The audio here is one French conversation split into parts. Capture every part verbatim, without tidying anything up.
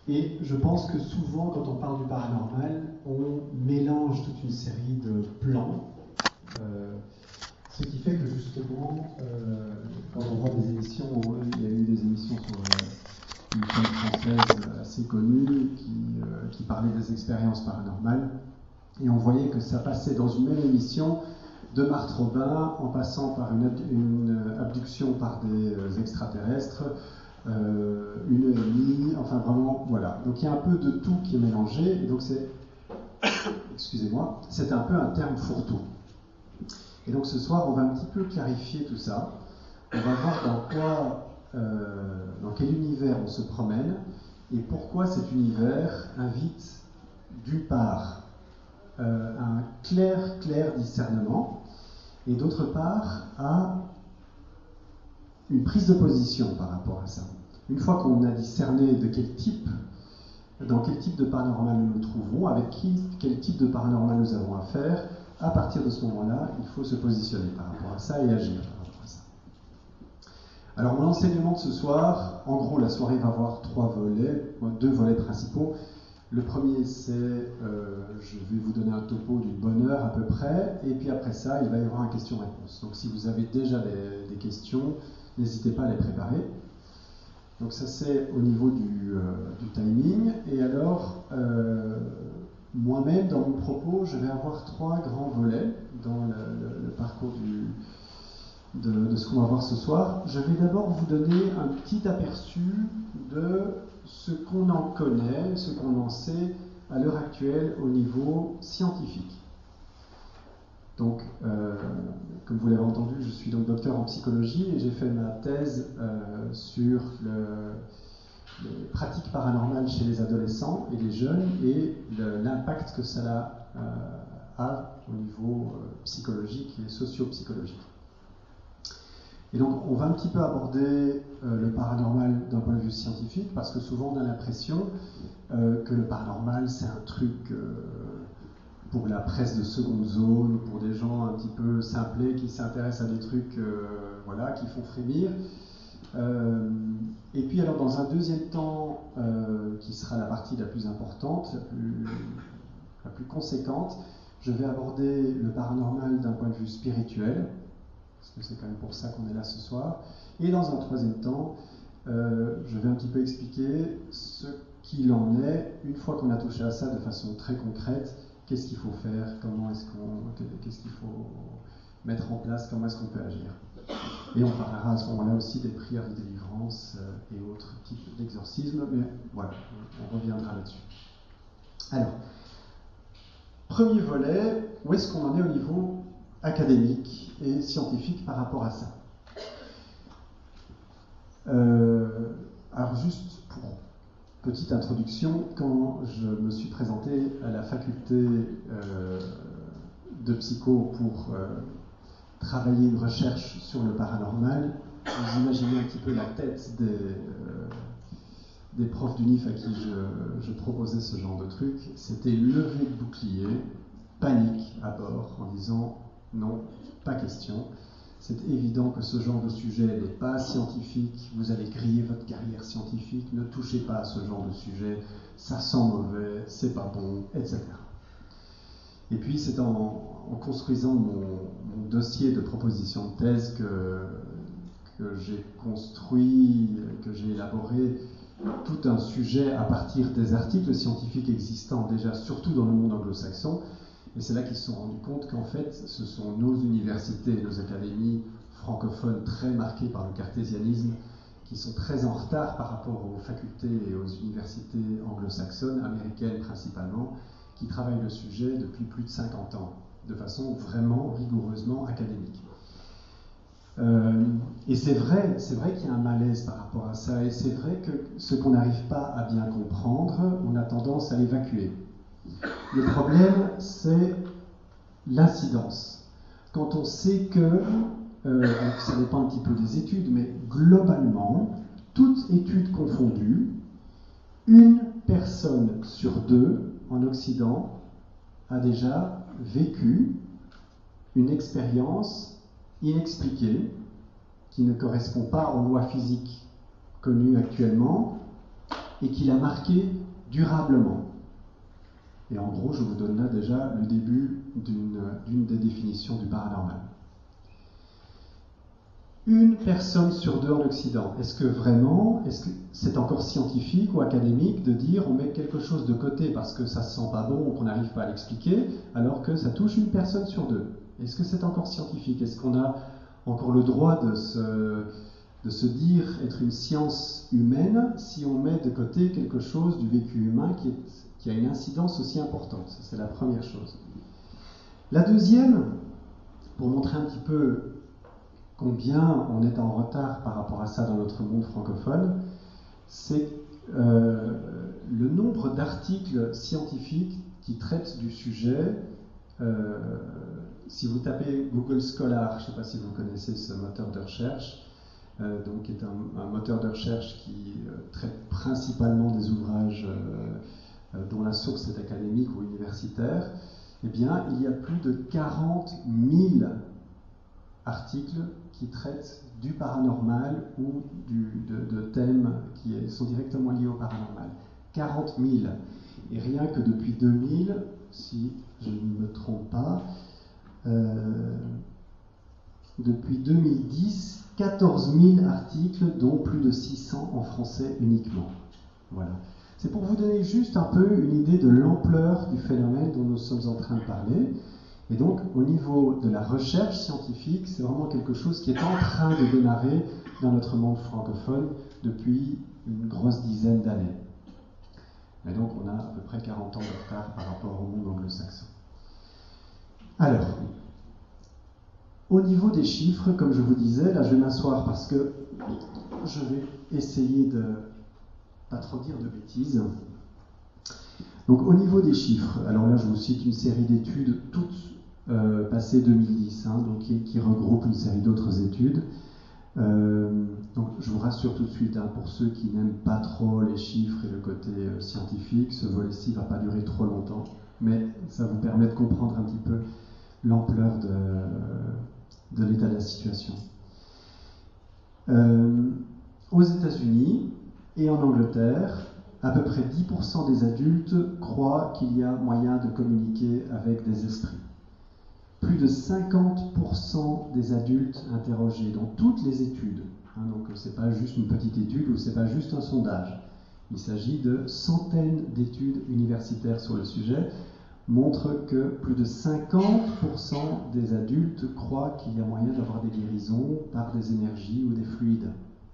Et je pense que souvent, quand on parle du paranormal, on mélange toute une série de plans. Euh, ce qui fait que justement, euh, quand on voit des émissions, il y a eu des émissions sur euh, une chaîne française assez connue qui, euh, qui parlait des expériences paranormales. Et on voyait que ça passait dans une même émission de Marthe Robin, en passant par une, une abduction par des euh, extraterrestres, euh, une E M I, enfin vraiment, voilà. Donc il y a un peu de tout qui est mélangé, et donc c'est, excusez-moi, c'est un peu un terme fourre-tout. Et donc ce soir, on va un petit peu clarifier tout ça. On va voir dans quoi, euh, dans quel univers on se promène, et pourquoi cet univers invite, d'une part, euh, un clair, clair discernement, et d'autre part, à une prise de position par rapport à ça. Une fois qu'on a discerné de quel type, dans quel type de paranormal nous nous trouvons, avec qui, quel type de paranormal nous avons à faire, à partir de ce moment-là, il faut se positionner par rapport à ça et agir par rapport à ça. Alors mon enseignement de ce soir, en gros la soirée va avoir trois volets, deux volets principaux. Le premier, c'est, euh, je vais vous donner un topo d'une bonne heure à peu près, et puis après ça, il va y avoir un question-réponse. Donc si vous avez déjà des, des questions, n'hésitez pas à les préparer. Donc ça, c'est au niveau du, euh, du timing. Et alors, euh, moi-même, dans mon propos, je vais avoir trois grands volets dans le, le, le parcours du, de, de ce qu'on va voir ce soir. Je vais d'abord vous donner un petit aperçu de ce qu'on en connaît, ce qu'on en sait à l'heure actuelle au niveau scientifique. Donc, euh, comme vous l'avez entendu, je suis donc docteur en psychologie et j'ai fait ma thèse euh, sur le, les pratiques paranormales chez les adolescents et les jeunes et l'impact que cela euh, a au niveau euh, psychologique et socio-psychologique. Et donc, on va un petit peu aborder euh, le paranormal d'un point de vue scientifique, parce que souvent on a l'impression euh, que le paranormal, c'est un truc euh, pour la presse de seconde zone, pour des gens un petit peu simplés qui s'intéressent à des trucs euh, voilà, qui font frémir. Euh, et puis, alors, dans un deuxième temps, euh, qui sera la partie la plus importante, la plus, la plus conséquente, je vais aborder le paranormal d'un point de vue spirituel, parce que c'est quand même pour ça qu'on est là ce soir. Et dans un troisième temps, euh, je vais un petit peu expliquer ce qu'il en est, une fois qu'on a touché à ça de façon très concrète, qu'est-ce qu'il faut faire, comment est-ce qu'on, qu'est-ce qu'il faut mettre en place, comment est-ce qu'on peut agir. Et on parlera à ce moment-là aussi des prières de délivrance euh, et autres types d'exorcisme, mais voilà, on reviendra là-dessus. Alors, premier volet, où est-ce qu'on en est au niveau académique et scientifique par rapport à ça. Euh, alors juste pour petite introduction, quand je me suis présenté à la faculté euh, de psycho pour euh, travailler une recherche sur le paranormal, vous imaginez un petit peu la tête des, euh, des profs d'U N I F à qui je, je proposais ce genre de truc. C'était lever de bouclier, panique à bord en disant non, pas question. C'est évident que ce genre de sujet n'est pas scientifique, vous allez griller votre carrière scientifique, ne touchez pas à ce genre de sujet, ça sent mauvais, c'est pas bon, et cetera. Et puis c'est en, en construisant mon, mon dossier de proposition de thèse que, que j'ai construit, que j'ai élaboré tout un sujet à partir des articles scientifiques existants déjà, surtout dans le monde anglo-saxon. Et c'est là qu'ils se sont rendus compte qu'en fait, ce sont nos universités, nos académies francophones très marquées par le cartésianisme, qui sont très en retard par rapport aux facultés et aux universités anglo-saxonnes, américaines principalement, qui travaillent le sujet depuis plus de cinquante ans, de façon vraiment rigoureusement académique. Euh, et c'est vrai, c'est vrai qu'il y a un malaise par rapport à ça, et c'est vrai que ce qu'on n'arrive pas à bien comprendre, on a tendance à l'évacuer. Le problème, c'est l'incidence. Quand on sait que, euh, ça dépend un petit peu des études, mais globalement, toutes études confondues, une personne sur deux en Occident a déjà vécu une expérience inexpliquée qui ne correspond pas aux lois physiques connues actuellement et qui l'a marqué durablement. Et en gros, je vous donne là déjà le début d'une, d'une des définitions du paranormal. Une personne sur deux en Occident. Est-ce que vraiment, est-ce que c'est encore scientifique ou académique de dire on met quelque chose de côté parce que ça ne se sent pas bon ou qu'on n'arrive pas à l'expliquer, alors que ça touche une personne sur deux? Est-ce que c'est encore scientifique? Est-ce qu'on a encore le droit de se, de se dire être une science humaine si on met de côté quelque chose du vécu humain qui, est, qui a une incidence aussi importante? Ça, c'est la première chose. La deuxième, pour montrer un petit peu combien on est en retard par rapport à ça dans notre monde francophone, c'est euh, le nombre d'articles scientifiques qui traitent du sujet. Euh, si vous tapez Google Scholar, je ne sais pas si vous connaissez ce moteur de recherche, euh, donc qui est un, un moteur de recherche qui euh, traite principalement des ouvrages euh, euh, dont la source est académique ou universitaire, eh bien, il y a plus de quarante mille articles qui traitent du paranormal ou du, de, de thèmes qui sont directement liés au paranormal. quarante mille. Et rien que depuis deux mille, si je ne me trompe pas, euh, depuis deux mille dix, quatorze mille articles, dont plus de six cents en français uniquement. Voilà. C'est pour vous donner juste un peu une idée de l'ampleur du phénomène dont nous sommes en train de parler. Et donc, au niveau de la recherche scientifique, c'est vraiment quelque chose qui est en train de démarrer dans notre monde francophone depuis une grosse dizaine d'années. Et donc, on a à peu près quarante ans de retard par rapport au monde anglo-saxon. Alors, au niveau des chiffres, comme je vous disais, là je vais m'asseoir parce que je vais essayer de pas trop dire de bêtises. Donc, au niveau des chiffres, alors là je vous cite une série d'études toutes Euh, passé deux mille dix, hein, donc qui, qui regroupe une série d'autres études. Euh, donc je vous rassure tout de suite, hein, pour ceux qui n'aiment pas trop les chiffres et le côté euh, scientifique, ce volet-ci ne va pas durer trop longtemps, mais ça vous permet de comprendre un petit peu l'ampleur de, de l'état de la situation. Euh, aux États-Unis et en Angleterre, à peu près dix pour cent des adultes croient qu'il y a moyen de communiquer avec des esprits. Plus de cinquante pour cent des adultes interrogés dans toutes les études, hein, donc ce n'est pas juste une petite étude ou ce n'est pas juste un sondage, il s'agit de centaines d'études universitaires sur le sujet, montrent que plus de cinquante pour cent des adultes croient qu'il y a moyen d'avoir des guérisons par des énergies ou des fluides.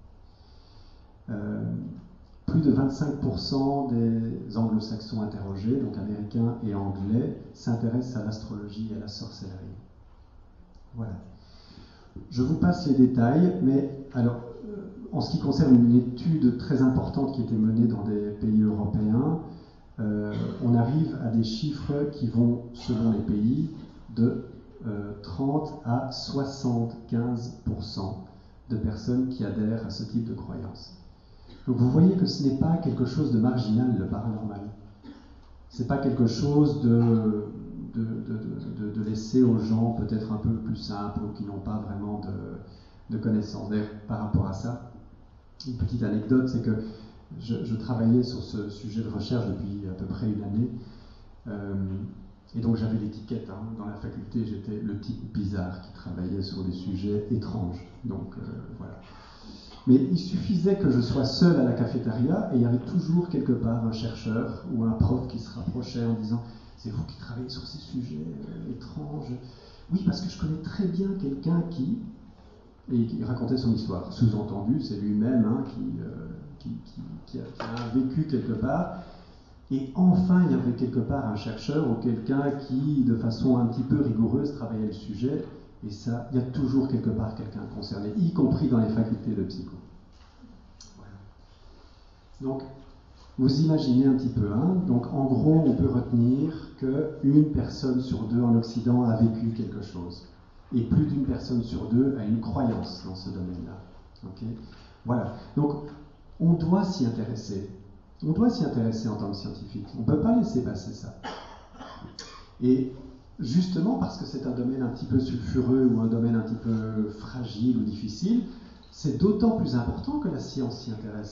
Euh, Plus de vingt-cinq pour cent des anglo-saxons interrogés, donc américains et anglais, s'intéressent à l'astrologie et à la sorcellerie. Voilà. Je vous passe les détails, mais alors, en ce qui concerne une étude très importante qui a été menée dans des pays européens, euh, on arrive à des chiffres qui vont, selon les pays, de euh, trente à soixante-quinze pour cent de personnes qui adhèrent à ce type de croyances. Donc vous voyez que ce n'est pas quelque chose de marginal, le paranormal. Ce n'est pas quelque chose de, de, de, de, de laisser aux gens peut-être un peu plus simples ou qui n'ont pas vraiment de, de connaissances. D'ailleurs, par rapport à ça, une petite anecdote, c'est que je, je travaillais sur ce sujet de recherche depuis à peu près une année. Euh, et donc j'avais l'étiquette, hein, dans la faculté, j'étais le type bizarre qui travaillait sur des sujets étranges. Donc euh, voilà. Mais il suffisait que je sois seul à la cafétéria et il y avait toujours quelque part un chercheur ou un prof qui se rapprochait en disant « C'est vous qui travaillez sur ces sujets euh, étranges ?» Oui, parce que je connais très bien quelqu'un qui... Et il racontait son histoire. Sous-entendu, c'est lui-même, hein, qui, euh, qui, qui, qui, a, qui a vécu quelque part. Et enfin, il y avait quelque part un chercheur ou quelqu'un qui, de façon un petit peu rigoureuse, travaillait le sujet. Et ça, il y a toujours quelque part quelqu'un concerné, y compris dans les facultés de psycho. Voilà. Donc, vous imaginez un petit peu, hein, donc en gros, on peut retenir qu'une personne sur deux en Occident a vécu quelque chose. Et plus d'une personne sur deux a une croyance dans ce domaine-là. Okay ? Voilà. Donc, on doit s'y intéresser. On doit s'y intéresser en tant que scientifique. On ne peut pas laisser passer ça. Et justement parce que c'est un domaine un petit peu sulfureux ou un domaine un petit peu fragile ou difficile, c'est d'autant plus important que la science s'y intéresse.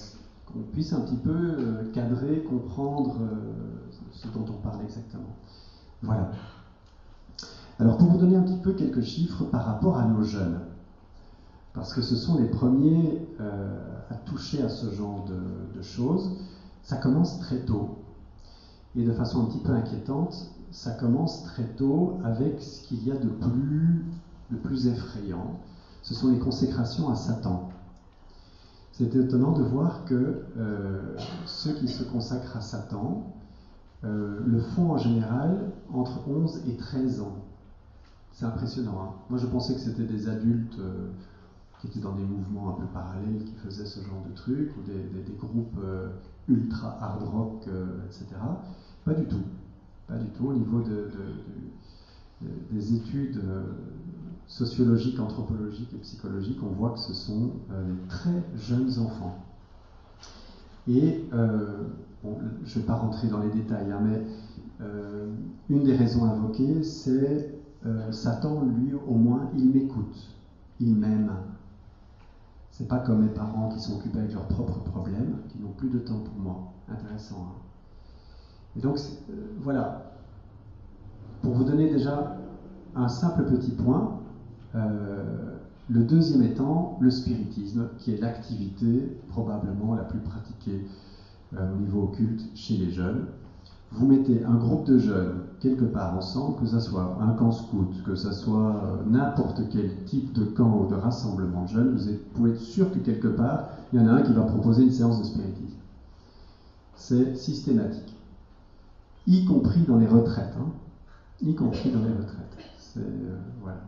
qu'on puisse un petit peu euh, cadrer, comprendre euh, ce dont on parle exactement. Voilà. Alors pour vous donner un petit peu quelques chiffres par rapport à nos jeunes, parce que ce sont les premiers euh, à toucher à ce genre de, de choses, ça commence très tôt. Et de façon un petit peu inquiétante, ça commence très tôt avec ce qu'il y a de plus, de plus effrayant. Ce sont les consécrations à Satan. C'est étonnant de voir que euh, ceux qui se consacrent à Satan euh, le font en général entre onze et treize ans. C'est impressionnant. Hein. Moi, je pensais que c'était des adultes euh, qui étaient dans des mouvements un peu parallèles, qui faisaient ce genre de trucs, ou des, des, des groupes euh, ultra hard rock, euh, et cetera. Pas du tout. Pas du tout. Au niveau de, de, de, des études euh, sociologiques, anthropologiques et psychologiques, on voit que ce sont euh, des très jeunes enfants. Et, euh, bon, je ne vais pas rentrer dans les détails, hein, mais euh, une des raisons invoquées, c'est euh, Satan, lui, au moins, il m'écoute, il m'aime. C'est pas comme mes parents qui sont occupés avec leurs propres problèmes, qui n'ont plus de temps pour moi. Intéressant. Hein. Et donc, euh, voilà. Pour vous donner déjà un simple petit point, euh, le deuxième étant le spiritisme, qui est l'activité probablement la plus pratiquée euh, au niveau occulte chez les jeunes. Vous mettez un groupe de jeunes quelque part ensemble, que ce soit un camp scout, que ce soit euh, n'importe quel type de camp ou de rassemblement de jeunes, vous, êtes, vous pouvez être sûr que quelque part, il y en a un qui va proposer une séance de spiritisme. C'est systématique. Y compris dans les retraites. Hein. Y compris dans les retraites. C'est, euh, voilà.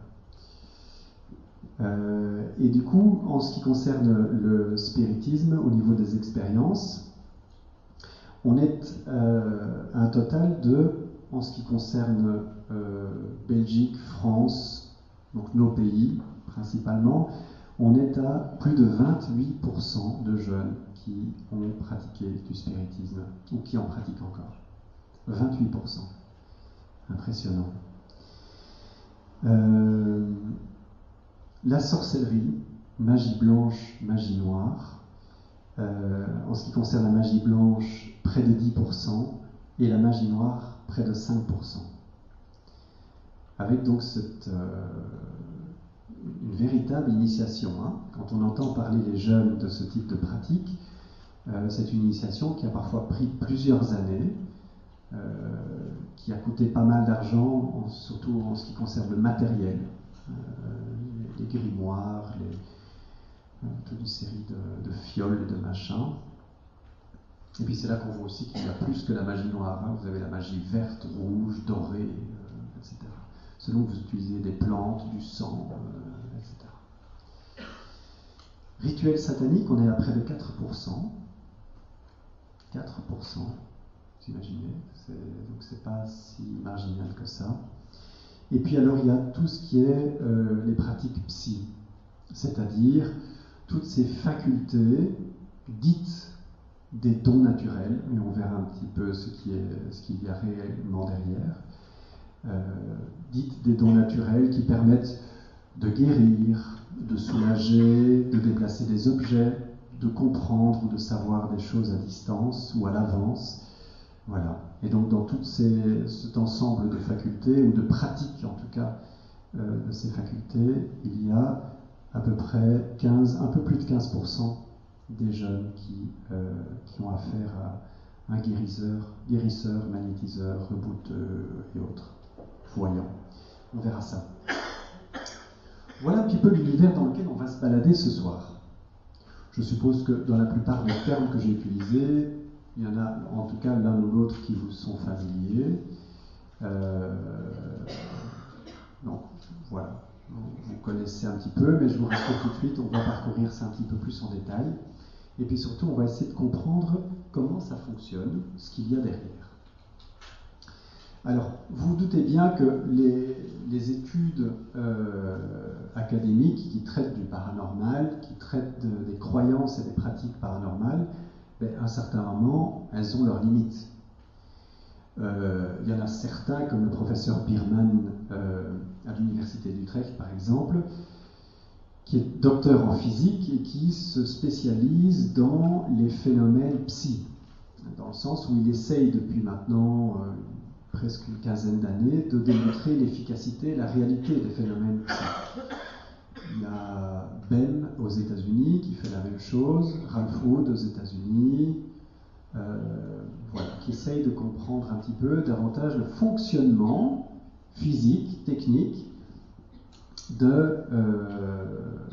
Euh, et du coup, en ce qui concerne le spiritisme, au niveau des expériences, on est euh, à un total de, en ce qui concerne euh, Belgique, France, donc nos pays principalement, on est à plus de vingt-huit pour cent de jeunes qui ont pratiqué du spiritisme, ou qui en pratiquent encore. vingt-huit pour cent. Impressionnant. Euh, la sorcellerie, magie blanche, magie noire. Euh, en ce qui concerne la magie blanche, près de dix pour cent, et la magie noire, près de cinq pour cent. Avec donc cette, euh, une véritable initiation. Hein. Quand on entend parler les jeunes de ce type de pratique, euh, c'est une initiation qui a parfois pris plusieurs années, euh, qui a coûté pas mal d'argent, surtout en ce qui concerne le matériel, euh, les, les grimoires, les toute une série de, de fioles et de machins. Et puis c'est là qu'on voit aussi qu'il y a plus que la magie noire. Hein. Vous avez la magie verte, rouge, dorée, euh, et cetera. Selon que vous utilisez des plantes, du sang, euh, et cetera. Rituel satanique, on est à près de quatre pour cent. quatre pour cent, vous imaginez. C'est, donc c'est pas si marginal que ça. Et puis alors il y a tout ce qui est euh, les pratiques psy, c'est-à-dire toutes ces facultés dites des dons naturels, mais on verra un petit peu ce qui est, ce qu'il y a réellement derrière, euh, dites des dons naturels qui permettent de guérir, de soulager, de déplacer des objets, de comprendre ou de savoir des choses à distance ou à l'avance. Voilà. Et donc dans tout ces, cet ensemble de facultés, ou de pratiques en tout cas, euh, de ces facultés, il y a à peu près quinze, un peu plus de quinze pour cent des jeunes qui, euh, qui ont affaire à un guérisseur, guérisseur, magnétiseur, rebooteur et autres, voyants. On verra ça. Voilà un petit peu l'univers dans lequel on va se balader ce soir. Je suppose que dans la plupart des termes que j'ai utilisés, il y en a en tout cas l'un ou l'autre qui vous sont familiers. Euh, donc voilà. Vous connaissez un petit peu, mais je vous rassure tout de suite, on va parcourir ça un petit peu plus en détail. Et puis surtout, on va essayer de comprendre comment ça fonctionne, ce qu'il y a derrière. Alors, vous vous doutez bien que les, les études euh, académiques qui traitent du paranormal, qui traitent de, des croyances et des pratiques paranormales, ben, à un certain moment, elles ont leurs limites. Euh, il y en a certains, comme le professeur Bierman euh, à l'université d'Utrecht par exemple, qui est docteur en physique et qui se spécialise dans les phénomènes psy, dans le sens où il essaye depuis maintenant euh, presque une quinzaine d'années de démontrer l'efficacité et la réalité des phénomènes psy. Il y a Ben aux États-Unis qui fait la même chose, Ralph Wood aux États-Unis, euh, voilà, qui essaye de comprendre un petit peu davantage le fonctionnement physique, technique de, euh,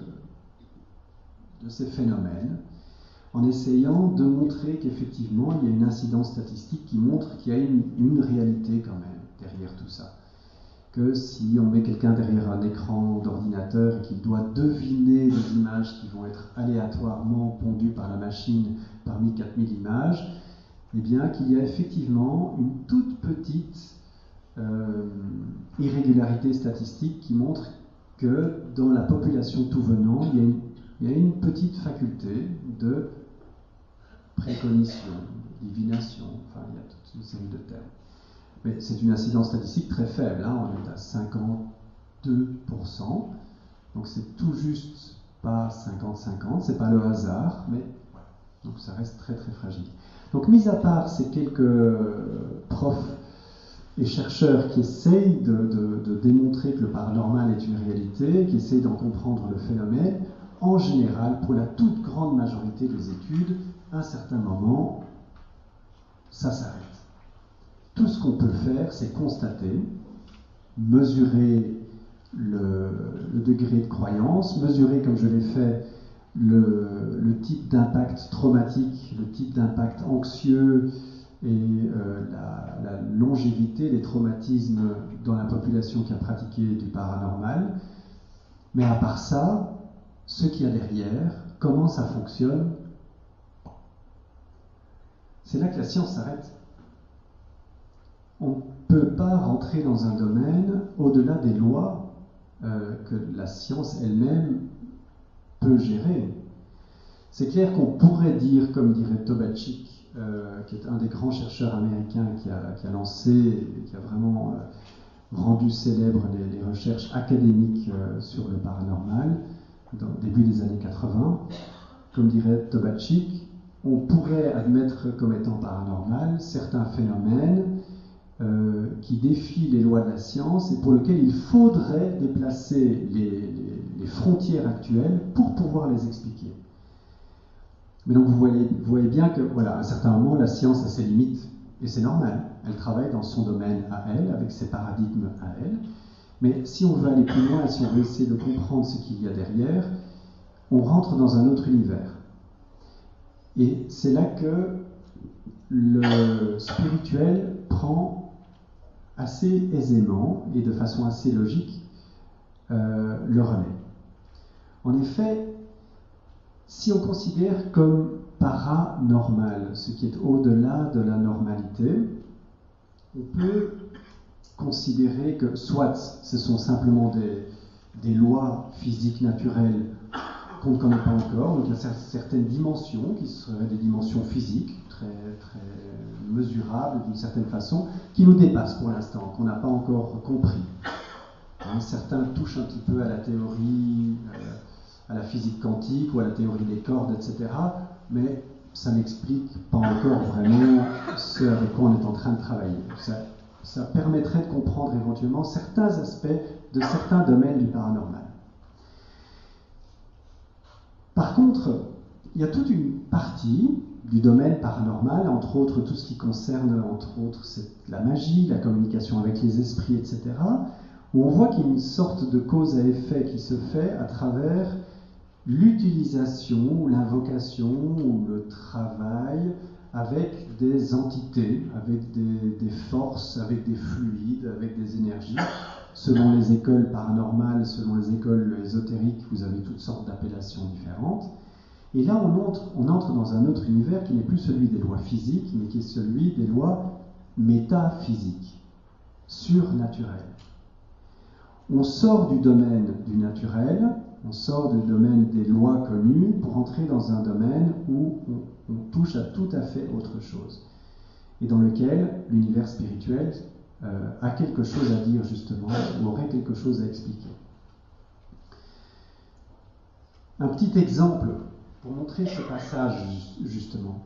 de ces phénomènes, en essayant de montrer qu'effectivement il y a une incidence statistique qui montre qu'il y a une, une réalité quand même derrière tout ça. Que si on met quelqu'un derrière un écran d'ordinateur et qu'il doit deviner des images qui vont être aléatoirement pondues par la machine parmi quatre mille images, eh bien qu'il y a effectivement une toute petite euh, irrégularité statistique qui montre que dans la population tout venant, il y a une, il y a une petite faculté de précognition, de divination, enfin il y a toute une série de termes. Mais c'est une incidence statistique très faible, hein, on est à cinquante-deux pour cent, donc c'est tout juste pas cinquante cinquante, c'est pas le hasard, mais voilà, donc ça reste très très fragile. Donc mis à part ces quelques profs et chercheurs qui essayent de, de, de démontrer que le paranormal est une réalité, qui essayent d'en comprendre le phénomène, en général, pour la toute grande majorité des études, à un certain moment, ça s'arrête. Tout ce qu'on peut faire, c'est constater, mesurer le, le degré de croyance, mesurer, comme je l'ai fait, le, le type d'impact traumatique, le type d'impact anxieux et euh, la, la longévité, les traumatismes dans la population qui a pratiqué du paranormal. Mais à part ça, ce qu'il y a derrière, comment ça fonctionne, c'est là que la science s'arrête. On ne peut pas rentrer dans un domaine au-delà des lois euh, que la science elle-même peut gérer. C'est clair qu'on pourrait dire, comme dirait Tobaczyk, euh, qui est un des grands chercheurs américains qui a, qui a lancé, qui a vraiment euh, rendu célèbres les, les recherches académiques euh, sur le paranormal, au début des années quatre-vingts, comme dirait Tobaczyk, on pourrait admettre comme étant paranormal certains phénomènes euh, qui défient les lois de la science et pour lesquels il faudrait déplacer les, les, les frontières actuelles pour pouvoir les expliquer. Mais donc vous voyez, vous voyez bien que, voilà, à un certain moment, la science a ses limites, et c'est normal. Elle travaille dans son domaine à elle, avec ses paradigmes à elle. Mais si on veut aller plus loin, si on veut essayer de comprendre ce qu'il y a derrière, on rentre dans un autre univers. Et c'est là que le spirituel prend assez aisément et de façon assez logique euh, le relais. En effet, si on considère comme paranormal ce qui est au-delà de la normalité, on peut considérer que soit ce sont simplement des, des lois physiques naturelles qu'on ne connaît pas encore, donc il y a certaines dimensions qui seraient des dimensions physiques, très, très mesurables d'une certaine façon, qui nous dépassent pour l'instant, qu'on n'a pas encore compris. Hein, certains touchent un petit peu à la théorie, euh, à la physique quantique ou à la théorie des cordes, et cetera, mais ça n'explique pas encore vraiment ce avec quoi on est en train de travailler. Ça, ça permettrait de comprendre éventuellement certains aspects de certains domaines du paranormal. Par contre, il y a toute une partie du domaine paranormal, entre autres tout ce qui concerne, entre autres, la magie, la communication avec les esprits, et cetera, où on voit qu'il y a une sorte de cause à effet qui se fait à travers l'utilisation, ou l'invocation, ou le travail avec des entités, avec des, des forces, avec des fluides, avec des énergies. Selon les écoles paranormales, selon les écoles ésotériques, vous avez toutes sortes d'appellations différentes. Et là, on entre, on entre dans un autre univers qui n'est plus celui des lois physiques, mais qui est celui des lois métaphysiques, surnaturelles. On sort du domaine du naturel, on sort du domaine des lois connues pour entrer dans un domaine où on, on touche à tout à fait autre chose, et dans lequel l'univers spirituel euh, a quelque chose à dire justement, ou aurait quelque chose à expliquer. Un petit exemple pour montrer ce passage, justement.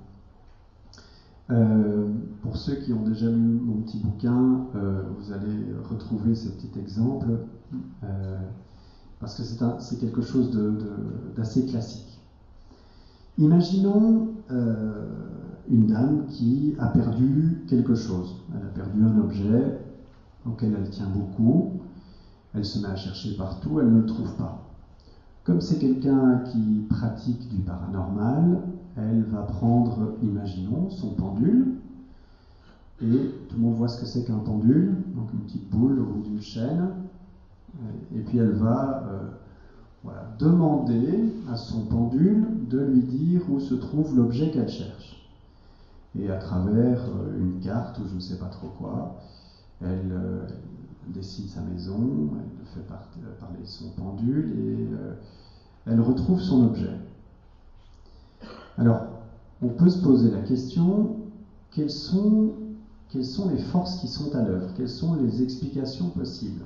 Euh, pour ceux qui ont déjà lu mon petit bouquin, euh, vous allez retrouver ce petit exemple, euh, parce que c'est quelque chose de, de, d'assez classique. Imaginons euh, une dame qui a perdu quelque chose. Elle a perdu un objet auquel elle tient beaucoup. Elle se met à chercher partout, elle ne le trouve pas. Comme c'est quelqu'un qui pratique du paranormal, elle va prendre, imaginons, son pendule, et tout le monde voit ce que c'est qu'un pendule, donc une petite boule au bout d'une chaîne, et puis elle va euh, voilà, demander à son pendule de lui dire où se trouve l'objet qu'elle cherche. Et à travers euh, une carte ou je ne sais pas trop quoi, elle, euh, elle dessine sa maison, elle fait par parler son pendule et euh, elle retrouve son objet. Alors, on peut se poser la question, quelles sont, quelles sont les forces qui sont à l'œuvre? Quelles sont les explications possibles?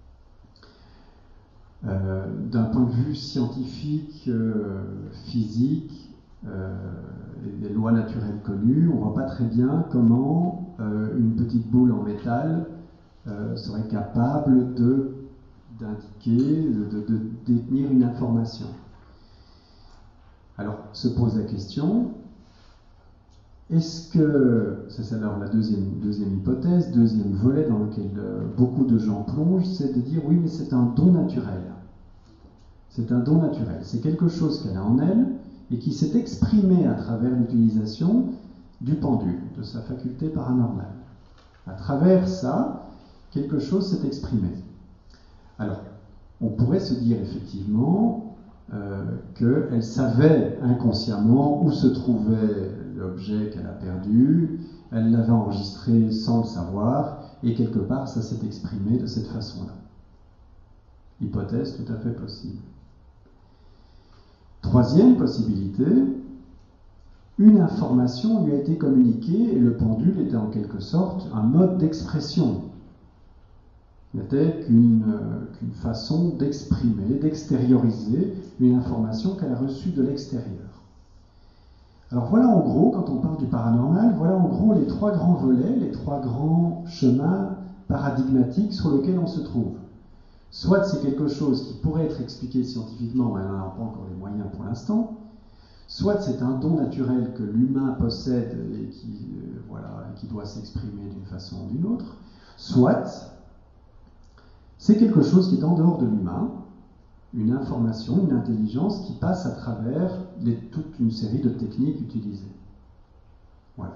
euh, D'un point de vue scientifique, euh, physique, euh, et des lois naturelles connues, on ne voit pas très bien comment euh, une petite boule en métal euh, serait capable de, d'indiquer, de, de, de détenir une information. Alors, se pose la question, est-ce que, c'est alors la deuxième, deuxième hypothèse, deuxième volet dans lequel euh, beaucoup de gens plongent, c'est de dire oui, mais c'est un don naturel. C'est un don naturel. C'est quelque chose qu'elle a en elle et qui s'est exprimé à travers l'utilisation du pendule, de sa faculté paranormale. À travers ça, quelque chose s'est exprimé. Alors, on pourrait se dire effectivement euh, qu'elle savait inconsciemment où se trouvait l'objet qu'elle a perdu, elle l'avait enregistré sans le savoir, et quelque part ça s'est exprimé de cette façon-là. Hypothèse tout à fait possible. Troisième possibilité, une information lui a été communiquée et le pendule était en quelque sorte un mode d'expression. N'était qu'une euh, qu'une façon d'exprimer, d'extérioriser une information qu'elle a reçue de l'extérieur. Alors voilà en gros, quand on parle du paranormal, voilà en gros les trois grands volets, les trois grands chemins paradigmatiques sur lesquels on se trouve. Soit c'est quelque chose qui pourrait être expliqué scientifiquement, mais on n'en a pas encore les moyens pour l'instant. Soit c'est un don naturel que l'humain possède et qui, euh, voilà, qui doit s'exprimer d'une façon ou d'une autre. Soit c'est quelque chose qui est en dehors de l'humain, une information, une intelligence qui passe à travers les, toute une série de techniques utilisées. Voilà.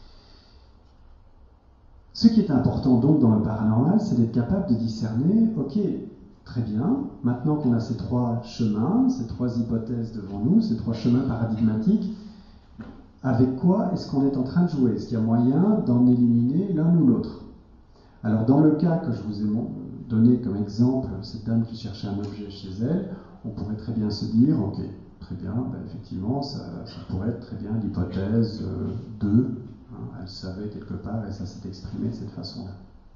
Ce qui est important donc dans le paranormal, c'est d'être capable de discerner, ok, très bien, maintenant qu'on a ces trois chemins, ces trois hypothèses devant nous, ces trois chemins paradigmatiques, avec quoi est-ce qu'on est en train de jouer? Est-ce qu'il y a moyen d'en éliminer l'un ou l'autre? Alors dans le cas que je vous ai donné comme exemple, cette dame qui cherchait un objet chez elle, on pourrait très bien se dire, ok, très bien, ben effectivement, ça, ça pourrait être très bien l'hypothèse euh, deux, hein, elle savait quelque part et ça s'est exprimé de cette façon-là.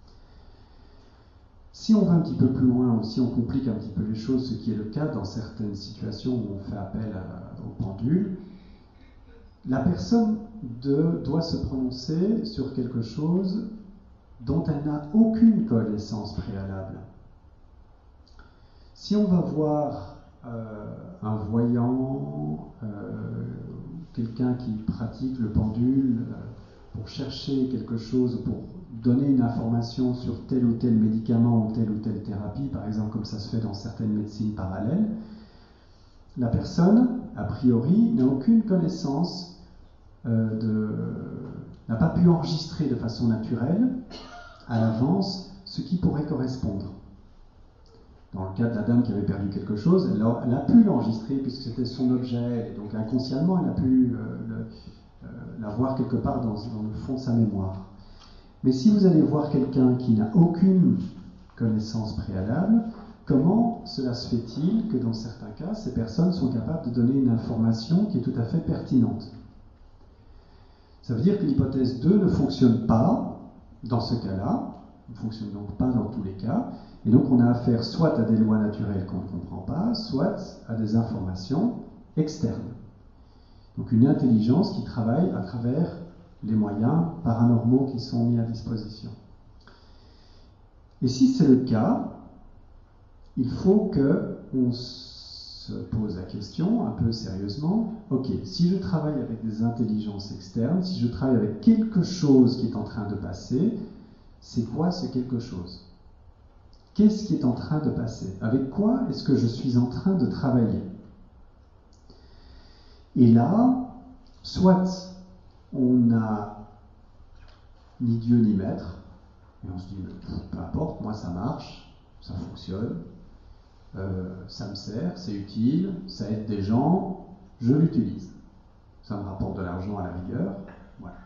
Si on va un petit peu plus loin ou si on complique un petit peu les choses, ce qui est le cas dans certaines situations où on fait appel à, au pendule, la personne de, doit se prononcer sur quelque chose dont elle n'a aucune connaissance préalable. Si on va voir euh, un voyant, euh, quelqu'un qui pratique le pendule euh, pour chercher quelque chose, pour donner une information sur tel ou tel médicament ou telle ou telle thérapie, par exemple comme ça se fait dans certaines médecines parallèles, la personne, a priori, n'a aucune connaissance, euh, de, n'a pas pu enregistrer de façon naturelle à l'avance ce qui pourrait correspondre. Dans le cas de la dame qui avait perdu quelque chose, elle a, elle a pu l'enregistrer puisque c'était son objet, et donc inconsciemment elle a pu euh, le, euh, l'avoir quelque part dans, dans le fond de sa mémoire. Mais si vous allez voir quelqu'un qui n'a aucune connaissance préalable, comment cela se fait-il que dans certains cas, ces personnes sont capables de donner une information qui est tout à fait pertinente? Ça veut dire que l'hypothèse deux ne fonctionne pas dans ce cas-là, ne fonctionne donc pas dans tous les cas, et donc on a affaire soit à des lois naturelles qu'on ne comprend pas, soit soit à des informations externes. Donc une intelligence qui travaille à travers les moyens paranormaux qui sont mis à disposition. Et si c'est le cas, il faut qu'on se pose la question un peu sérieusement, ok, si je travaille avec des intelligences externes, si je travaille avec quelque chose qui est en train de passer, c'est quoi ce quelque chose? Qu'est-ce qui est en train de passer? Avec quoi est-ce que je suis en train de travailler? Et là, soit on n'a ni Dieu ni maître, et on se dit, peu importe, moi ça marche, ça fonctionne, euh, ça me sert, c'est utile, ça aide des gens, je l'utilise. Ça me rapporte de l'argent à la rigueur, voilà.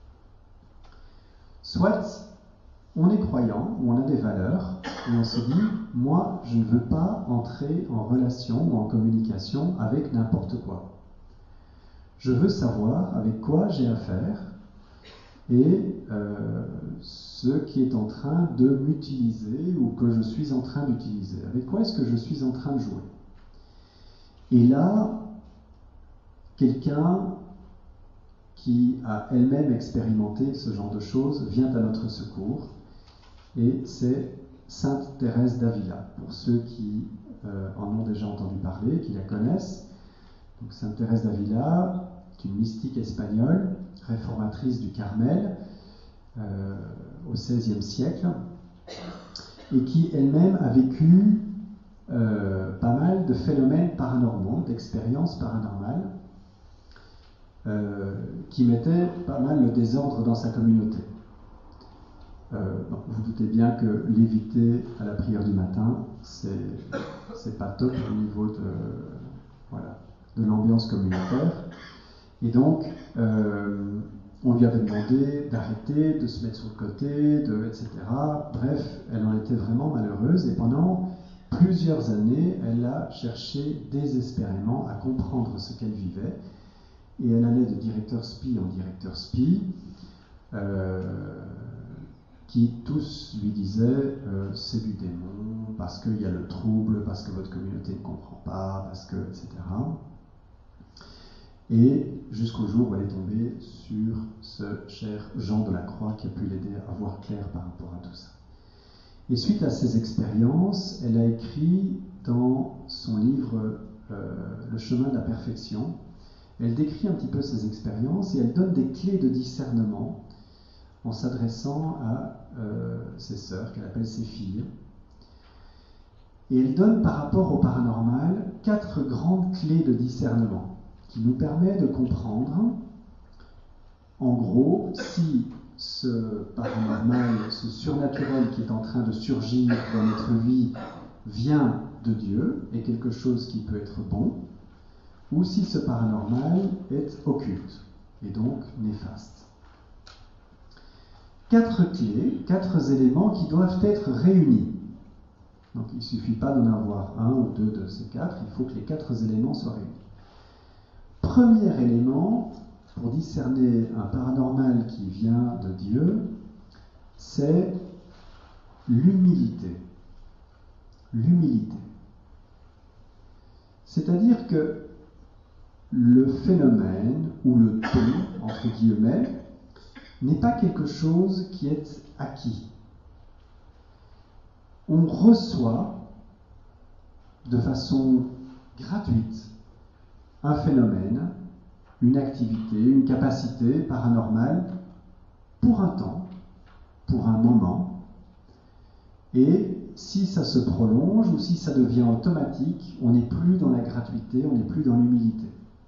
Soit on est croyant, ou on a des valeurs, et on se dit, moi, je ne veux pas entrer en relation ou en communication avec n'importe quoi. Je veux savoir avec quoi j'ai affaire et euh, ce qui est en train de m'utiliser ou que je suis en train d'utiliser. Avec quoi est-ce que je suis en train de jouer? Et là, quelqu'un qui a elle-même expérimenté ce genre de choses vient à notre secours. Et c'est Sainte Thérèse d'Avila, pour ceux qui euh, en ont déjà entendu parler, qui la connaissent. Donc, Sainte Thérèse d'Avila est une mystique espagnole, réformatrice du Carmel euh, au seizième siècle, et qui elle-même a vécu euh, pas mal de phénomènes paranormaux, d'expériences paranormales, euh, qui mettaient pas mal le désordre dans sa communauté. Euh, bon, vous doutez bien que l'éviter à la prière du matin, c'est, c'est pas top au niveau de, voilà, de l'ambiance communautaire. Et donc, euh, on lui avait demandé d'arrêter, de se mettre sur le côté, de, et cetera. Bref, elle en était vraiment malheureuse et pendant plusieurs années, elle a cherché désespérément à comprendre ce qu'elle vivait. Et elle allait de directeur spi en directeur spi. Euh, qui tous lui disaient euh, c'est du démon, parce qu'il y a le trouble, parce que votre communauté ne comprend pas, parce que, et cetera. Et jusqu'au jour où elle est tombée sur ce cher Jean de la Croix qui a pu l'aider à voir clair par rapport à tout ça. Et suite à ces expériences, elle a écrit dans son livre euh, Le chemin de la perfection, elle décrit un petit peu ces expériences et elle donne des clés de discernement en s'adressant à euh, ses sœurs, qu'elle appelle ses filles. Et elle donne par rapport au paranormal quatre grandes clés de discernement qui nous permettent de comprendre, en gros, si ce paranormal, ce surnaturel qui est en train de surgir dans notre vie vient de Dieu, est quelque chose qui peut être bon, ou si ce paranormal est occulte, et donc néfaste. Quatre clés, quatre éléments qui doivent être réunis. Donc il ne suffit pas d'en avoir un ou deux de ces quatre, il faut que les quatre éléments soient réunis. Premier élément, pour discerner un paranormal qui vient de Dieu, c'est l'humilité. L'humilité. C'est-à-dire que le phénomène, ou le ton, entre guillemets, n'est pas quelque chose qui est acquis. On reçoit de façon gratuite un phénomène, une activité, une capacité paranormale pour un temps, pour un moment, et si ça se prolonge ou si ça devient automatique, on n'est plus dans la gratuité, on n'est plus dans l'humilité.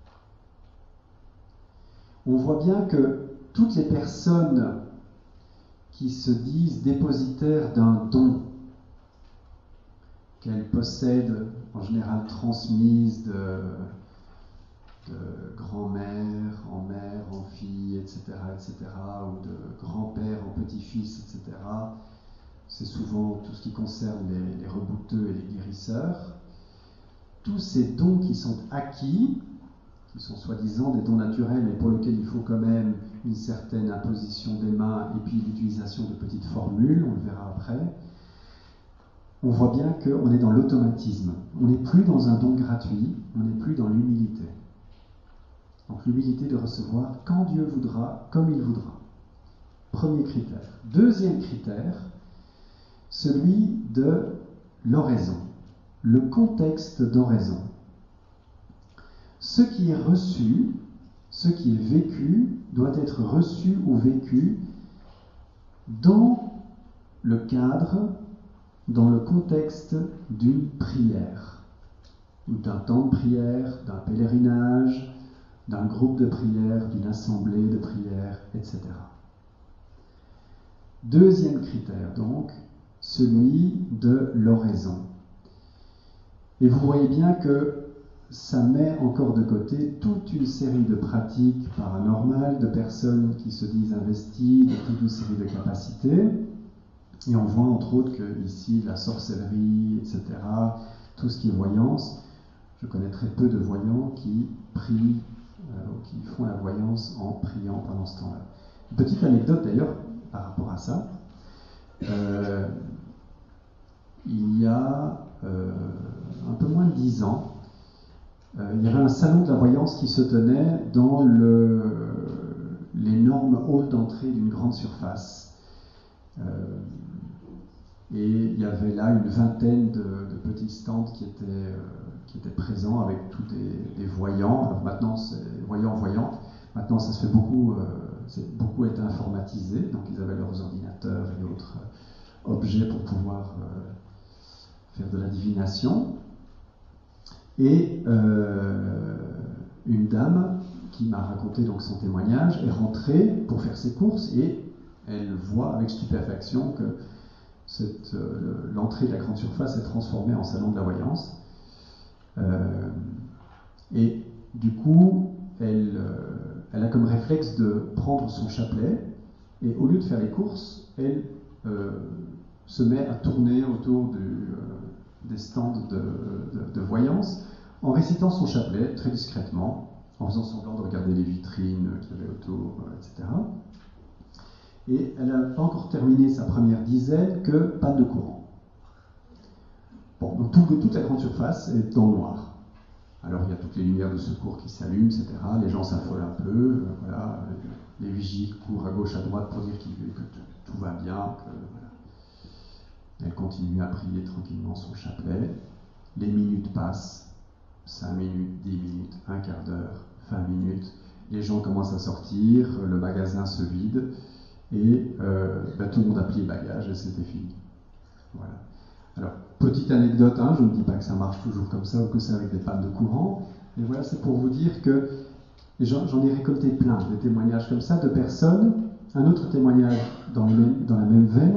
On voit bien que toutes les personnes qui se disent dépositaires d'un don qu'elles possèdent, en général transmises de, de grand-mère en mère, en fille, et cetera, et cetera, ou de grand-père en petit-fils, et cetera. C'est souvent tout ce qui concerne les, les rebouteux et les guérisseurs. Tous ces dons qui sont acquis, qui sont soi-disant des dons naturels, mais pour lesquels il faut quand même une certaine imposition des mains et puis l'utilisation de petites formules, on le verra après. on voit bien qu'on est dans l'automatisme. On n'est plus dans un don gratuit, on n'est plus dans l'humilité. Donc l'humilité de recevoir quand Dieu voudra, comme il voudra. Premier critère. Deuxième critère, celui de l'oraison, le contexte d'oraison. Ce qui est reçu, ce qui est vécu, doit être reçu ou vécu dans le cadre, dans le contexte d'une prière, ou d'un temps de prière, d'un pèlerinage, d'un groupe de prière, d'une assemblée de prière, et cetera. Deuxième critère, donc, celui de l'oraison. Et vous voyez bien que ça met encore de côté toute une série de pratiques paranormales, de personnes qui se disent investies, de toute une série de capacités. Et on voit entre autres que ici, la sorcellerie, et cetera, tout ce qui est voyance, je connais très peu de voyants qui prient, euh, ou qui font la voyance en priant pendant ce temps-là. Une petite anecdote d'ailleurs par rapport à ça. Euh, il y a euh, un peu moins de dix ans, euh, il y avait un salon de la voyance qui se tenait dans le, l'énorme hall d'entrée d'une grande surface. Euh, et il y avait là une vingtaine de, de petits stands qui étaient, euh, qui étaient présents avec tous des, des voyants. Alors maintenant, c'est voyants, voyantes. Maintenant, ça se fait beaucoup, euh, c'est beaucoup été informatisé. Donc ils avaient leurs ordinateurs et autres euh, objets pour pouvoir euh, faire de la divination. Et euh, une dame qui m'a raconté donc son témoignage est rentrée pour faire ses courses et elle voit avec stupéfaction que cette, euh, l'entrée de la grande surface est transformée en salon de la voyance. Euh, et du coup, elle, euh, elle a comme réflexe de prendre son chapelet et au lieu de faire les courses, elle euh, se met à tourner autour du, euh, des stands de, de, de voyance en récitant son chapelet très discrètement, en faisant semblant de regarder les vitrines qu'il y avait autour, et cetera. Et elle n'a pas encore terminé sa première dizaine que panne de courant. Bon, donc tout, toute la grande surface est dans le noir. Alors il y a toutes les lumières de secours qui s'allument, et cetera. Les gens s'affolent un peu, euh, voilà. Les vigiles courent à gauche, à droite pour dire qu'il, que tout, tout va bien. Que, voilà. Elle continue à prier tranquillement son chapelet. Les minutes passent. cinq minutes, dix minutes, un quart d'heure, vingt minutes, les gens commencent à sortir, le magasin se vide, et euh, ben, tout le monde a plié bagage et c'était fini. Voilà. Alors, petite anecdote, hein, je ne dis pas que ça marche toujours comme ça ou que c'est avec des pannes de courant, mais voilà, c'est pour vous dire que j'en, j'en ai récolté plein, des témoignages comme ça de personnes. Un autre témoignage dans, le même, dans la même veine,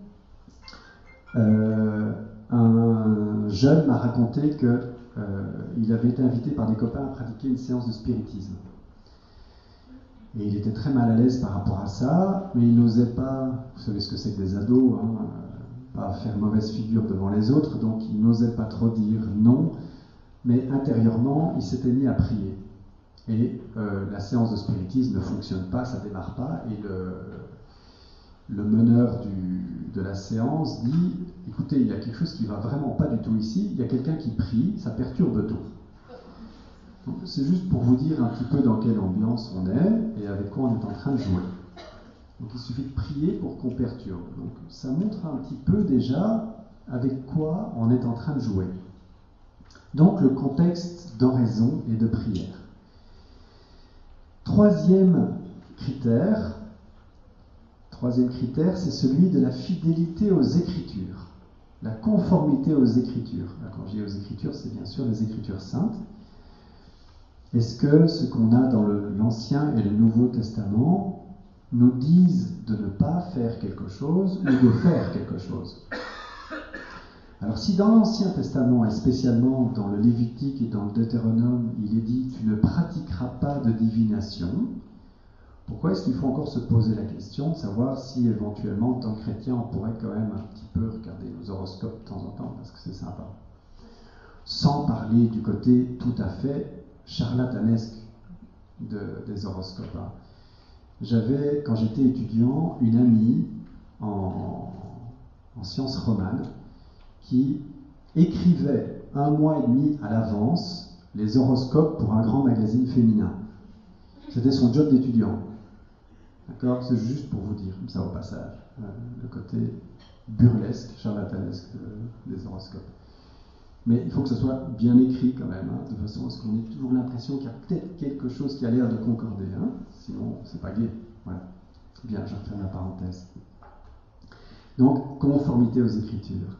euh, un jeune m'a raconté que Euh, il avait été invité par des copains à pratiquer une séance de spiritisme. Et il était très mal à l'aise par rapport à ça, mais il n'osait pas, vous savez ce que c'est que des ados, hein, euh, pas faire mauvaise figure devant les autres, donc il n'osait pas trop dire non, mais intérieurement, il s'était mis à prier. Et euh, la séance de spiritisme ne fonctionne pas, ça ne démarre pas, et le, le meneur du, de la séance dit « Écoutez, il y a quelque chose qui ne va vraiment pas du tout ici, il y a quelqu'un qui prie, ça perturbe tout. » Donc, c'est juste pour vous dire un petit peu dans quelle ambiance on est et avec quoi on est en train de jouer. Donc il suffit de prier pour qu'on perturbe. Donc ça montre un petit peu déjà avec quoi on est en train de jouer. Donc le contexte d'oraison et de prière. Troisième critère, Troisième critère, c'est celui de la fidélité aux Écritures, la conformité aux Écritures. Alors, quand je dis aux Écritures, c'est bien sûr les Écritures saintes. Est-ce que ce qu'on a dans le, l'Ancien et le Nouveau Testament nous disent de ne pas faire quelque chose ou de faire quelque chose? Alors si dans l'Ancien Testament, et spécialement dans le Lévitique et dans le Deutéronome, il est dit « tu ne pratiqueras pas de divination », pourquoi est-ce qu'il faut encore se poser la question de savoir si éventuellement, en tant que chrétien, on pourrait quand même un petit peu regarder nos horoscopes de temps en temps, parce que c'est sympa. Sans parler du côté tout à fait charlatanesque de, des horoscopes. Hein. J'avais, quand j'étais étudiant, une amie en, en sciences romanes qui écrivait un mois et demi à l'avance les horoscopes pour un grand magazine féminin. C'était son job d'étudiant. D'accord ? C'est juste pour vous dire, comme ça au passage, euh, le côté burlesque, charlatanesque de, des horoscopes. Mais il faut que ce soit bien écrit quand même, hein, de façon à ce qu'on ait toujours l'impression qu'il y a peut-être quelque chose qui a l'air de concorder. Hein, sinon, c'est pas gai. Voilà. Bien, je referme la parenthèse. Donc, conformité aux Écritures.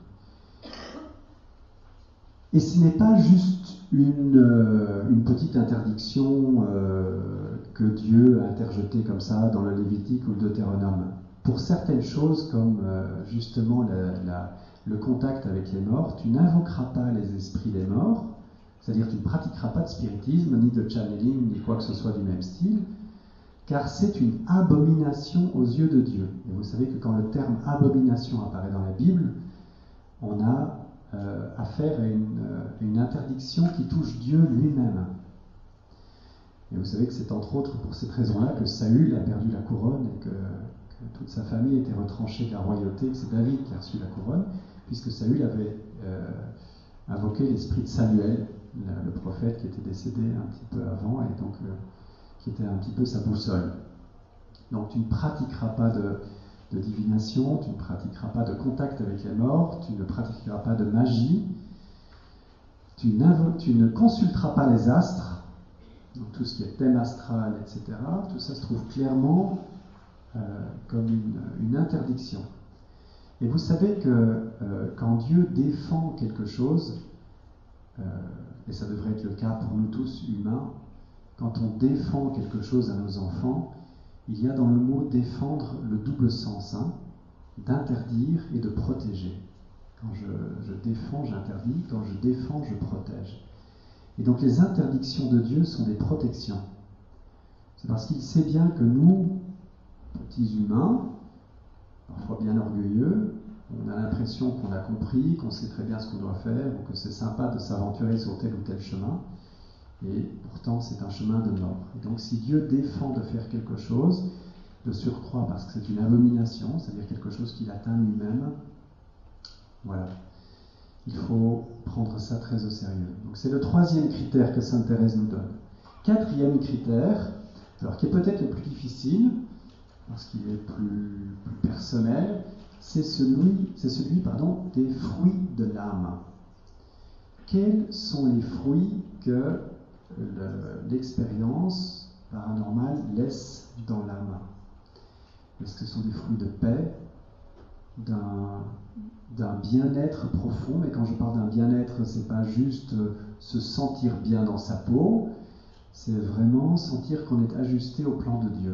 Et ce n'est pas juste une, euh, une petite interdiction euh, que Dieu a interjetée comme ça dans le Lévitique ou le Deutéronome. Pour certaines choses, comme euh, justement la, la, le contact avec les morts, tu n'invoqueras pas les esprits des morts, c'est-à-dire tu ne pratiqueras pas de spiritisme, ni de channeling, ni quoi que ce soit du même style, car c'est une abomination aux yeux de Dieu. Et vous savez que quand le terme abomination apparaît dans la Bible, on a euh, affaire à une, euh, une interdiction qui touche Dieu lui-même. Et vous savez que c'est entre autres pour cette raison-là que Saül a perdu la couronne et que, que toute sa famille était retranchée de la royauté, que c'est David qui a reçu la couronne, puisque Saül avait euh, invoqué l'esprit de Samuel, le, le prophète qui était décédé un petit peu avant, et donc euh, qui était un petit peu sa boussole. Donc tu ne pratiqueras pas de, de divination, tu ne pratiqueras pas de contact avec les morts, tu ne pratiqueras pas de magie, tu, tu ne consulteras pas les astres, donc tout ce qui est thème astral, et cetera. Tout ça se trouve clairement euh, comme une, une interdiction. Et vous savez que euh, quand Dieu défend quelque chose, euh, et ça devrait être le cas pour nous tous humains, quand on défend quelque chose à nos enfants, il y a dans le mot défendre le double sens, hein, d'interdire et de protéger. Quand je, je défends, j'interdis, quand je défends, je protège. Et donc les interdictions de Dieu sont des protections. C'est parce qu'il sait bien que nous, petits humains, parfois bien orgueilleux, on a l'impression qu'on a compris, qu'on sait très bien ce qu'on doit faire, ou que c'est sympa de s'aventurer sur tel ou tel chemin, et pourtant c'est un chemin de mort. Et donc si Dieu défend de faire quelque chose, de surcroît parce que c'est une abomination, c'est-à-dire quelque chose qu'il atteint lui-même, voilà. Il faut prendre ça très au sérieux. Donc c'est le troisième critère que Sainte Thérèse nous donne. Quatrième critère, alors qui est peut-être le plus difficile, parce qu'il est plus, plus personnel, c'est celui, c'est celui pardon, des fruits de l'âme. Quels sont les fruits que le, l'expérience paranormale laisse dans l'âme? Est-ce que ce sont des fruits de paix, d'un, d'un bien-être profond? Mais quand je parle d'un bien-être, c'est pas juste se sentir bien dans sa peau, c'est vraiment sentir qu'on est ajusté au plan de Dieu.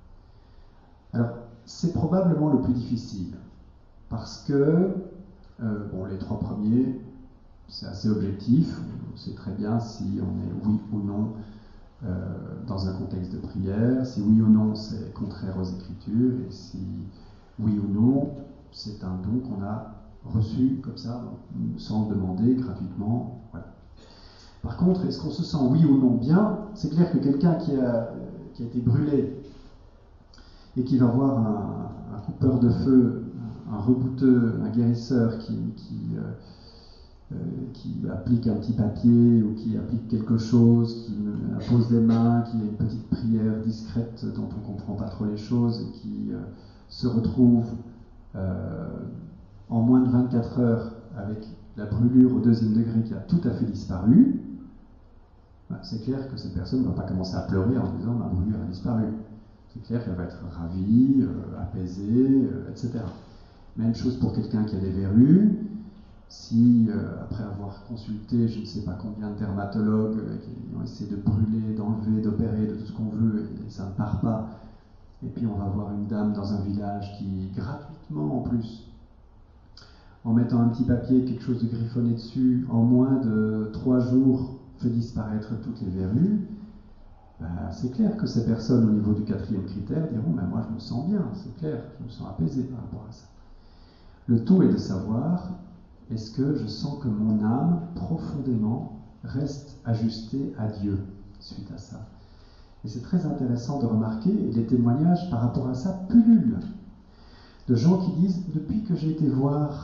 Alors, c'est probablement le plus difficile, parce que, euh, bon, les trois premiers, c'est assez objectif, on sait très bien si on est oui ou non euh, dans un contexte de prière, si oui ou non c'est contraire aux Écritures, et si oui ou non c'est un don qu'on a reçu comme ça, sans le demander, gratuitement, voilà. Par contre, est-ce qu'on se sent oui ou non bien? C'est clair que quelqu'un qui a, qui a été brûlé et qui va voir un, un coupeur de feu, un rebouteux, un guérisseur qui, qui, euh, euh, qui applique un petit papier ou qui applique quelque chose, qui impose les mains, qui a une petite prière discrète dont on ne comprend pas trop les choses et qui euh, se retrouve euh, en moins de vingt-quatre heures avec la brûlure au deuxième degré qui a tout à fait disparu, ben, c'est clair que cette personne ne va pas commencer à pleurer en disant « ma brûlure a disparu ». C'est clair qu'elle va être ravie, euh, apaisée, euh, et cetera. Même chose pour quelqu'un qui a des verrues. Si, euh, après avoir consulté je ne sais pas combien de dermatologues euh, qui ont essayé de brûler, d'enlever, d'opérer, de tout ce qu'on veut, et ça ne part pas, et puis on va voir une dame dans un village qui, gratuitement en plus, en mettant un petit papier, quelque chose de griffonné dessus, en moins de trois jours, fait disparaître toutes les verrues, ben, c'est clair que ces personnes, au niveau du quatrième critère, diront ben, « moi je me sens bien, c'est clair, je me sens apaisé par rapport à ça ». Le tout est de savoir, est-ce que je sens que mon âme, profondément, reste ajustée à Dieu suite à ça? Et c'est très intéressant de remarquer, et les témoignages par rapport à ça pullulent, de gens qui disent « depuis que j'ai été voir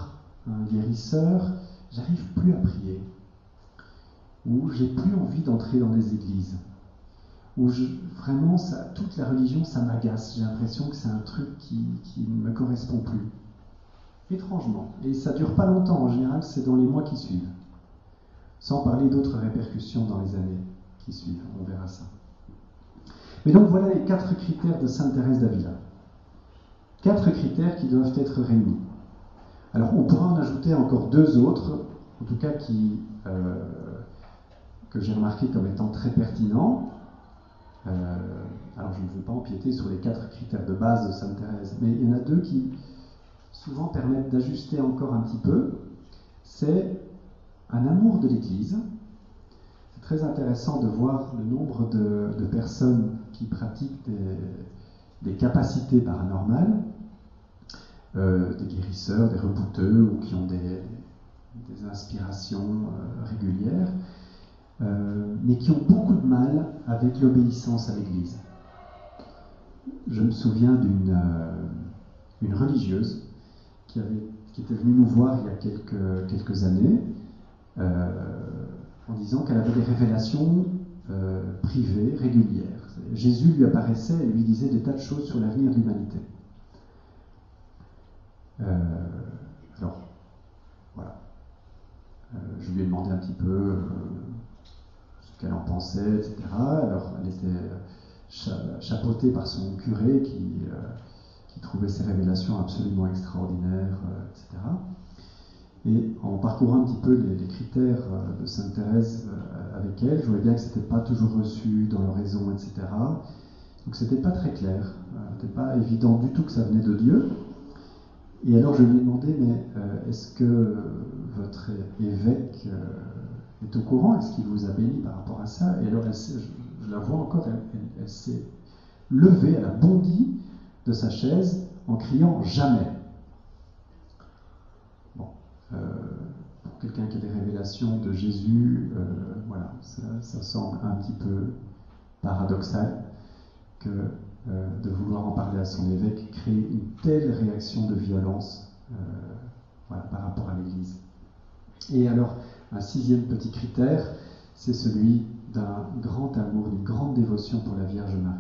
un guérisseur, j'arrive plus à prier, ou j'ai plus envie d'entrer dans les églises, où je, vraiment ça, toute la religion ça m'agace, j'ai l'impression que c'est un truc qui, qui ne me correspond plus. Étrangement. Et ça ne dure pas longtemps, en général c'est dans les mois qui suivent. Sans parler d'autres répercussions dans les années qui suivent, on verra ça. Mais donc voilà les quatre critères de Sainte Thérèse d'Avila. Quatre critères qui doivent être réunis. Alors on pourra en ajouter encore deux autres, en tout cas qui, euh, que j'ai remarqué comme étant très pertinents. Euh, alors je ne veux pas empiéter sur les quatre critères de base de Sainte Thérèse, mais il y en a deux qui souvent permettent d'ajuster encore un petit peu. C'est un amour de l'Église. C'est très intéressant de voir le nombre de, de personnes qui pratiquent des, des capacités paranormales, euh, des guérisseurs, des rebouteux, ou qui ont des, des inspirations euh, régulières, euh, mais qui ont beaucoup de mal avec l'obéissance à l'Église. Je me souviens d'une euh, une religieuse qui, avait, qui était venue nous voir il y a quelques, quelques années, euh, en disant qu'elle avait des révélations euh, privées, régulières. Jésus lui apparaissait et lui disait des tas de choses sur l'avenir de l'humanité. Euh, alors, voilà. Euh, je lui ai demandé un petit peu euh, ce qu'elle en pensait, et cetera. Alors, elle était cha- chapeautée par son curé qui, euh, qui trouvait ces révélations absolument extraordinaires, euh, et cetera. Et en parcourant un petit peu les, les critères de Sainte Thérèse avec elle, je voyais bien que ce n'était pas toujours reçu dans l'oraison, et cetera. Donc c'était pas très clair, c'était pas évident du tout que ça venait de Dieu. Et alors je lui ai demandé, mais euh, est-ce que votre évêque euh, est au courant? Est-ce qu'il vous a béni par rapport à ça? Et alors elle, je, je la vois encore, elle, elle, elle s'est levée, elle a bondi de sa chaise en criant « Jamais ». Euh, pour quelqu'un qui a des révélations de Jésus, euh, voilà, ça, ça semble un petit peu paradoxal que euh, de vouloir en parler à son évêque crée une telle réaction de violence euh, voilà, par rapport à l'Église. Et alors, un sixième petit critère, c'est celui d'un grand amour, d'une grande dévotion pour la Vierge Marie.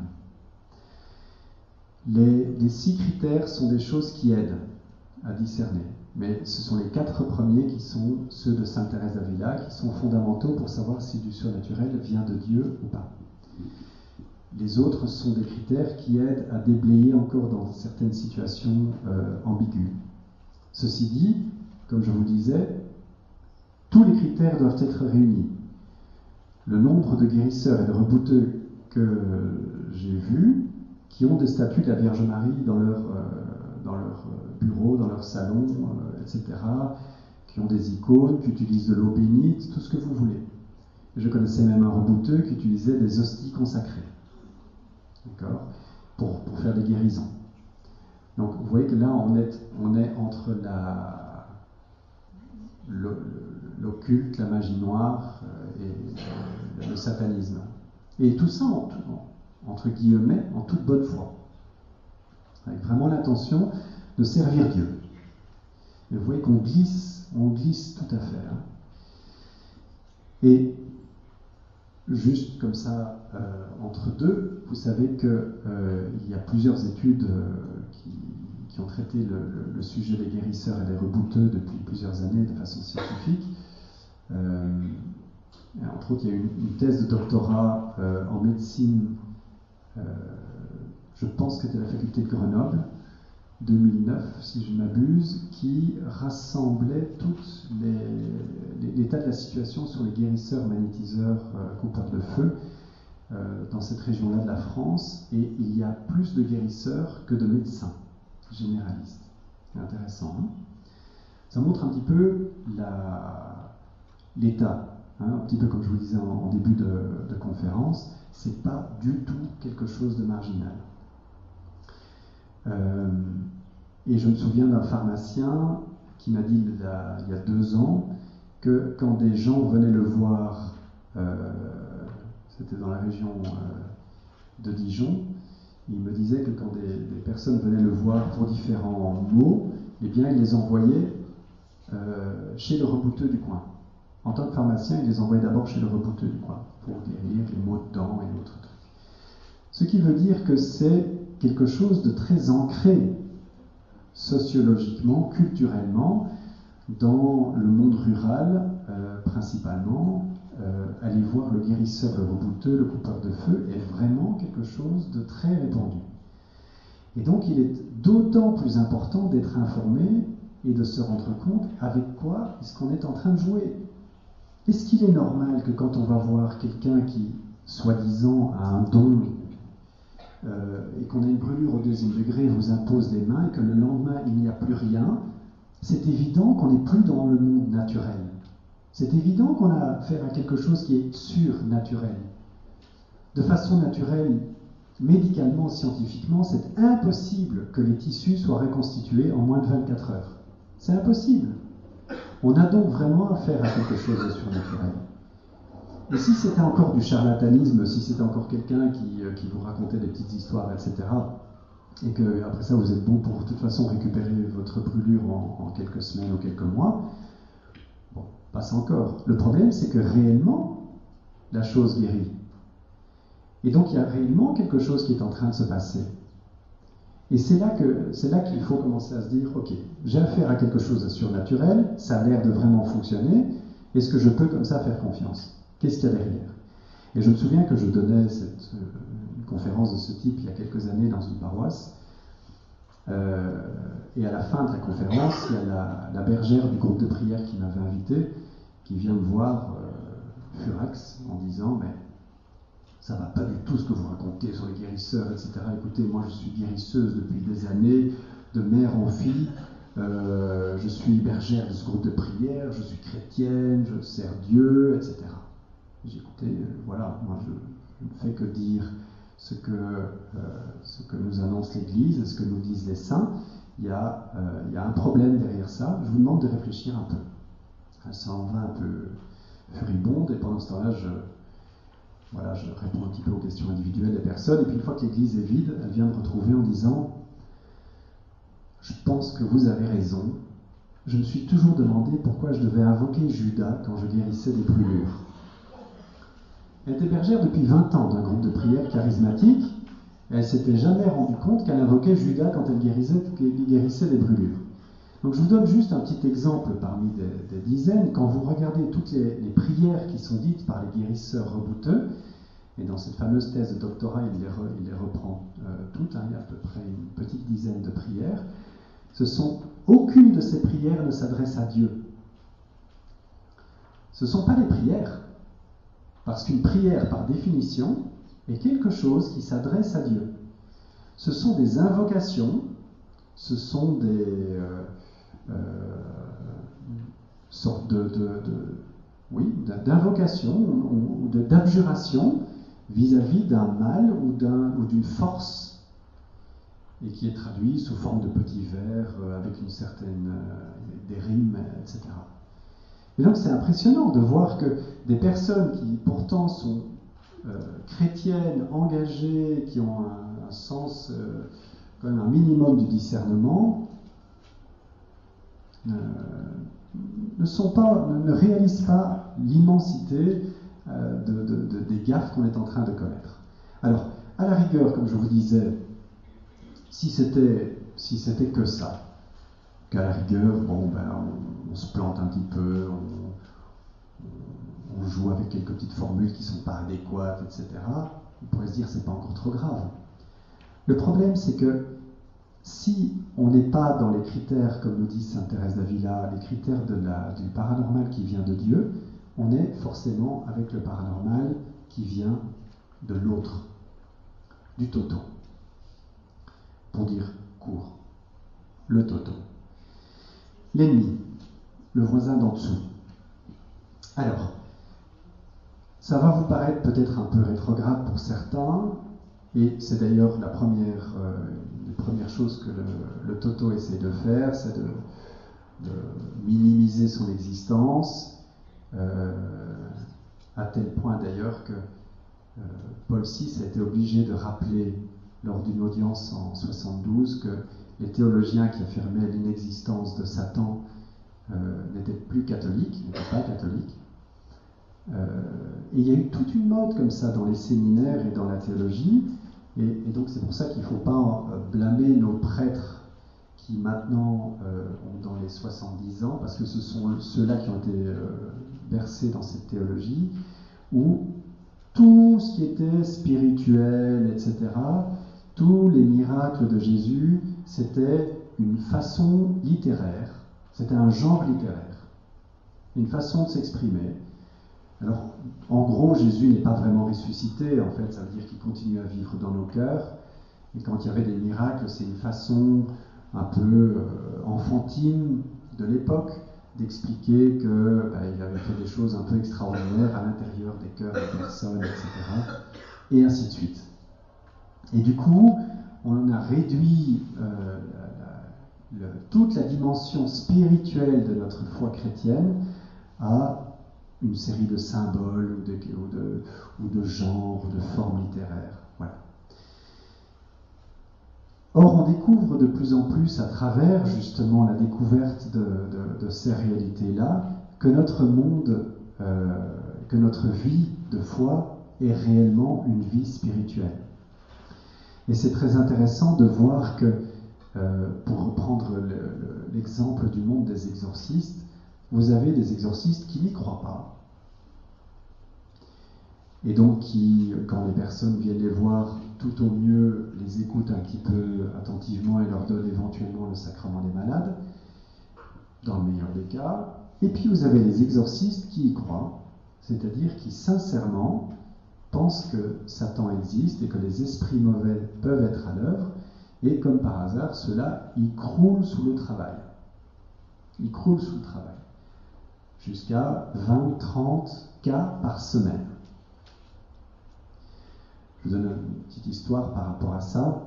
Les, les six critères sont des choses qui aident à discerner. Mais ce sont les quatre premiers qui sont ceux de Sainte Thérèse d'Avila, qui sont fondamentaux pour savoir si du surnaturel vient de Dieu ou pas. Les autres sont des critères qui aident à déblayer encore dans certaines situations euh, ambiguës. Ceci dit, comme je vous disais, tous les critères doivent être réunis. Le nombre de guérisseurs et de rebouteux que j'ai vus, qui ont des statues de la Vierge Marie dans leur... Euh, dans leur bureau, dans leur salon, euh, et cetera, qui ont des icônes, qui utilisent de l'eau bénite, tout ce que vous voulez. Je connaissais même un rebouteux qui utilisait des hosties consacrées, d'accord, pour, pour faire des guérisons. Donc vous voyez que là, on est, on est entre la, l'occulte, la magie noire euh, et le satanisme. Et tout ça, en, en, entre guillemets, en toute bonne foi. Avec vraiment l'intention de servir Dieu. Et vous voyez qu'on glisse, on glisse tout à fait. Hein. Et juste comme ça, euh, entre deux, vous savez qu'il euh, y a plusieurs études euh, qui, qui ont traité le, le, le sujet des guérisseurs et des rebouteux depuis plusieurs années de façon scientifique. Euh, entre autres, il y a une, une thèse de doctorat euh, en médecine, euh, je pense que c'était la faculté de Grenoble, deux mille neuf, si je ne m'abuse, qui rassemblait toutes les, les, l'état de la situation sur les guérisseurs, magnétiseurs, euh, coupeurs de feu euh, dans cette région-là de la France. Et il y a plus de guérisseurs que de médecins généralistes. C'est intéressant. Hein, ça montre un petit peu la, l'état. Hein, un petit peu comme je vous disais en, en début de, de conférence, c'est pas du tout quelque chose de marginal. Euh, et je me souviens d'un pharmacien qui m'a dit il y, a, il y a deux ans que quand des gens venaient le voir, euh, c'était dans la région euh, de Dijon, il me disait que quand des, des personnes venaient le voir pour différents maux, eh bien il les envoyait euh, chez le rebouteux du coin. En tant que pharmacien, il les envoie d'abord chez le rebouteux du coin pour guérir les maux de dents et autres trucs. Ce qui veut dire que c'est quelque chose de très ancré sociologiquement, culturellement, dans le monde rural, euh, principalement. Euh, aller voir le guérisseur, le rebouteux, le coupeur de feu est vraiment quelque chose de très répandu. Et donc il est d'autant plus important d'être informé et de se rendre compte avec quoi est-ce qu'on est en train de jouer. Est-ce qu'il est normal que quand on va voir quelqu'un qui, soi-disant, a un don euh, et qu'on a une brûlure au deuxième degré, vous impose les mains et que le lendemain il n'y a plus rien, c'est évident qu'on n'est plus dans le monde naturel. C'est évident qu'on a affaire à quelque chose qui est surnaturel. De façon naturelle, médicalement, scientifiquement, c'est impossible que les tissus soient reconstitués en moins de vingt-quatre heures. C'est impossible. On a donc vraiment affaire à quelque chose de surnaturel. Et si c'était encore du charlatanisme, si c'était encore quelqu'un qui, qui vous racontait des petites histoires, et cetera, et que après ça vous êtes bon pour de toute façon récupérer votre brûlure en, en quelques semaines ou quelques mois, bon, passe encore. Le problème, c'est que réellement, la chose guérit. Et donc il y a réellement quelque chose qui est en train de se passer. Et c'est là que, c'est là qu'il faut commencer à se dire, ok, j'ai affaire à quelque chose de surnaturel, ça a l'air de vraiment fonctionner, est-ce que je peux comme ça faire confiance? Qu'est-ce qu'il y a derrière? Et je me souviens que je donnais cette, euh, une conférence de ce type il y a quelques années dans une paroisse, euh, et à la fin de la conférence, il y a la, la bergère du groupe de prière qui m'avait invité, qui vient me voir euh, furax en disant, mais ça ne va pas du tout ce que vous racontez sur les guérisseurs, et cetera. Écoutez, moi je suis guérisseuse depuis des années, de mère en fille, euh, je suis bergère de ce groupe de prière, je suis chrétienne, je sers Dieu, et cetera. J'ai écouté, euh, voilà, moi je, je ne fais que dire ce que, euh, ce que nous annonce l'Église, ce que nous disent les saints. Il y a, euh, il y a un problème derrière ça, je vous demande de réfléchir un peu. Elle s'en va un peu furibonde, et pendant ce temps-là, je... Voilà, je réponds un petit peu aux questions individuelles des personnes, et puis une fois que l'église est vide, elle vient me retrouver en disant « Je pense que vous avez raison, je me suis toujours demandé pourquoi je devais invoquer Judas quand je guérissais des brûlures. » Elle était bergère depuis vingt ans d'un groupe de prière charismatique, et elle ne s'était jamais rendue compte qu'elle invoquait Judas quand elle guérissait, guérissait des brûlures. Donc je vous donne juste un petit exemple parmi des, des dizaines. Quand vous regardez toutes les, les prières qui sont dites par les guérisseurs rebouteux, et dans cette fameuse thèse de doctorat, il les, re, il les reprend euh, toutes, hein, il y a à peu près une petite dizaine de prières, ce sont, aucune de ces prières ne s'adresse à Dieu. Ce ne sont pas des prières, parce qu'une prière, par définition, est quelque chose qui s'adresse à Dieu. Ce sont des invocations, ce sont des... Euh, Euh, sorte de, de, de oui, d'invocation ou d'abjuration vis-à-vis d'un mal ou d'un, ou d'une force, et qui est traduit sous forme de petits vers euh, avec une certaine euh, des rimes, et cetera. Et donc c'est impressionnant de voir que des personnes qui pourtant sont euh, chrétiennes, engagées, qui ont un, un sens, euh, quand même un minimum du discernement, Euh, ne, sont pas, ne réalisent pas l'immensité euh, de, de, de, des gaffes qu'on est en train de commettre. Alors, à la rigueur, comme je vous disais, si c'était si c'était que ça, qu'à la rigueur, bon, ben, on, on se plante un petit peu, on, on joue avec quelques petites formules qui ne sont pas adéquates, et cetera, on pourrait se dire que ce n'est pas encore trop grave. Le problème, c'est que si on n'est pas dans les critères, comme nous dit sainte Thérèse d'Avila, les critères de la, du paranormal qui vient de Dieu, on est forcément avec le paranormal qui vient de l'autre, du toto. Pour dire court, le toto. L'ennemi, le voisin d'en dessous. Alors, ça va vous paraître peut-être un peu rétrograde pour certains, et c'est d'ailleurs la première, euh, les premières choses que le, le toto essaie de faire, c'est de, de minimiser son existence, euh, à tel point d'ailleurs que euh, Paul six a été obligé de rappeler lors d'une audience en soixante-douze que les théologiens qui affirmaient l'inexistence de Satan euh, n'était plus catholique, n'était pas catholique. Euh, et il y a eu toute une mode comme ça dans les séminaires et dans la théologie, et, et donc c'est pour ça qu'il ne faut pas blâmer nos prêtres qui maintenant euh, ont dans les soixante-dix ans, parce que ce sont ceux-là qui ont été euh, bercés dans cette théologie, où tout ce qui était spirituel, et cetera, tous les miracles de Jésus, c'était une façon littéraire, c'était un genre littéraire, une façon de s'exprimer. Alors, en gros, Jésus n'est pas vraiment ressuscité, en fait, ça veut dire qu'il continue à vivre dans nos cœurs, et quand il y avait des miracles, c'est une façon un peu euh, enfantine de l'époque d'expliquer qu'il bah, avait fait des choses un peu extraordinaires à l'intérieur des cœurs des personnes, et cetera. Et ainsi de suite. Et du coup, on a réduit euh, la, la, le, toute la dimension spirituelle de notre foi chrétienne à une série de symboles ou de, ou de, ou de genres, ou de formes littéraires. Voilà. Or, on découvre de plus en plus, à travers justement la découverte de, de, de ces réalités-là, que notre monde, euh, que notre vie de foi est réellement une vie spirituelle. Et c'est très intéressant de voir que, euh, pour reprendre le, le, l'exemple du monde des exorcistes, vous avez des exorcistes qui n'y croient pas. Et donc qui, quand les personnes viennent les voir, tout au mieux les écoutent un petit peu attentivement et leur donnent éventuellement le sacrement des malades, dans le meilleur des cas. Et puis vous avez les exorcistes qui y croient, c'est-à-dire qui sincèrement pensent que Satan existe et que les esprits mauvais peuvent être à l'œuvre, et comme par hasard, ceux-là, ils croulent sous le travail. Ils croulent sous le travail. Jusqu'à vingt à trente cas par semaine. Je vous donne une petite histoire par rapport à ça.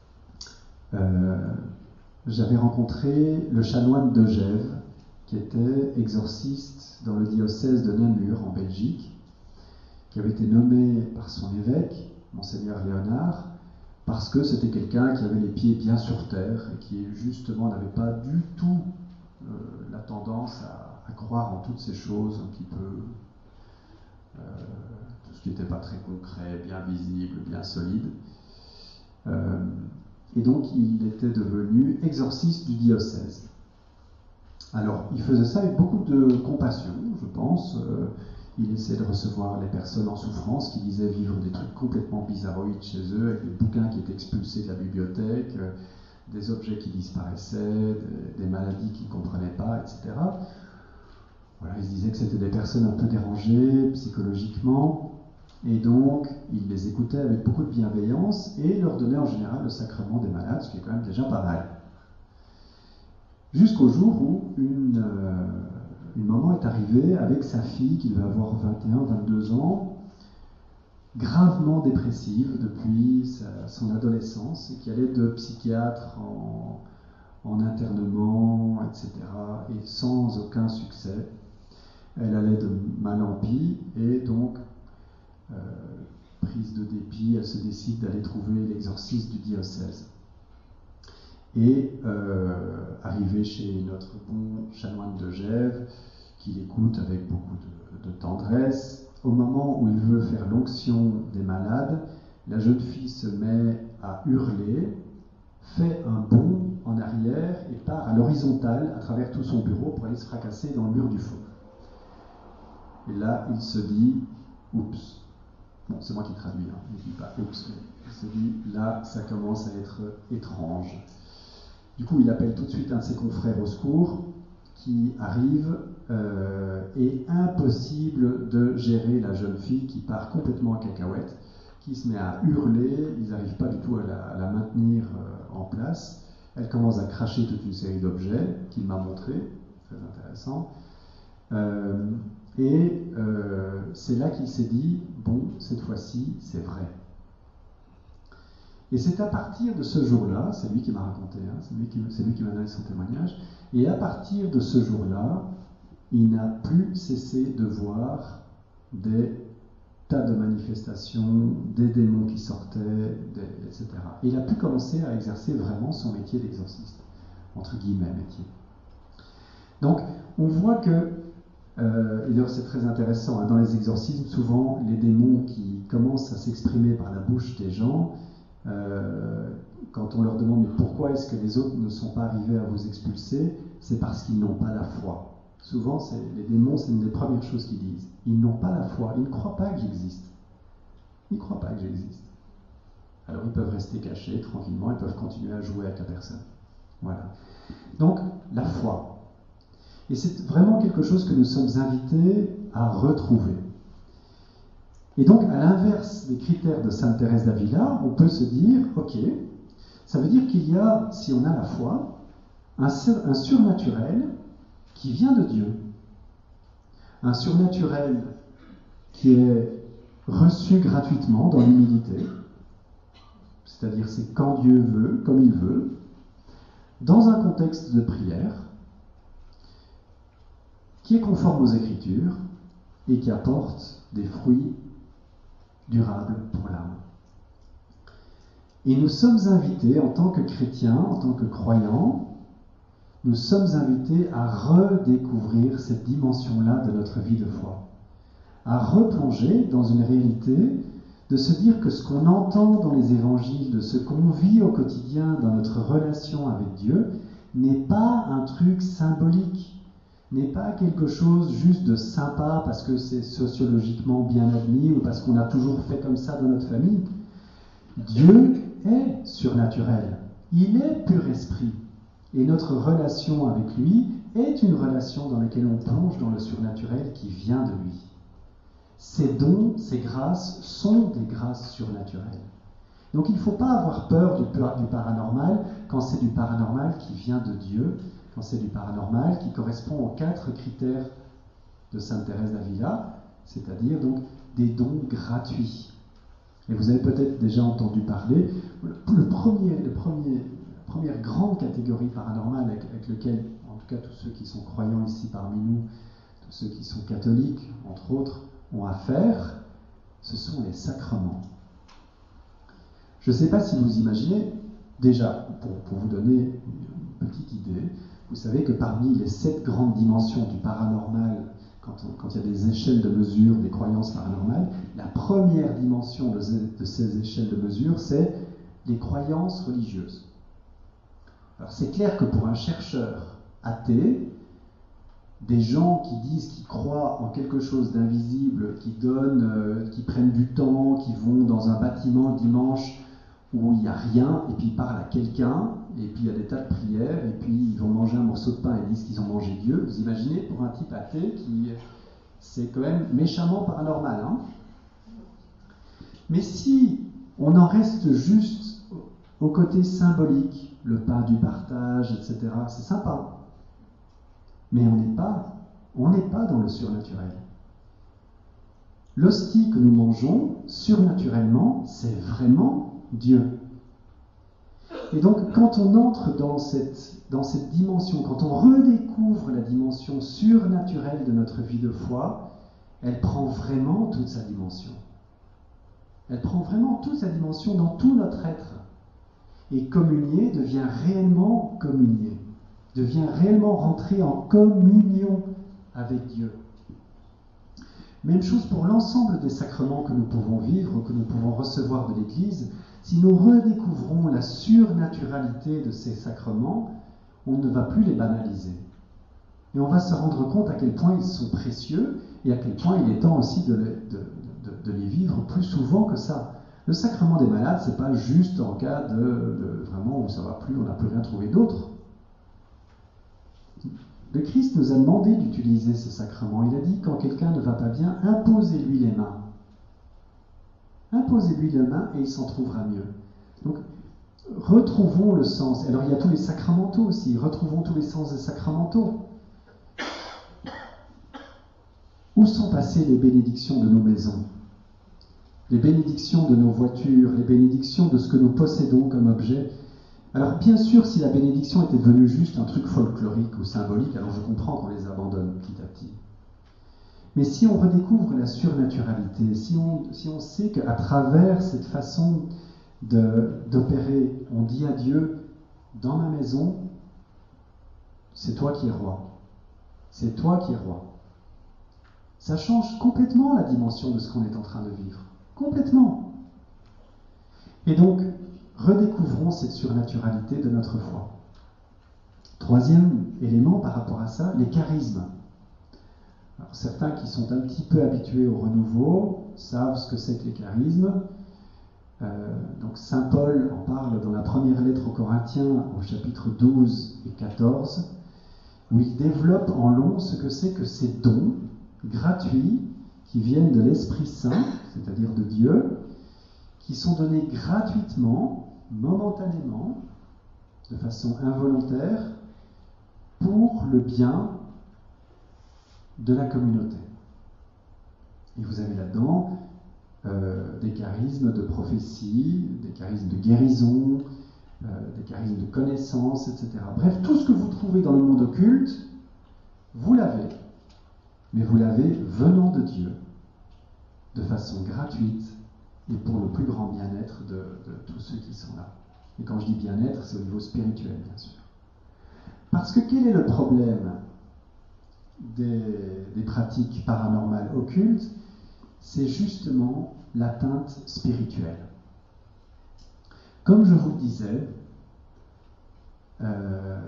Euh, j'avais rencontré le chanoine de Gève, qui était exorciste dans le diocèse de Namur, en Belgique, qui avait été nommé par son évêque, Monseigneur Léonard, parce que c'était quelqu'un qui avait les pieds bien sur terre et qui, justement, n'avait pas du tout euh, la tendance à, à croire en toutes ces choses un petit peu... Euh, tout ce qui n'était pas très concret, bien visible, bien solide. Euh, et donc, il était devenu exorciste du diocèse. Alors, il faisait ça avec beaucoup de compassion, je pense. Euh, il essayait de recevoir les personnes en souffrance qui disaient vivre des trucs complètement bizarroïdes chez eux, avec des bouquins qui étaient expulsés de la bibliothèque, euh, des objets qui disparaissaient, des, des maladies qu'ils ne comprenaient pas, et cetera. Voilà, il se disait que c'était des personnes un peu dérangées psychologiquement, et donc il les écoutait avec beaucoup de bienveillance et leur donnait en général le sacrement des malades, ce qui est quand même déjà pas mal. Jusqu'au jour où une, euh, une maman est arrivée avec sa fille qui devait avoir vingt et un vingt-deux ans, gravement dépressive depuis sa, son adolescence, et qui allait de psychiatre en, en internement, et cetera, et sans aucun succès. Elle allait de mal en pis, et donc, euh, prise de dépit, elle se décide d'aller trouver l'exorciste du diocèse. Et euh, arrivée chez notre bon chanoine de Gève, qui l'écoute avec beaucoup de, de tendresse, au moment où il veut faire l'onction des malades, la jeune fille se met à hurler, fait un bond en arrière et part à l'horizontale à travers tout son bureau pour aller se fracasser dans le mur du fond. Et là, il se dit, oups, bon, c'est moi qui traduis, hein, il ne dit pas oups, mais il se dit, là, ça commence à être étrange. Du coup, il appelle tout de suite un de ses confrères au secours, qui arrive, euh, et impossible de gérer la jeune fille qui part complètement en cacahuète, qui se met à hurler, ils n'arrivent pas du tout à la, à la maintenir euh, en place. Elle commence à cracher toute une série d'objets qu'il m'a montrés, très intéressant. Euh, et euh, c'est là qu'il s'est dit, bon, cette fois-ci, c'est vrai. Et c'est à partir de ce jour-là, c'est lui qui m'a raconté, hein, c'est lui qui, c'est lui qui m'a donné son témoignage, et à partir de ce jour-là, il n'a plus cessé de voir des tas de manifestations, des démons qui sortaient, des, et cetera. Et il a pu commencer à exercer vraiment son métier d'exorciste, entre guillemets métier. Donc, on voit que, euh, et d'ailleurs c'est très intéressant, hein, dans les exorcismes, souvent les démons qui commencent à s'exprimer par la bouche des gens, euh, quand on leur demande mais pourquoi est-ce que les autres ne sont pas arrivés à vous expulser, c'est parce qu'ils n'ont pas la foi. Souvent, c'est, les démons, c'est une des premières choses qu'ils disent. Ils n'ont pas la foi, ils ne croient pas que j'existe. Ils ne croient pas que j'existe. Alors ils peuvent rester cachés tranquillement, ils peuvent continuer à jouer avec la personne. Voilà. Donc, la foi. Et c'est vraiment quelque chose que nous sommes invités à retrouver. Et donc, à l'inverse des critères de Sainte Thérèse d'Avila, on peut se dire, ok, ça veut dire qu'il y a, si on a la foi, un, un surnaturel qui vient de Dieu. Un surnaturel qui est reçu gratuitement dans l'humilité, c'est-à-dire c'est quand Dieu veut, comme il veut, dans un contexte de prière, qui est conforme aux Écritures et qui apporte des fruits durables pour l'âme. Et nous sommes invités, en tant que chrétiens, en tant que croyants, nous sommes invités à redécouvrir cette dimension-là de notre vie de foi, à replonger dans une réalité de se dire que ce qu'on entend dans les évangiles, de ce qu'on vit au quotidien dans notre relation avec Dieu, n'est pas un truc symbolique, n'est pas quelque chose juste de sympa parce que c'est sociologiquement bien admis ou parce qu'on a toujours fait comme ça dans notre famille. Dieu est surnaturel, il est pur esprit, et notre relation avec lui est une relation dans laquelle on plonge dans le surnaturel qui vient de lui. Ces dons, ces grâces sont des grâces surnaturelles. Donc il ne faut pas avoir peur du, du paranormal quand c'est du paranormal qui vient de Dieu, quand c'est du paranormal qui correspond aux quatre critères de Sainte Thérèse d'Avila, c'est-à-dire donc des dons gratuits. Et vous avez peut-être déjà entendu parler, le premier, le premier, la première grande catégorie paranormale avec, avec laquelle, en tout cas tous ceux qui sont croyants ici parmi nous, tous ceux qui sont catholiques, entre autres, ont affaire, ce sont les sacrements. Je ne sais pas si vous imaginez, déjà, pour, pour vous donner une petite idée, vous savez que parmi les sept grandes dimensions du paranormal, quand, on, quand il y a des échelles de mesure des croyances paranormales, la première dimension de ces, de ces échelles de mesure, c'est les croyances religieuses. Alors c'est clair que pour un chercheur athée, des gens qui disent qu'ils croient en quelque chose d'invisible, qui donnent, euh, qui prennent du temps, qui vont dans un bâtiment dimanche où il n'y a rien, et puis ils parlent à quelqu'un, et puis il y a des tas de prières, et puis ils vont manger un morceau de pain et disent qu'ils ont mangé Dieu. Vous imaginez, pour un type athée, qui, c'est quand même méchamment paranormal. Hein. Mais si on en reste juste au côté symbolique, le pain du partage, et cetera, c'est sympa. Mais on n'est pas, on n'est pas dans le surnaturel. L'hostie que nous mangeons, surnaturellement, c'est vraiment Dieu. Et donc, quand on entre dans cette, dans cette dimension, quand on redécouvre la dimension surnaturelle de notre vie de foi, elle prend vraiment toute sa dimension. Elle prend vraiment toute sa dimension dans tout notre être. Et communier devient réellement communier, devient réellement rentrer en communion avec Dieu. Même chose pour l'ensemble des sacrements que nous pouvons vivre, que nous pouvons recevoir de l'Église. Si nous redécouvrons la surnaturalité de ces sacrements, on ne va plus les banaliser. Et on va se rendre compte à quel point ils sont précieux et à quel point il est temps aussi de les, de, de, de les vivre plus souvent que ça. Le sacrement des malades, ce n'est pas juste en cas de, de vraiment où ça ne va plus, on n'a plus rien trouvé d'autre. Le Christ nous a demandé d'utiliser ce sacrement. Il a dit, quand quelqu'un ne va pas bien, imposez-lui les mains. Imposez-lui les mains et il s'en trouvera mieux. Donc, retrouvons le sens. Alors, il y a tous les sacramentaux aussi. Retrouvons tous les sens des sacramentaux. Où sont passées les bénédictions de nos maisons? Les bénédictions de nos voitures, les bénédictions de ce que nous possédons comme objet? Alors, bien sûr, si la bénédiction était devenue juste un truc folklorique ou symbolique, alors je comprends qu'on les abandonne petit à petit. Mais si on redécouvre la surnaturalité, si on, si on sait qu'à travers cette façon de, d'opérer, on dit à Dieu, dans ma maison, c'est toi qui es roi. c'est toi qui es roi. Ça change complètement la dimension de ce qu'on est en train de vivre. Complètement. Et donc, redécouvrons cette surnaturalité de notre foi. Troisième élément par rapport à ça, les charismes. Alors, certains qui sont un petit peu habitués au renouveau savent ce que c'est que les charismes. Euh, donc Saint Paul en parle dans la première lettre aux Corinthiens au chapitre douze et quatorze, où il développe en long ce que c'est que ces dons gratuits qui viennent de l'Esprit Saint, c'est-à-dire de Dieu, qui sont donnés gratuitement, momentanément, de façon involontaire, pour le bien de la communauté. Et vous avez là-dedans euh, des charismes de prophétie, des charismes de guérison, euh, des charismes de connaissance, et cetera. Bref, tout ce que vous trouvez dans le monde occulte, vous l'avez. Mais vous l'avez venant de Dieu, de façon gratuite et pour le plus grand bien-être de, de tous ceux qui sont là. Et quand je dis bien-être, c'est au niveau spirituel, bien sûr. Parce que quel est le problème des, des pratiques paranormales occultes? C'est justement l'atteinte spirituelle. Comme je vous le disais, euh,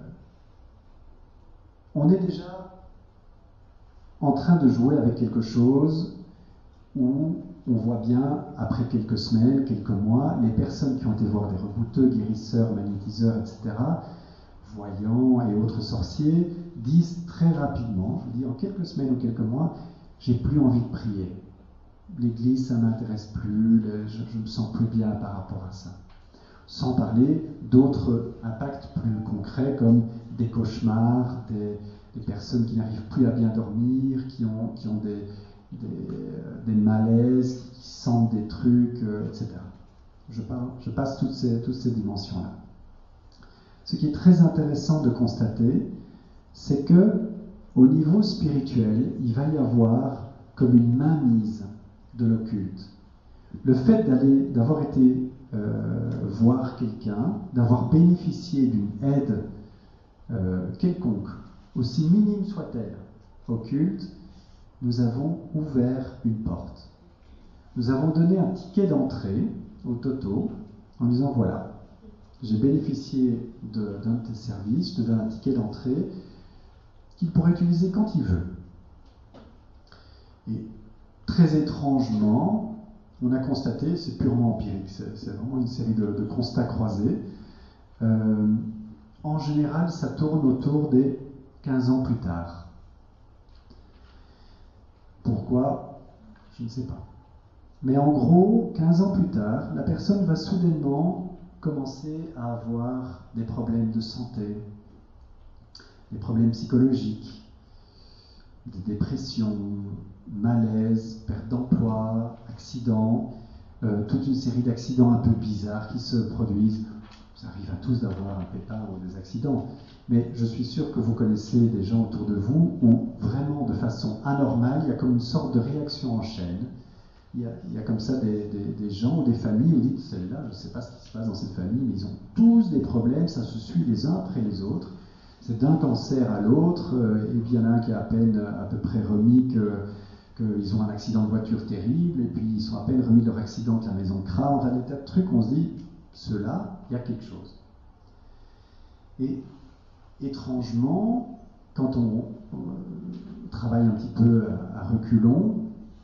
on est déjà en train de jouer avec quelque chose où on voit bien, après quelques semaines, quelques mois, les personnes qui ont été voir des rebouteux, guérisseurs, magnétiseurs, et cetera, voyants et autres sorciers, disent très rapidement, je dis en quelques semaines ou quelques mois, j'ai plus envie de prier. L'église, ça ne m'intéresse plus, je ne me sens plus bien par rapport à ça. Sans parler d'autres impacts plus concrets comme des cauchemars, des, des personnes qui n'arrivent plus à bien dormir, qui ont, qui ont des, des, des malaises, qui, qui sentent des trucs, euh, et cetera. Je, parle, je passe toutes ces, toutes ces dimensions-là. Ce qui est très intéressant de constater, c'est que au niveau spirituel, il va y avoir comme une mainmise de l'occulte. Le fait d'aller, d'avoir été euh, voir quelqu'un, d'avoir bénéficié d'une aide euh, quelconque, aussi minime soit-elle, occulte, nous avons ouvert une porte. Nous avons donné un ticket d'entrée au Toto en disant voilà, j'ai bénéficié de, d'un de tes services, je te donne un ticket d'entrée qu'il pourrait utiliser quand il veut. Et très étrangement, on a constaté, c'est purement empirique, c'est, c'est vraiment une série de, de constats croisés. Euh, en général, ça tourne autour des quinze ans plus tard. Pourquoi? Je ne sais pas. Mais en gros, quinze ans plus tard, la personne va soudainement commencer à avoir des problèmes de santé, des problèmes psychologiques, des dépressions, malaise, perte d'emploi, accidents, euh, toute une série d'accidents un peu bizarres qui se produisent. Ça arrive à tous d'avoir un pépin ou des accidents, mais je suis sûr que vous connaissez des gens autour de vous où vraiment de façon anormale, il y a comme une sorte de réaction en chaîne. Il y a, il y a comme ça des, des, des gens ou des familles où vous dites, celle-là, je ne sais pas ce qui se passe dans cette famille, mais ils ont tous des problèmes, ça se suit les uns après les autres. C'est d'un cancer à l'autre, et puis il y en a un qui est à peine à peu près remis que qu'ils ont un accident de voiture terrible, et puis ils sont à peine remis de leur accident que la maison crame, enfin des tas de trucs, on se dit, ceux-là, il y a quelque chose. Et étrangement, quand on, on travaille un petit peu à, à reculons,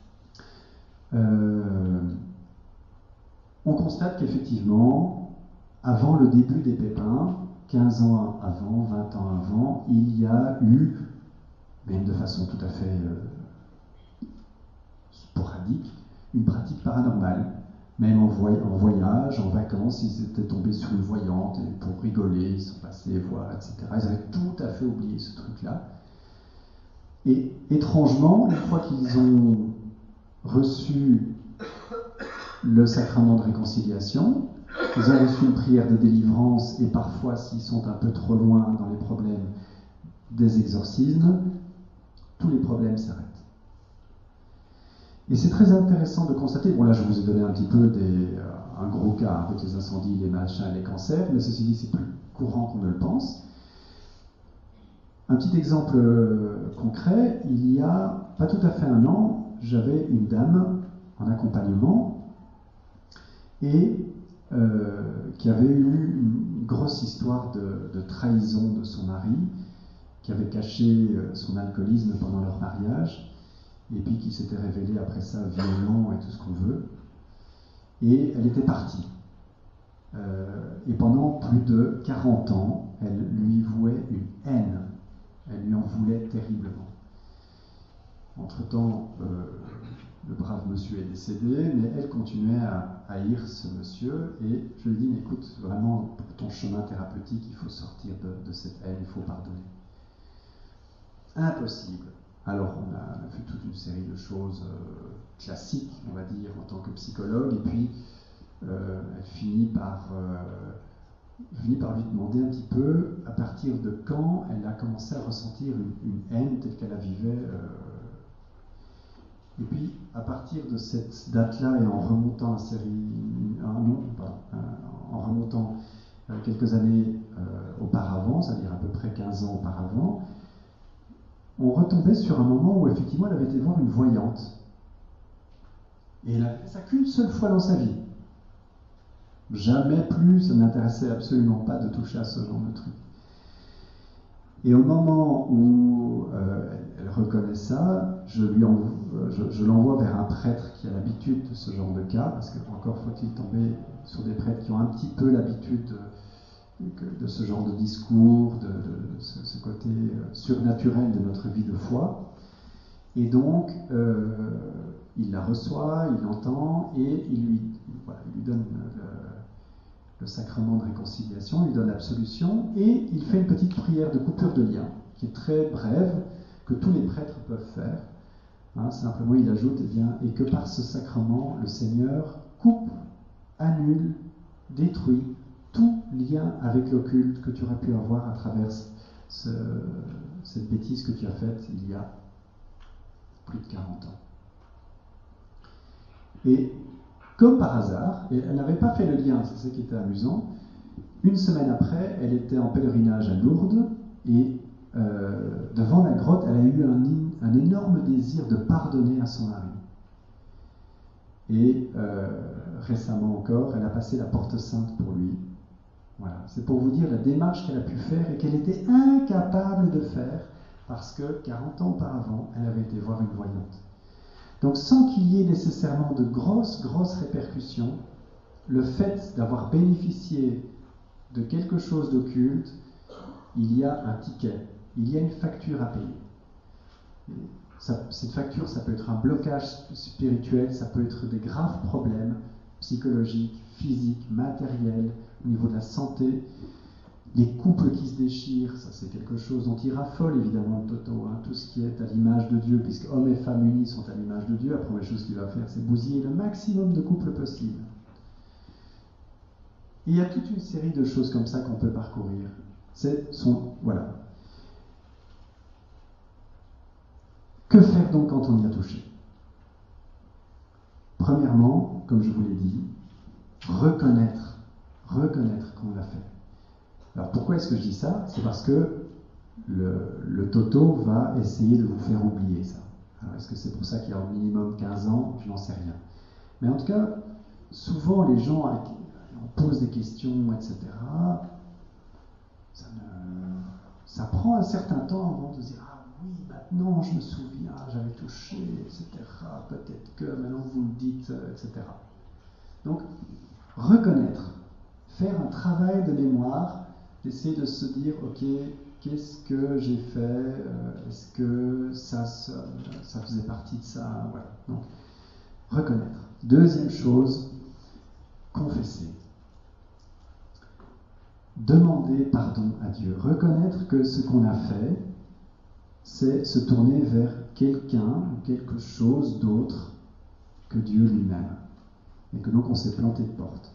euh, on constate qu'effectivement, avant le début des pépins, quinze ans avant, vingt ans avant, il y a eu, même de façon tout à fait euh, sporadique, une pratique paranormale. Même en, voy- en voyage, en vacances, ils étaient tombés sur une voyante et pour rigoler, ils sont passés voir, et cetera. Ils avaient tout à fait oublié ce truc-là. Et étrangement, une fois qu'ils ont reçu le sacrement de réconciliation, ils ont reçu une prière de délivrance et parfois, s'ils sont un peu trop loin dans les problèmes, des exorcismes, tous les problèmes s'arrêtent. Et c'est très intéressant de constater, bon là je vous ai donné un petit peu des, euh, un gros cas avec les incendies, les machins, les cancers, mais ceci dit c'est plus courant qu'on ne le pense. Un petit exemple euh, concret, il y a pas tout à fait un an, j'avais une dame en accompagnement et euh, qui avait eu une grosse histoire de, de trahison de son mari, qui avait caché euh, son alcoolisme pendant leur mariage, et puis qui s'était révélé après ça violent et tout ce qu'on veut. Et elle était partie. Euh, et pendant plus de quarante ans, elle lui vouait une haine. Elle lui en voulait terriblement. Entre-temps, euh, le brave monsieur est décédé, mais elle continuait à haïr ce monsieur, et je lui dis, mais écoute, vraiment, pour ton chemin thérapeutique, il faut sortir de, de cette haine, il faut pardonner. Impossible. Alors, on a, on a fait toute une série de choses euh, classiques, on va dire, en tant que psychologue, et puis euh, elle finit par, euh, finit par lui demander un petit peu à partir de quand elle a commencé à ressentir une, une haine telle qu'elle la vivait. Euh, et puis, à partir de cette date-là, et en remontant la série, ah non, pas, euh, en remontant euh, quelques années euh, auparavant, c'est-à-dire à peu près quinze ans auparavant, on retombait sur un moment où effectivement elle avait été voir une voyante. Et elle a fait ça qu'une seule fois dans sa vie. Jamais plus, ça n'intéressait absolument pas de toucher à ce genre de truc. Et au moment où euh, elle, elle reconnaît ça, je, lui envoie, je, je l'envoie vers un prêtre qui a l'habitude de ce genre de cas, parce que encore faut-il tomber sur des prêtres qui ont un petit peu l'habitude de, de ce genre de discours, de, de ce, ce côté surnaturel de notre vie de foi. Et donc, euh, il la reçoit, il l'entend, et il lui, voilà, il lui donne le, le sacrement de réconciliation, il lui donne l'absolution, et il fait une petite prière de coupure de lien, qui est très brève, que tous les prêtres peuvent faire. Hein, simplement, il ajoute, eh bien, et que par ce sacrement, le Seigneur coupe, annule, détruit tout lien avec l'occulte que tu aurais pu avoir à travers ce, cette bêtise que tu as faite il y a plus de quarante ans. Et comme par hasard, et elle n'avait pas fait le lien, c'est ce qui était amusant, une semaine après, elle était en pèlerinage à Lourdes, et euh, devant la grotte, elle a eu un, un énorme désir de pardonner à son mari. Et euh, récemment encore, elle a passé la porte sainte pour lui. Voilà. C'est pour vous dire la démarche qu'elle a pu faire et qu'elle était incapable de faire parce que quarante ans auparavant, elle avait été voir une voyante. Donc sans qu'il y ait nécessairement de grosses, grosses répercussions, le fait d'avoir bénéficié de quelque chose d'occulte, il y a un ticket, il y a une facture à payer. Ça, cette facture, ça peut être un blocage spirituel, ça peut être des graves problèmes psychologiques, physiques, matériels, au niveau de la santé. Les couples qui se déchirent, ça c'est quelque chose dont il raffole évidemment le Toto, hein, tout ce qui est à l'image de Dieu, puisque hommes et femmes unis sont à l'image de Dieu, la première chose qu'il va faire c'est bousiller le maximum de couples possible. Et il y a toute une série de choses comme ça qu'on peut parcourir. C'est son, voilà. Que faire donc quand on y a touché? Premièrement, comme je vous l'ai dit, reconnaître, reconnaître qu'on l'a fait. Alors pourquoi est-ce que je dis ça? C'est parce que le, le Toto va essayer de vous faire oublier ça. Alors est-ce que c'est pour ça qu'il y a au minimum quinze ans? Je n'en sais rien. Mais en tout cas, souvent les gens on pose des questions, et cetera. Ça, ne, ça prend un certain temps avant de se dire ah oui, maintenant je me souviens, j'avais touché, et cetera. Peut-être que maintenant vous le dites, et cetera. Donc, reconnaître, faire un travail de mémoire, essayer de se dire ok, qu'est-ce que j'ai fait, euh, est-ce que ça, ça, ça faisait partie de ça, voilà. Donc, reconnaître. Deuxième chose, confesser. Demander pardon à Dieu. Reconnaître que ce qu'on a fait, c'est se tourner vers quelqu'un ou quelque chose d'autre que Dieu lui-même. Et que donc on s'est planté de porte.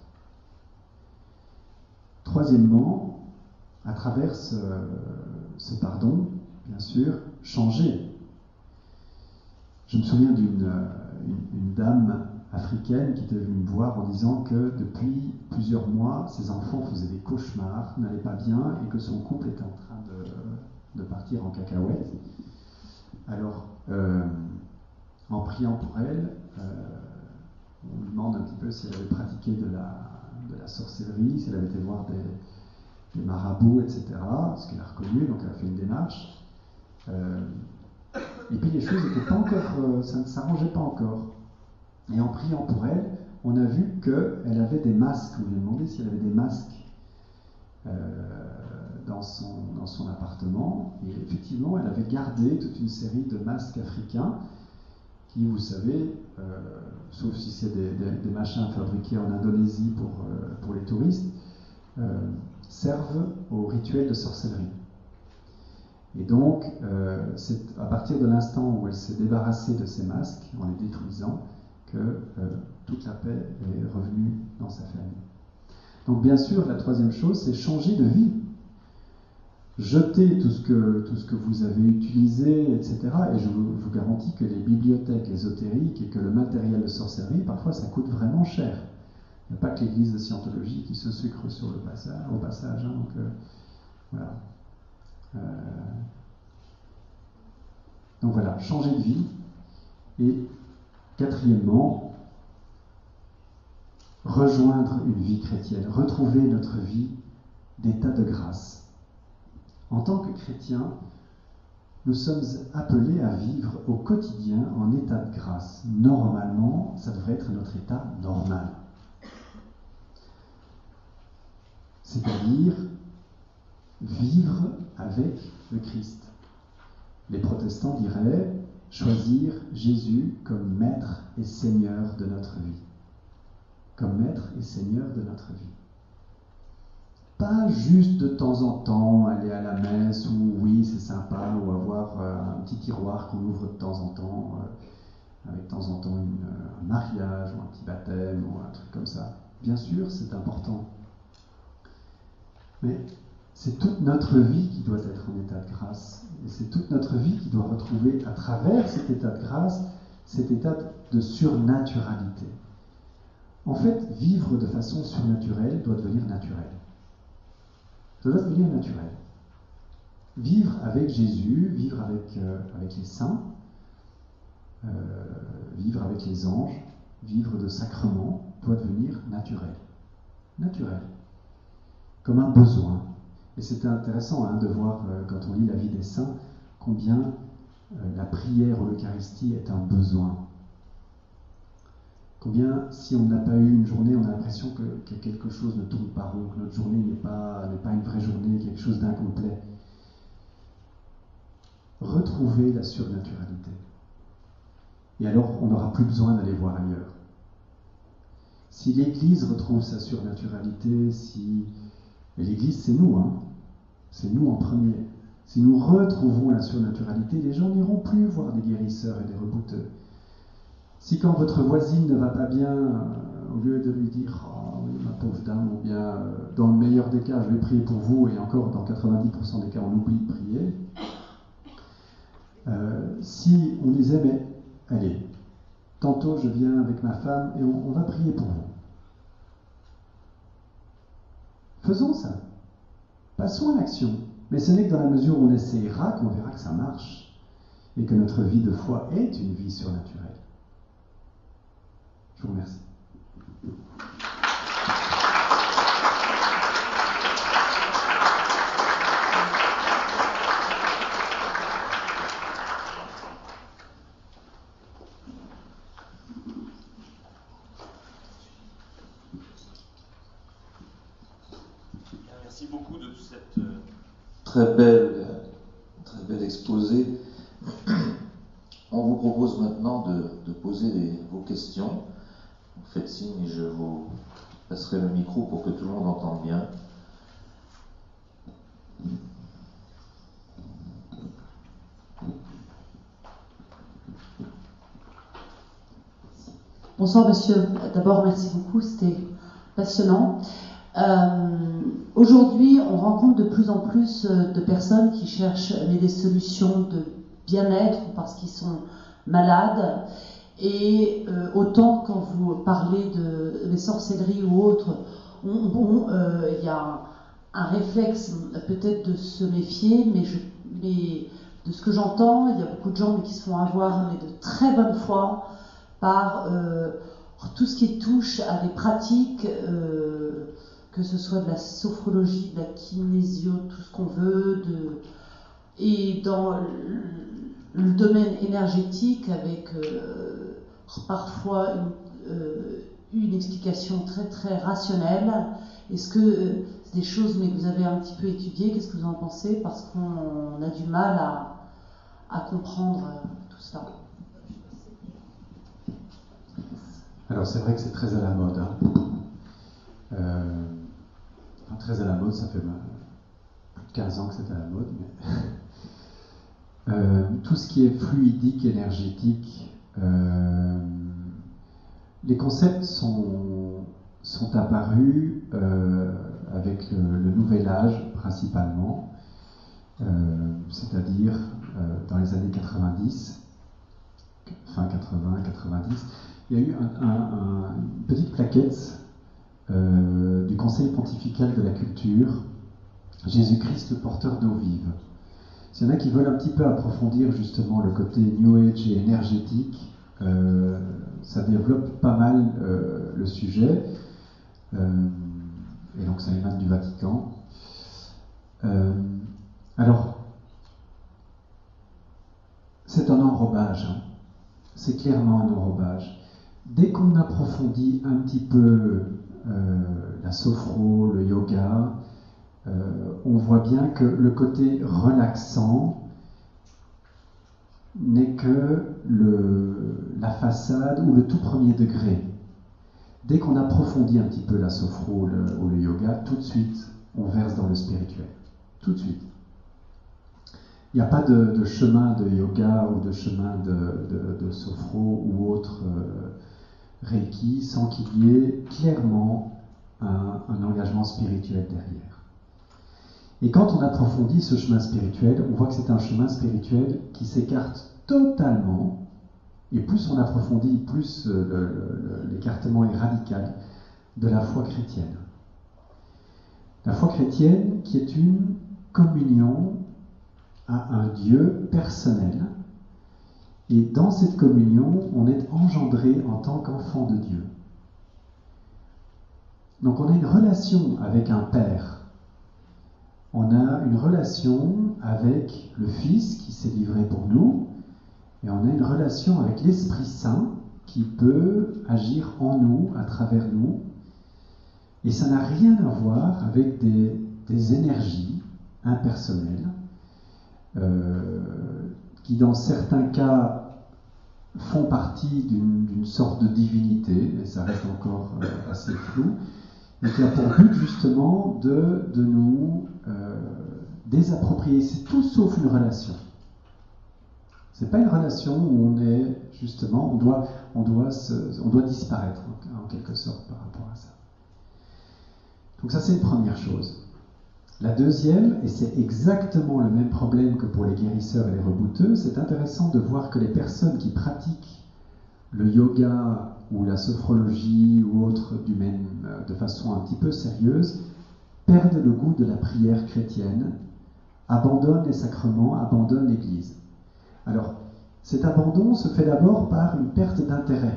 Troisièmement, à travers ce, ce pardon, bien sûr, changer. Je me souviens d'une une, une dame africaine qui était venue me voir en disant que depuis plusieurs mois, ses enfants faisaient des cauchemars, n'allaient pas bien et que son couple était en train de, de partir en cacahuète. Alors, euh, en priant pour elle, euh, on lui demande un petit peu si elle avait pratiqué de la, de la sorcellerie, si elle avait été voir des, des marabouts, et cetera. Ce qu'elle a reconnu, donc elle a fait une démarche. Euh, et puis les choses n'étaient pas encore, euh, ça ne s'arrangeait pas encore. Et en priant pour elle, on a vu qu'elle avait des masques. On lui a demandé si elle avait des masques euh, dans, son, dans son appartement. Et effectivement, elle avait gardé toute une série de masques africains qui, vous savez, euh, sauf si c'est des, des, des machins fabriqués en Indonésie pour, euh, pour les touristes, euh, servent au rituel de sorcellerie. Et donc, euh, c'est à partir de l'instant où elle s'est débarrassée de ces masques, en les détruisant, que euh, toute la paix est revenue dans sa famille. Donc bien sûr, la troisième chose, c'est changer de vie. Jeter tout ce que, tout ce que vous avez utilisé, et cetera. Et je vous, je vous garantis que les bibliothèques ésotériques et que le matériel de sorcellerie, parfois, ça coûte vraiment cher. Il n'y a pas que l'église de Scientologie qui se sucre sur le passage, au passage. Hein, donc, euh, voilà. Euh, donc voilà, changer de vie. Et quatrièmement, rejoindre une vie chrétienne, retrouver notre vie d'état de grâce. En tant que chrétiens, nous sommes appelés à vivre au quotidien en état de grâce. Normalement, ça devrait être notre état normal. C'est-à-dire vivre avec le Christ. Les protestants diraient choisir Jésus comme maître et seigneur de notre vie. Comme maître et seigneur de notre vie. Pas juste de temps en temps aller à la messe ou oui c'est sympa ou avoir euh, un petit tiroir qu'on ouvre de temps en temps euh, avec de temps en temps une, un mariage ou un petit baptême ou un truc comme ça. Bien sûr c'est important. Mais c'est toute notre vie qui doit être en état de grâce. Et c'est toute notre vie qui doit retrouver à travers cet état de grâce, cet état de surnaturalité. En fait, vivre de façon surnaturelle doit devenir naturel. Ça doit devenir naturel. Vivre avec Jésus, vivre avec, euh, avec les saints, euh, vivre avec les anges, vivre de sacrements, doit devenir naturel. Naturel. Comme un besoin. Et c'était intéressant hein, de voir, euh, quand on lit la vie des saints, combien euh, la prière ou l'Eucharistie est un besoin. Combien, si on n'a pas eu une journée, on a l'impression que, que quelque chose ne tourne pas rond, que notre journée n'est pas, n'est pas une vraie journée, quelque chose d'incomplet. Retrouver la surnaturalité. Et alors, on n'aura plus besoin d'aller voir ailleurs. Si l'Église retrouve sa surnaturalité, si... Et l'Église, c'est nous, hein. C'est nous en premier. Si nous retrouvons la surnaturalité, les gens n'iront plus voir des guérisseurs et des rebouteux. Si quand votre voisine ne va pas bien, euh, au lieu de lui dire « Ah oui, ma pauvre dame, ou bien euh, dans le meilleur des cas, je vais prier pour vous » et encore dans quatre-vingt-dix pour cent des cas, on oublie de prier. Euh, si on disait « Mais allez, tantôt je viens avec ma femme et on, on va prier pour vous ». Faisons ça. Passons à l'action. Mais ce n'est que dans la mesure où on essayera qu'on verra que ça marche et que notre vie de foi est une vie surnaturelle. Je vous remercie. Merci beaucoup de cette euh, très belle, très bel exposé. On vous propose maintenant de, de poser les, vos questions. Vous faites signe et je vous passerai le micro pour que tout le monde entende bien. Bonsoir monsieur, d'abord merci beaucoup, c'était passionnant. Euh, aujourd'hui, on rencontre de plus en plus de personnes qui cherchent mais des solutions de bien-être parce qu'ils sont malades. Et euh, autant quand vous parlez de, de sorcellerie ou autre, il bon, euh, y a un réflexe peut-être de se méfier, mais, je, mais de ce que j'entends, il y a beaucoup de gens mais qui se font avoir, mais de très bonne foi, par euh, tout ce qui touche à des pratiques, euh, que ce soit de la sophrologie, de la kinésio, tout ce qu'on veut, de, et dans le, le domaine énergétique, avec euh, parfois une, euh, une explication très très rationnelle. Est-ce que euh, c'est des choses mais que vous avez un petit peu étudiées? Qu'est-ce que vous en pensez? Parce qu'on a du mal à, à comprendre euh, tout cela. Alors c'est vrai que c'est très à la mode. Hein. Euh, enfin, très à la mode, ça fait plus de quinze ans que c'est à la mode. Mais euh, tout ce qui est fluidique, énergétique, euh, les concepts sont, sont apparus euh, avec le, le nouvel âge principalement, euh, c'est-à-dire euh, dans les années quatre-vingt-dix, fin quatre-vingts quatre-vingt-dix. Il y a eu un, un, un, une petite plaquette euh, du Conseil pontifical de la culture, Jésus-Christ le porteur d'eau vive. S'il y en a qui veulent un petit peu approfondir justement le côté New Age et énergétique, euh, ça développe pas mal euh, le sujet, euh, et donc ça émane du Vatican. Euh, alors, c'est un enrobage, hein. C'est clairement un enrobage. Dès qu'on approfondit un petit peu euh, la sophro, le yoga, euh, on voit bien que le côté relaxant n'est que le, la façade ou le tout premier degré. Dès qu'on approfondit un petit peu la sophro le, ou le yoga, tout de suite, on verse dans le spirituel. Tout de suite. Il n'y a pas de, de chemin de yoga ou de chemin de, de, de sophro ou autre euh, reiki sans qu'il y ait clairement un, un engagement spirituel derrière. Et quand on approfondit ce chemin spirituel, on voit que c'est un chemin spirituel qui s'écarte totalement, et plus on approfondit, plus le, le, l'écartement est radical de la foi chrétienne. La foi chrétienne qui est une communion à un Dieu personnel, et dans cette communion, on est engendré en tant qu'enfant de Dieu. Donc on a une relation avec un Père, on a une relation avec le Fils qui s'est livré pour nous, et on a une relation avec l'Esprit Saint qui peut agir en nous, à travers nous, et ça n'a rien à voir avec des, des énergies impersonnelles, Euh, qui dans certains cas font partie d'une, d'une sorte de divinité, mais ça reste encore euh, assez flou, et qui a pour but justement de, de nous euh, désapproprier. C'est tout sauf une relation. C'est pas une relation où on est justement, on doit, on doit, se, on doit disparaître en, en quelque sorte par rapport à ça. Donc ça c'est une première chose. La deuxième, et c'est exactement le même problème que pour les guérisseurs et les rebouteux, c'est intéressant de voir que les personnes qui pratiquent le yoga ou la sophrologie ou autre du même, de façon un petit peu sérieuse, perdent le goût de la prière chrétienne, abandonnent les sacrements, abandonnent l'Église. Alors, cet abandon se fait d'abord par une perte d'intérêt.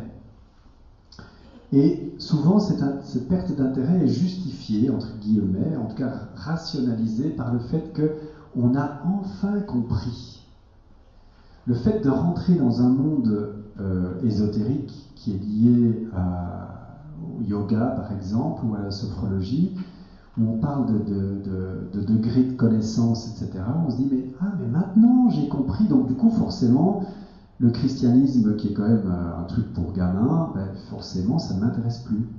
Et souvent, cette, cette perte d'intérêt est justifiée, entre guillemets, en tout cas rationalisée par le fait qu'on a enfin compris. Le fait de rentrer dans un monde euh, ésotérique qui est lié à, au yoga, par exemple, ou à la sophrologie, où on parle de, de, de, de degrés de connaissance, et cetera, on se dit, mais, ah, mais maintenant j'ai compris, donc du coup, forcément, le christianisme, qui est quand même un truc pour gamins, ben forcément, ça ne m'intéresse plus.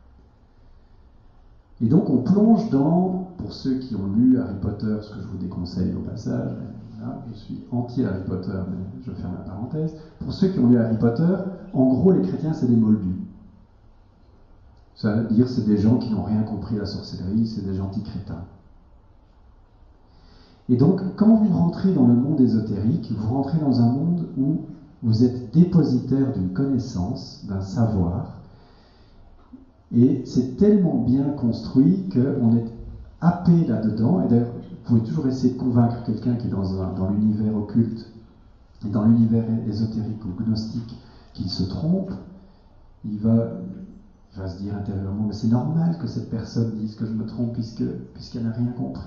Et donc, on plonge dans, pour ceux qui ont lu Harry Potter, ce que je vous déconseille au passage, là, je suis anti-Harry Potter, mais je ferme la parenthèse, pour ceux qui ont lu Harry Potter, en gros, les chrétiens, c'est des moldus. Ça veut dire c'est des gens qui n'ont rien compris à la sorcellerie, c'est des gentils crétins. Et donc, quand vous rentrez dans le monde ésotérique, vous rentrez dans un monde où vous êtes dépositaire d'une connaissance, d'un savoir, et c'est tellement bien construit qu'on est happé là-dedans. Et d'ailleurs, vous pouvez toujours essayer de convaincre quelqu'un qui est dans, un, dans l'univers occulte et dans l'univers ésotérique ou gnostique qu'il se trompe. Il va, il va se dire intérieurement, mais c'est normal que cette personne dise que je me trompe puisque, puisqu'elle n'a rien compris.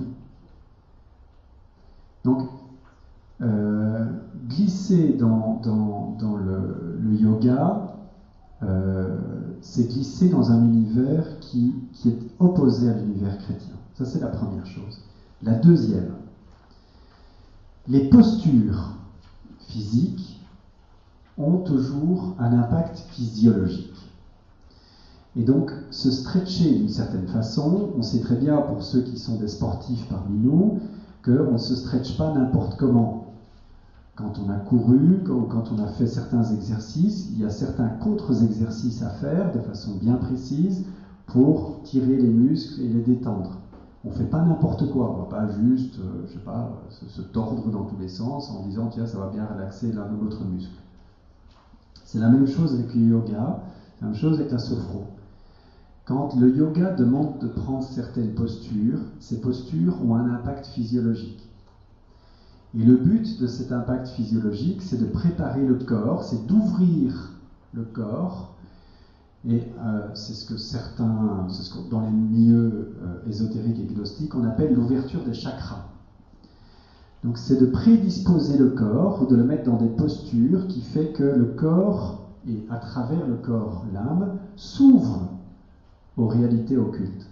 Donc, euh, glisser dans, dans, dans le, le yoga, euh, c'est glisser dans un univers qui, qui est opposé à l'univers chrétien. Ça, c'est la première chose. La deuxième, les postures physiques ont toujours un impact physiologique. Et donc, se stretcher d'une certaine façon, on sait très bien, pour ceux qui sont des sportifs parmi nous, qu'on ne se stretche pas n'importe comment. Quand on a couru, ou quand on a fait certains exercices, il y a certains contre-exercices à faire de façon bien précise pour tirer les muscles et les détendre. On ne fait pas n'importe quoi, on ne va pas juste, euh, je sais pas, se, se tordre dans tous les sens en disant tiens, ça va bien relaxer l'un ou l'autre muscle. C'est la même chose avec le yoga, c'est la même chose avec la sophro. Quand le yoga demande de prendre certaines postures, ces postures ont un impact physiologique. Et le but de cet impact physiologique, c'est de préparer le corps, c'est d'ouvrir le corps. Et euh, c'est ce que certains, c'est ce que dans les milieux euh, ésotériques et gnostiques, on appelle l'ouverture des chakras. Donc c'est de prédisposer le corps, ou de le mettre dans des postures qui fait que le corps, et à travers le corps, l'âme, s'ouvre aux réalités occultes.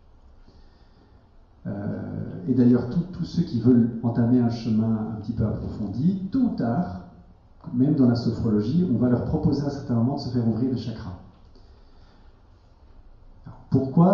Euh, et d'ailleurs, tous ceux qui veulent entamer un chemin un petit peu approfondi, tôt ou tard, même dans la sophrologie, on va leur proposer à un certain moment de se faire ouvrir les chakras. Alors, pourquoi ?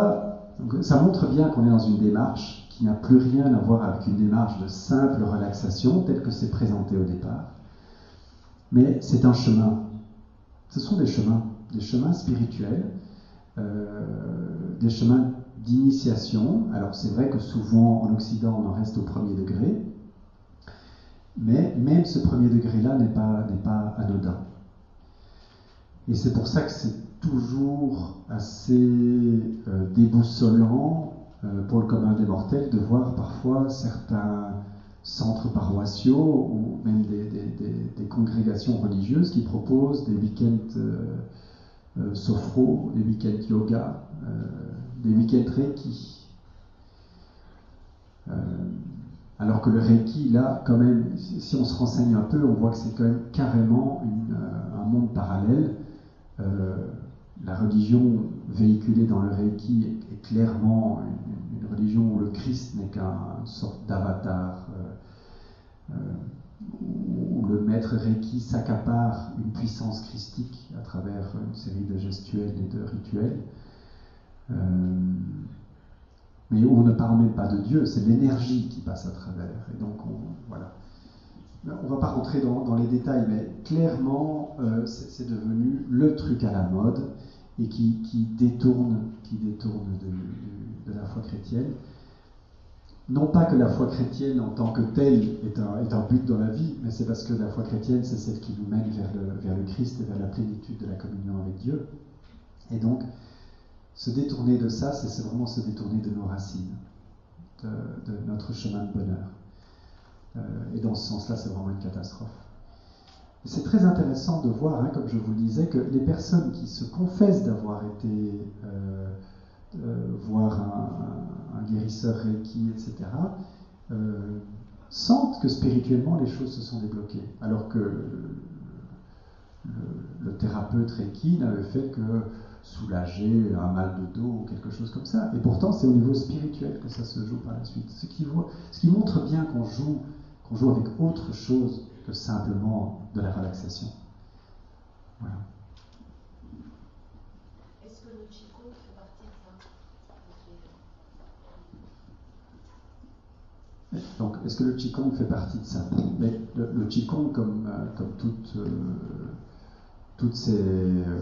Donc, ça montre bien qu'on est dans une démarche qui n'a plus rien à voir avec une démarche de simple relaxation, telle que c'est présenté au départ. Mais c'est un chemin. Ce sont des chemins, des chemins spirituels, euh, des chemins d'initiation. Alors c'est vrai que souvent en Occident on en reste au premier degré, mais même ce premier degré-là n'est pas, n'est pas anodin. Et c'est pour ça que c'est toujours assez euh, déboussolant euh, pour le commun des mortels de voir parfois certains centres paroissiaux ou même des, des, des, des congrégations religieuses qui proposent des week-ends euh, euh, sophro, des week-ends yoga, euh, des week-ends Reiki. Euh, alors que le Reiki, là, quand même, si on se renseigne un peu, on voit que c'est quand même carrément une, euh, un monde parallèle. Euh, la religion véhiculée dans le Reiki est, est clairement une, une religion où le Christ n'est qu'une sorte d'avatar, euh, euh, où le maître Reiki s'accapare une puissance christique à travers une série de gestuels et de rituels. Euh, mais on ne parle même pas de Dieu, c'est l'énergie qui passe à travers. Et donc, on, voilà. On ne va pas rentrer dans, dans les détails, mais clairement, euh, c'est, c'est devenu le truc à la mode et qui, qui détourne, qui détourne de, de, de la foi chrétienne. Non pas que la foi chrétienne en tant que telle est un, est un but dans la vie, mais c'est parce que la foi chrétienne, c'est celle qui nous mène vers le, vers le Christ et vers la plénitude de la communion avec Dieu. Et donc, se détourner de ça, c'est, c'est vraiment se détourner de nos racines, de, de notre chemin de bonheur. Euh, et dans ce sens-là, c'est vraiment une catastrophe. Et c'est très intéressant de voir, hein, comme je vous le disais, que les personnes qui se confessent d'avoir été euh, euh, voir un, un, un guérisseur Reiki, et cetera, euh, sentent que spirituellement les choses se sont débloquées, alors que le, le, le thérapeute Reiki n'avait fait que soulager un mal de dos ou quelque chose comme ça. Et pourtant, c'est au niveau spirituel que ça se joue par la suite. Ce qui, voit, ce qui montre bien qu'on joue, qu'on joue avec autre chose que simplement de la relaxation. Voilà. Est-ce que le Qigong fait partie de ça? Donc, est-ce que le Qigong fait partie de ça? Mais le, le Qigong, comme, euh, comme toute, euh, toutes ces... Euh,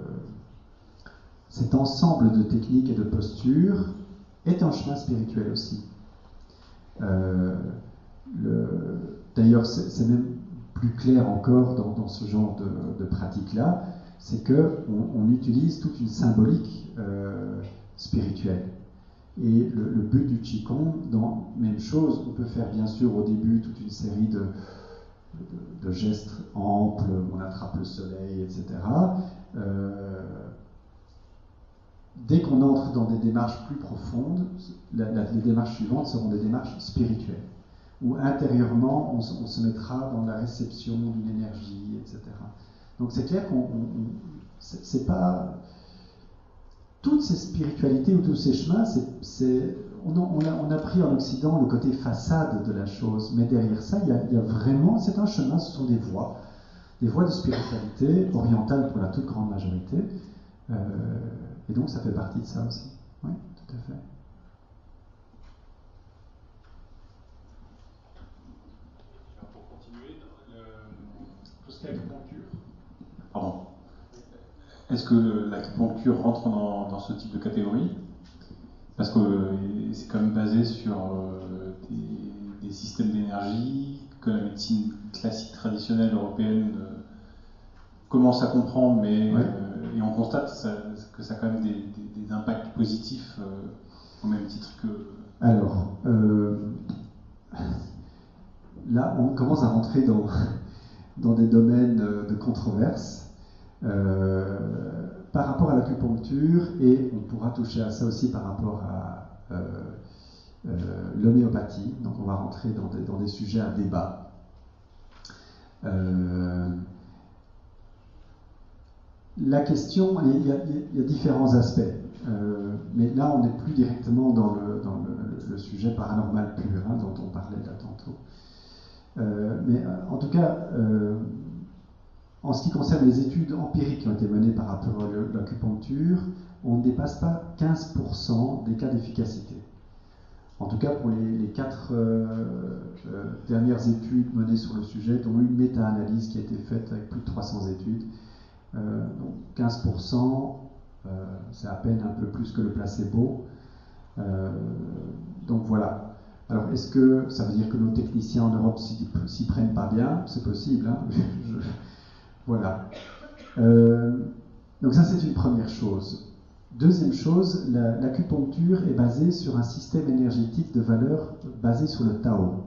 cet ensemble de techniques et de postures est un chemin spirituel aussi. Euh, le, d'ailleurs, c'est, c'est même plus clair encore dans, dans ce genre de, de pratique-là, c'est qu'on on utilise toute une symbolique euh, spirituelle. Et le, le but du Qigong, dans même chose, on peut faire bien sûr au début toute une série de, de, de gestes amples, on attrape le soleil, et cetera. Euh, dès qu'on entre dans des démarches plus profondes, la, la, les démarches suivantes seront des démarches spirituelles, où intérieurement on, on se mettra dans la réception d'une énergie, et cetera. Donc c'est clair qu'on c'est, c'est pas toutes ces spiritualités ou tous ces chemins, c'est, c'est, on, a, on, a, on a pris en Occident le côté façade de la chose, mais derrière ça, il y a, il y a vraiment, c'est un chemin, ce sont des voies, des voies de spiritualité orientale pour la toute grande majorité, euh, et donc ça fait partie de ça aussi. Oui, tout à fait. Pour continuer, le, tout ce qui est acupuncture. Pardon. Est-ce que l'acupuncture rentre dans, dans ce type de catégorie? Parce que c'est quand même basé sur euh, des, des systèmes d'énergie que la médecine classique traditionnelle européenne euh, commence à comprendre, mais ouais. euh, et on constate ça, que ça a quand même des, des, des impacts positifs euh, au même titre que... Alors, euh, là, on commence à rentrer dans, dans des domaines de controverse. Euh, par rapport à l'acupuncture, et on pourra toucher à ça aussi par rapport à euh, euh, l'homéopathie, donc on va rentrer dans des, dans des sujets à débat. Euh, la question, il y a, il y a différents aspects, euh, mais là on n'est plus directement dans le, dans le, le sujet paranormal pur, hein, dont on parlait là tantôt. Euh, mais en tout cas, euh, en ce qui concerne les études empiriques qui ont été menées par rapport à l'acupuncture, on ne dépasse pas quinze pour cent des cas d'efficacité. En tout cas pour les, les quatre euh, euh, dernières études menées sur le sujet, dont une méta-analyse qui a été faite avec plus de trois cents études. Euh, donc quinze pour cent, euh, c'est à peine un peu plus que le placebo. Euh, donc voilà. Alors est-ce que ça veut dire que nos techniciens en Europe s'y, s'y prennent pas bien? C'est possible, hein. Je, Voilà. Euh, donc ça, c'est une première chose. Deuxième chose, la, l'acupuncture est basée sur un système énergétique de valeur basé sur le Tao,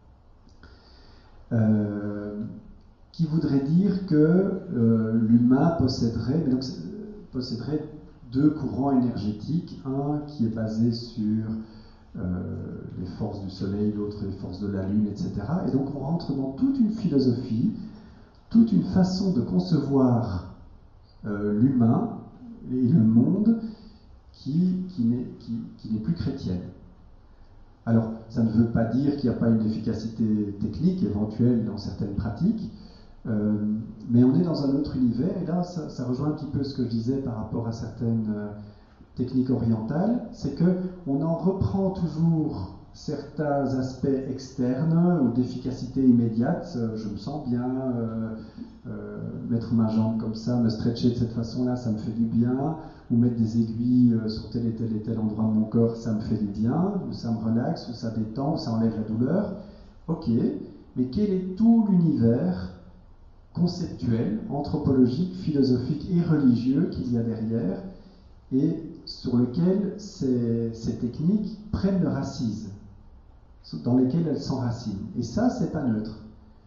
euh, qui voudrait dire que euh, l'humain posséderait, mais donc, posséderait deux courants énergétiques, un qui est basé sur euh, les forces du soleil, l'autre les forces de la lune, et cetera. Et donc on rentre dans toute une philosophie, toute une façon de concevoir euh, l'humain et le monde qui, qui, n'est, qui, qui n'est plus chrétienne. Alors, ça ne veut pas dire qu'il n'y a pas une efficacité technique éventuelle dans certaines pratiques, euh, mais on est dans un autre univers, et là, ça, ça rejoint un petit peu ce que je disais par rapport à certaines euh, techniques orientales, c'est qu'on en reprend toujours certains aspects externes ou d'efficacité immédiate. Je me sens bien, euh, euh, mettre ma jambe comme ça, me stretcher de cette façon-là, ça me fait du bien, ou mettre des aiguilles sur tel et tel et tel endroit de mon corps, ça me fait du bien, ou ça me relaxe, ou ça détend, ou ça enlève la douleur. Ok, mais quel est tout l'univers conceptuel, anthropologique, philosophique et religieux qu'il y a derrière, et sur lequel ces, ces techniques prennent leur assise, dans lesquelles elles s'enracinent. Et ça, c'est pas neutre.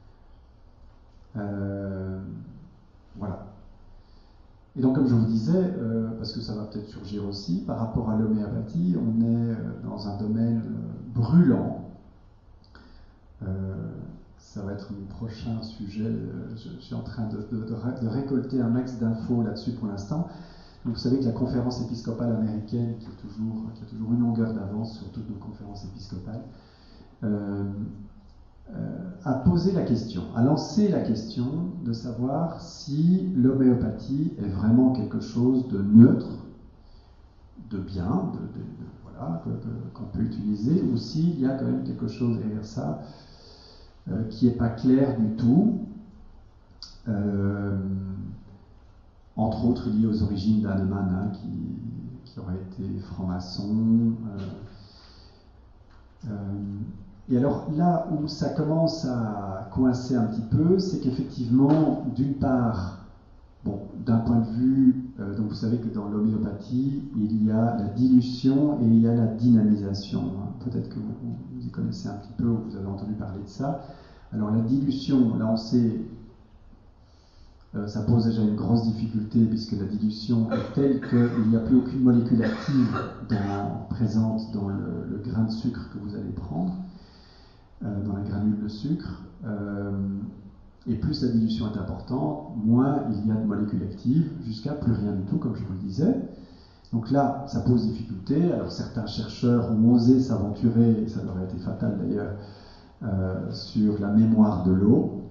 Euh, voilà. Et donc, comme je vous disais, euh, parce que ça va peut-être surgir aussi, par rapport à l'homéopathie, on est dans un domaine brûlant. Euh, ça va être mon prochain sujet. Je, je suis en train de, de, de, de récolter un max d'infos là-dessus pour l'instant. Donc, vous savez que la conférence épiscopale américaine, qui, est toujours, qui a toujours une longueur d'avance sur toutes nos conférences épiscopales, Euh, euh, a posé la question, a lancé la question de savoir si l'homéopathie est vraiment quelque chose de neutre, de bien, de, de, de, voilà, que, que, qu'on peut utiliser, ou s'il y a quand même quelque chose derrière ça euh, qui n'est pas clair du tout, euh, entre autres lié aux origines d'Hahnemann, hein, qui, qui aurait été franc-maçon. Euh, euh, Et alors là où ça commence à coincer un petit peu, c'est qu'effectivement, d'une part, Bon, d'un point de vue, euh, donc vous savez que dans l'homéopathie, il y a la dilution et il y a la dynamisation. Hein. Peut-être que vous, vous y connaissez un petit peu ou vous avez entendu parler de ça. Alors la dilution, là on sait, euh, ça pose déjà une grosse difficulté puisque la dilution est telle qu'il n'y a plus aucune molécule active dans, présente dans le, le grain de sucre que vous allez prendre, euh, dans la granule de sucre. Euh, et plus la dilution est importante, moins il y a de molécules actives, jusqu'à plus rien du tout, comme je vous le disais. Donc là, ça pose difficulté. Alors certains chercheurs ont osé s'aventurer, et ça leur a été fatal d'ailleurs, euh, sur la mémoire de l'eau.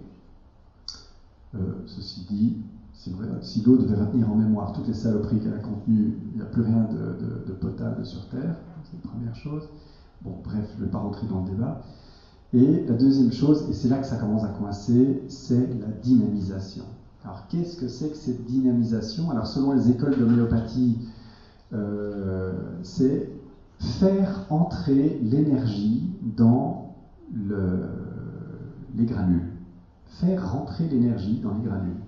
Euh, ceci dit, si, si l'eau devait retenir en mémoire toutes les saloperies qu'elle a contenues, il n'y a plus rien de, de, de potable sur Terre, c'est la première chose. Bon, bref, je ne vais pas rentrer dans le débat. Et la deuxième chose, et c'est là que ça commence à coincer, c'est la dynamisation. Alors qu'est-ce que c'est que cette dynamisation? Alors selon les écoles d'homéopathie, euh, c'est faire entrer l'énergie dans le, les granules. Faire rentrer l'énergie dans les granules.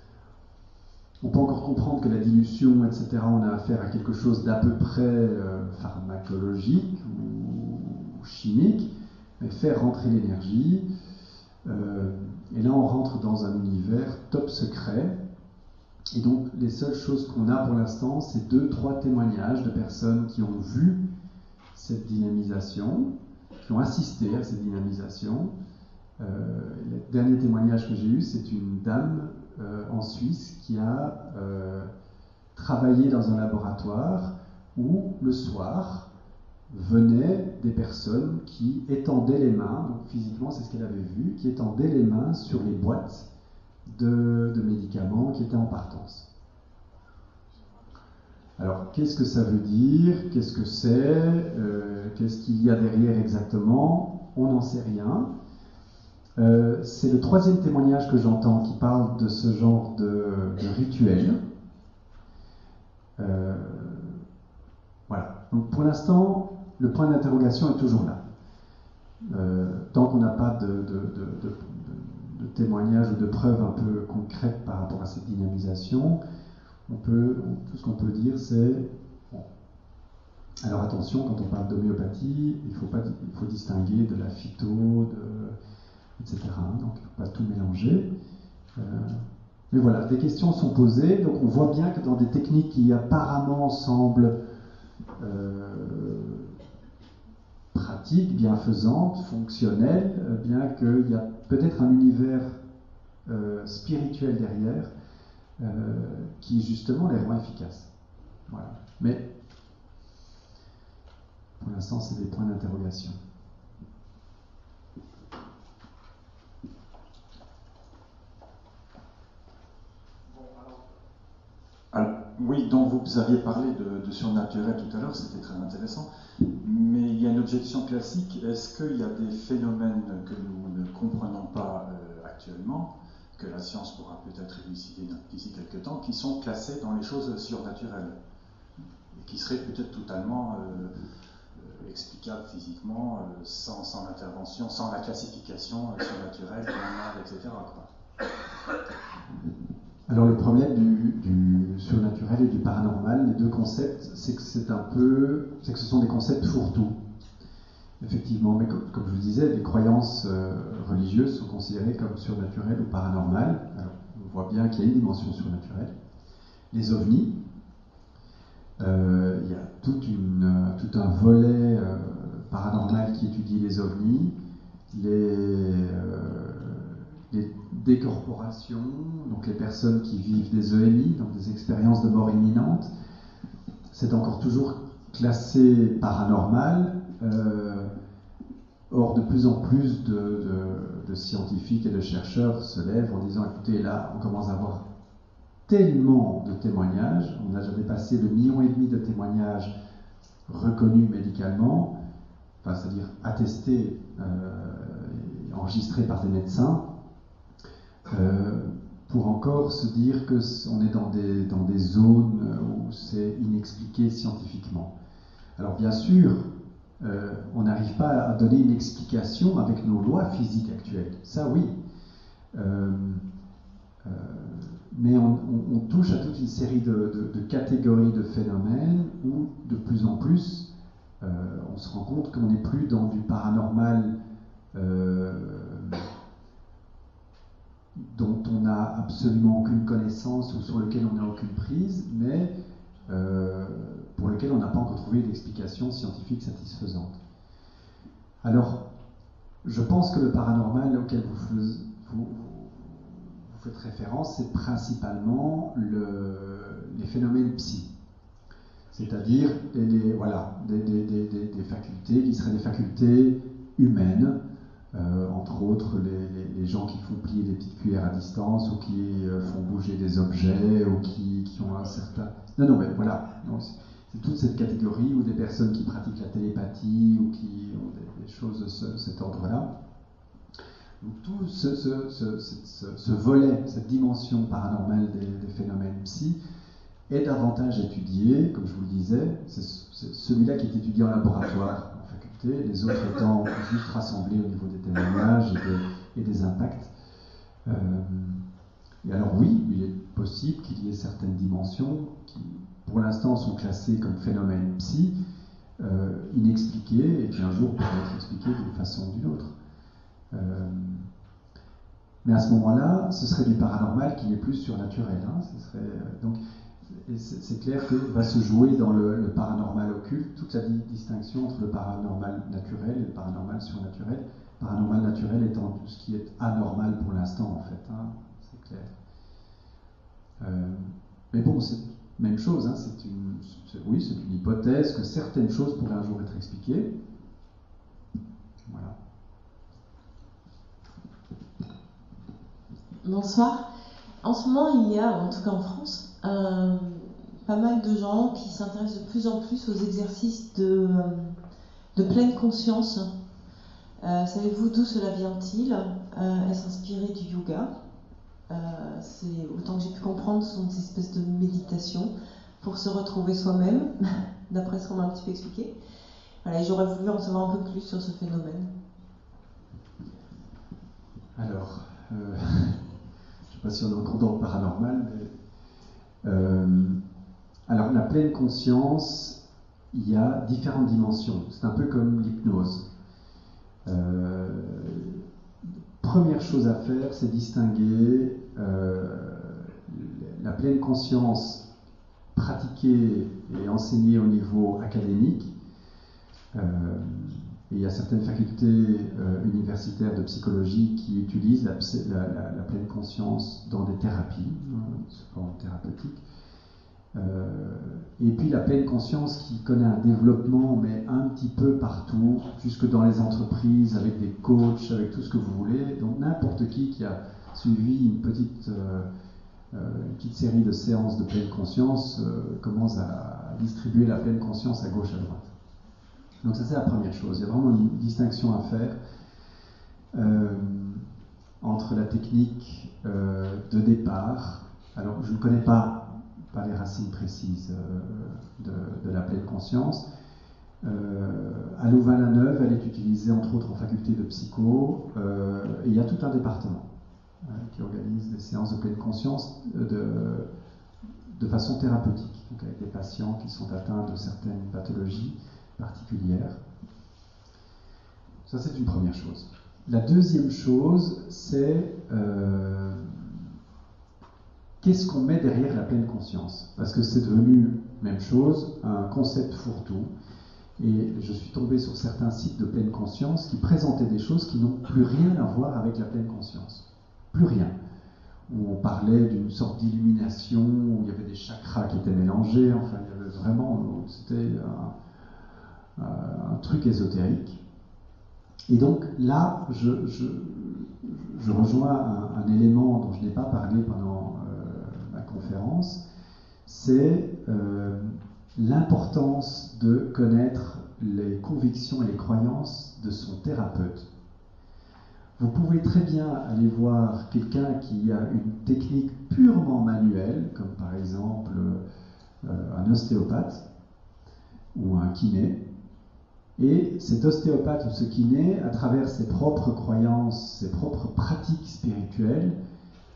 On peut encore comprendre que la dilution, et cetera, on a affaire à quelque chose d'à peu près euh, pharmacologique ou chimique, mais faire rentrer l'énergie. Euh, et là, on rentre dans un univers top secret. Et donc, les seules choses qu'on a pour l'instant, c'est deux, trois témoignages de personnes qui ont vu cette dynamisation, qui ont assisté à cette dynamisation. Euh, le dernier témoignage que j'ai eu, c'est une dame euh, en Suisse qui a euh, travaillé dans un laboratoire où, le soir, venaient des personnes qui étendaient les mains, donc physiquement c'est ce qu'elle avait vu, qui étendaient les mains sur les boîtes de, de médicaments qui étaient en partance. Alors qu'est-ce que ça veut dire? Qu'est-ce que c'est? euh, Qu'est-ce qu'il y a derrière exactement? On n'en sait rien. Euh, c'est le troisième témoignage que j'entends qui parle de ce genre de, de rituel. Euh, voilà. Donc pour l'instant, le point d'interrogation est toujours là. Euh, tant qu'on n'a pas de, de, de, de, de, de témoignages ou de preuves un peu concrètes par rapport à cette dynamisation, on peut, tout ce qu'on peut dire c'est... Bon. Alors attention, quand on parle d'homéopathie, il faut, pas, il faut distinguer de la phyto, de, et cetera. Donc il ne faut pas tout mélanger. Euh, mais voilà, des questions sont posées. Donc on voit bien que dans des techniques qui apparemment semblent euh, pratiques, bienfaisantes, fonctionnelles, euh, bien qu'il y a peut-être un univers euh, spirituel derrière euh, qui justement les rend efficaces. Voilà. Mais pour l'instant, c'est des points d'interrogation. Alors, oui, dont vous aviez parlé de, de surnaturel tout à l'heure, c'était très intéressant, mais il y a une objection classique. Est-ce qu'il y a des phénomènes que nous ne comprenons pas euh, actuellement, que la science pourra peut-être élucider d'ici quelques temps, qui sont classés dans les choses surnaturelles, et qui seraient peut-être totalement euh, euh, explicables physiquement, euh, sans, sans l'intervention, sans la classification euh, surnaturelle, normale, et cetera quoi. Alors le problème du, du surnaturel et du paranormal, les deux concepts, c'est que c'est un peu, c'est que ce sont des concepts fourre-tout. Effectivement, mais comme, comme je vous disais, les croyances euh, religieuses sont considérées comme surnaturelles ou paranormales. Alors on voit bien qu'il y a une dimension surnaturelle. Les ovnis, euh, il y a toute une, euh, tout un volet euh, paranormal qui étudie les ovnis, les, euh, les décorporations, donc les personnes qui vivent des E M I, donc des expériences de mort imminente. C'est encore toujours classé paranormal. Euh, or, de plus en plus de, de, de scientifiques et de chercheurs se lèvent en disant, écoutez, là, on commence à avoir tellement de témoignages, on a déjà dépassé le million et demi de témoignages reconnus médicalement, enfin, c'est-à-dire attestés, euh, enregistrés par des médecins, euh, pour encore se dire qu'on est dans des, dans des zones où c'est inexpliqué scientifiquement. Alors bien sûr, euh, on n'arrive pas à donner une explication avec nos lois physiques actuelles. Ça oui. Euh, Euh, mais on, on, on touche à toute une série de, de, de catégories de phénomènes où, de plus en plus, euh, on se rend compte qu'on n'est plus dans du paranormal euh, dont on n'a absolument aucune connaissance ou sur lequel on n'a aucune prise, mais euh, pour lequel on n'a pas encore trouvé d'explication scientifique satisfaisante. Alors, je pense que le paranormal auquel vous, vous, vous, vous faites référence, c'est principalement le, les phénomènes psy. C'est-à-dire les, voilà, des, des, des, des facultés qui seraient des facultés humaines, euh, entre autres les, les, les gens qui font plier des petites cuillères à distance ou qui euh, font bouger des objets ou qui, qui ont un certain... Non, non, mais voilà. Donc, c'est toute cette catégorie ou des personnes qui pratiquent la télépathie ou qui ont des, des choses de ce, cet ordre-là. Donc tout ce, ce, ce, ce, ce volet, cette dimension paranormale des, des phénomènes psy est davantage étudié, comme je vous le disais, c'est celui-là qui est étudié en laboratoire, en faculté, les autres étant juste rassemblés au niveau des témoignages et des, et des impacts. Euh, et alors oui, il est possible qu'il y ait certaines dimensions qui, pour l'instant, sont classées comme phénomènes psy, euh, inexpliqués, et qui un jour pourraient être expliqués d'une façon ou d'une autre. Euh, mais à ce moment-là, ce serait du paranormal qui n'est plus surnaturel. Hein, ce serait, euh, donc, c'est clair que va se jouer dans le, le paranormal occulte toute la distinction entre le paranormal naturel et le paranormal surnaturel. Paranormal naturel étant tout ce qui est anormal pour l'instant, en fait. Hein, c'est clair. Euh, mais bon, c'est la même chose. Hein, c'est une, c'est, oui, c'est une hypothèse que certaines choses pourraient un jour être expliquées. Voilà. Bonsoir. En ce moment, il y a, en tout cas en France, euh, pas mal de gens qui s'intéressent de plus en plus aux exercices de, de pleine conscience. Euh, savez-vous d'où cela vient-il? euh, Est-ce inspiré du yoga? euh, c'est, autant que j'ai pu comprendre, ce sont des espèces de méditations pour se retrouver soi-même, d'après ce qu'on m'a un petit peu expliqué. Voilà, et j'aurais voulu en savoir un peu plus sur ce phénomène. Alors... Euh... Je ne sais pas si on est encore dans le paranormal, mais euh, alors la pleine conscience, il y a différentes dimensions. C'est un peu comme l'hypnose. Euh, première chose à faire, c'est distinguer euh, la pleine conscience pratiquée et enseignée au niveau académique. Euh, Et il y a certaines facultés euh, universitaires de psychologie qui utilisent la, la, la, la pleine conscience dans des thérapies, hein, sous forme thérapeutique. Euh, et puis la pleine conscience qui connaît un développement, mais un petit peu partout, jusque dans les entreprises, avec des coachs, avec tout ce que vous voulez. Donc n'importe qui qui a suivi une petite, euh, euh, une petite série de séances de pleine conscience euh, commence à distribuer la pleine conscience à gauche, à droite. Donc ça c'est la première chose, il y a vraiment une distinction à faire euh, entre la technique euh, de départ, alors je ne connais pas, pas les racines précises euh, de, de la pleine conscience. Euh, à Louvain-la-Neuve, elle est utilisée entre autres en faculté de psycho, euh, et il y a tout un département hein, qui organise des séances de pleine conscience de, de façon thérapeutique, donc avec des patients qui sont atteints de certaines pathologies particulière. Ça, c'est une première chose. La deuxième chose, c'est euh, qu'est-ce qu'on met derrière la pleine conscience? Parce que c'est devenu, même chose, un concept fourre-tout. Et je suis tombé sur certains sites de pleine conscience qui présentaient des choses qui n'ont plus rien à voir avec la pleine conscience. Plus rien. Où on parlait d'une sorte d'illumination, où il y avait des chakras qui étaient mélangés, enfin, il y avait vraiment... C'était un... un truc ésotérique. Et donc là, je, je, je rejoins un, un élément dont je n'ai pas parlé pendant euh, ma conférence, c'est euh, l'importance de connaître les convictions et les croyances de son thérapeute. Vous pouvez très bien aller voir quelqu'un qui a une technique purement manuelle, comme par exemple euh, un ostéopathe ou un kiné. Et cet ostéopathe ou ce kiné, à travers ses propres croyances, ses propres pratiques spirituelles,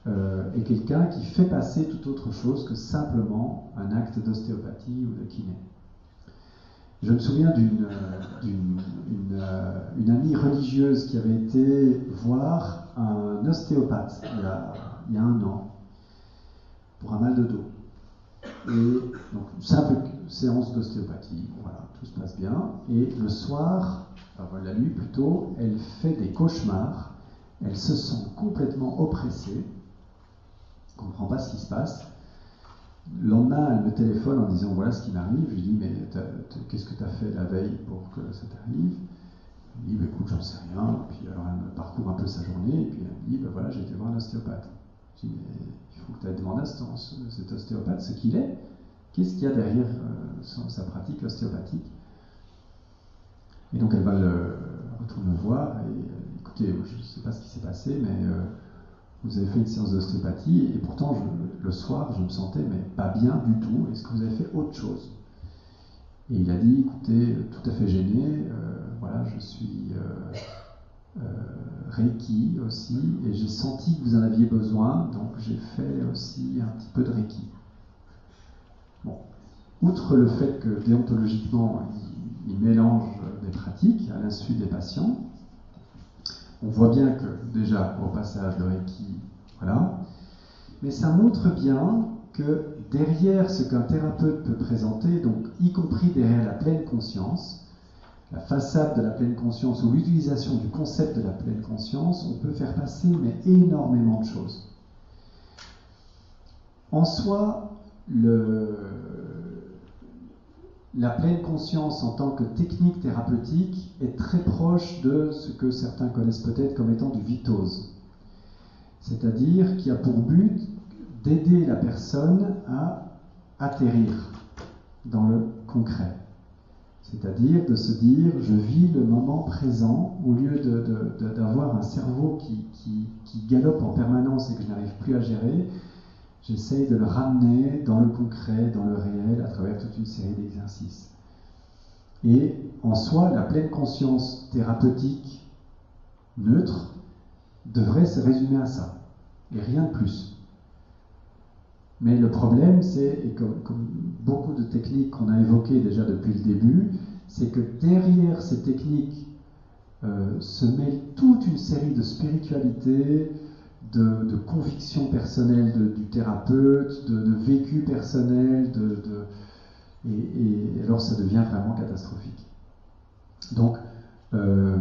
euh, est quelqu'un qui fait passer tout autre chose que simplement un acte d'ostéopathie ou de kiné. Je me souviens d'une d'une, une, euh, une amie religieuse qui avait été voir un ostéopathe il y a, il y a un an pour un mal de dos. Et donc, une simple séance d'ostéopathie, voilà, tout se passe bien. Et le soir, enfin la nuit plutôt, elle fait des cauchemars, elle se sent complètement oppressée, elle ne comprend pas ce qui se passe. Le lendemain, elle me téléphone en disant voilà ce qui m'arrive. Je lui dis mais qu'est-ce que tu as fait la veille pour que ça t'arrive? Elle me dit bah, écoute, j'en sais rien. Puis alors elle me parcourt un peu sa journée et puis elle me dit bah, voilà, j'ai été voir un ostéopathe. Je dis mais il faut que tu ailles demander à cet ostéopathe ce qu'il est. Qu'est-ce qu'il y a derrière euh, son, sa pratique ostéopathique? Et donc elle va le retourner me voir et euh, écoutez, je ne sais pas ce qui s'est passé, mais euh, vous avez fait une séance d'ostéopathie et pourtant je, le soir je me sentais mais pas bien du tout. Est-ce que vous avez fait autre chose? Et il a dit écoutez, tout à fait gêné, euh, voilà, je suis euh, euh, Reiki aussi et j'ai senti que vous en aviez besoin, donc j'ai fait aussi un petit peu de Reiki. Bon, outre le fait que déontologiquement il, il mélange des pratiques à l'insu des patients, on voit bien que déjà au passage le Reiki, voilà, mais ça montre bien que derrière ce qu'un thérapeute peut présenter, donc y compris derrière la pleine conscience, la façade de la pleine conscience ou l'utilisation du concept de la pleine conscience, on peut faire passer mais énormément de choses. En soi, le, la pleine conscience en tant que technique thérapeutique est très proche de ce que certains connaissent peut-être comme étant du vitose. C'est-à-dire qui a pour but d'aider la personne à atterrir dans le concret. C'est-à-dire de se dire, je vis le moment présent, au lieu de, de, de, d'avoir un cerveau qui, qui, qui galope en permanence et que je n'arrive plus à gérer. J'essaye de le ramener dans le concret, dans le réel, à travers toute une série d'exercices. Et en soi, la pleine conscience thérapeutique neutre devrait se résumer à ça, et rien de plus. Mais le problème, c'est, et comme, comme beaucoup de techniques qu'on a évoquées déjà depuis le début, c'est que derrière ces techniques euh, se mêle toute une série de spiritualités, de, de convictions personnelles de, du thérapeute, de, de vécu personnel, de, de, et, et alors ça devient vraiment catastrophique. Donc, euh,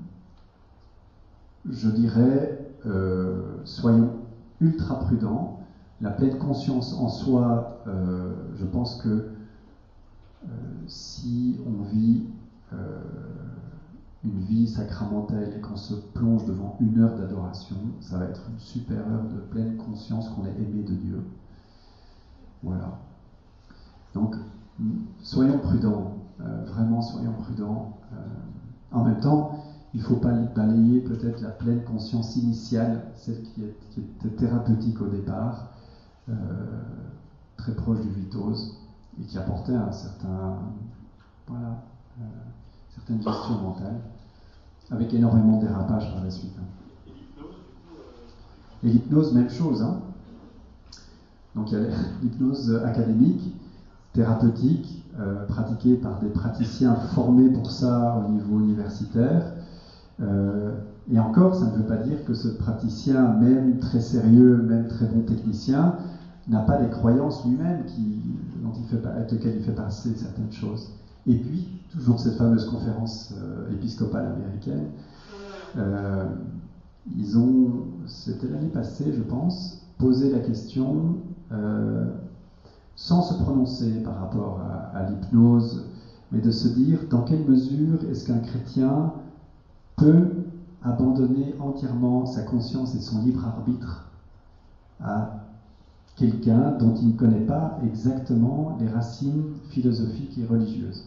je dirais, euh, soyons ultra prudents. La pleine conscience en soi, euh, je pense que euh, si on vit euh, une vie sacramentelle et qu'on se plonge devant une heure d'adoration, ça va être une super heure de pleine conscience qu'on est aimé de Dieu. Voilà. Donc, soyons prudents, euh, vraiment soyons prudents. Euh, en même temps, il ne faut pas balayer peut-être la pleine conscience initiale, celle qui, est, qui était thérapeutique au départ, euh, très proche du vitose, et qui apportait un certain, voilà, euh, certaine gestion mentale, avec énormément de dérapage par la suite. Hein. Et l'hypnose, même chose. Hein. Donc il y a l'hypnose académique, thérapeutique, euh, pratiquée par des praticiens formés pour ça au niveau universitaire. Euh, et encore, ça ne veut pas dire que ce praticien, même très sérieux, même très bon technicien, n'a pas les croyances lui-même qui, dont il fait, avec lesquelles il fait passer certaines choses. Et puis, toujours cette fameuse conférence euh, épiscopale américaine, euh, ils ont, c'était l'année passée, je pense, posé la question, euh, sans se prononcer par rapport à, à l'hypnose, mais de se dire dans quelle mesure est-ce qu'un chrétien peut abandonner entièrement sa conscience et son libre arbitre à quelqu'un dont il ne connaît pas exactement les racines philosophiques et religieuses.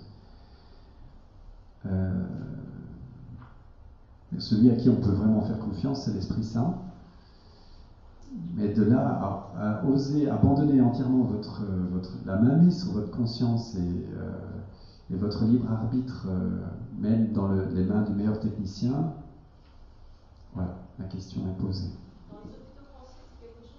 Euh, celui à qui on peut vraiment faire confiance, c'est l'Esprit Saint. Mais de là à, à oser abandonner entièrement votre, votre, la mainmise sur votre conscience et, euh, et votre libre arbitre, euh, même dans le, les mains du meilleur technicien, voilà, la question est posée. Dans les hôpitaux français, c'est quelque chose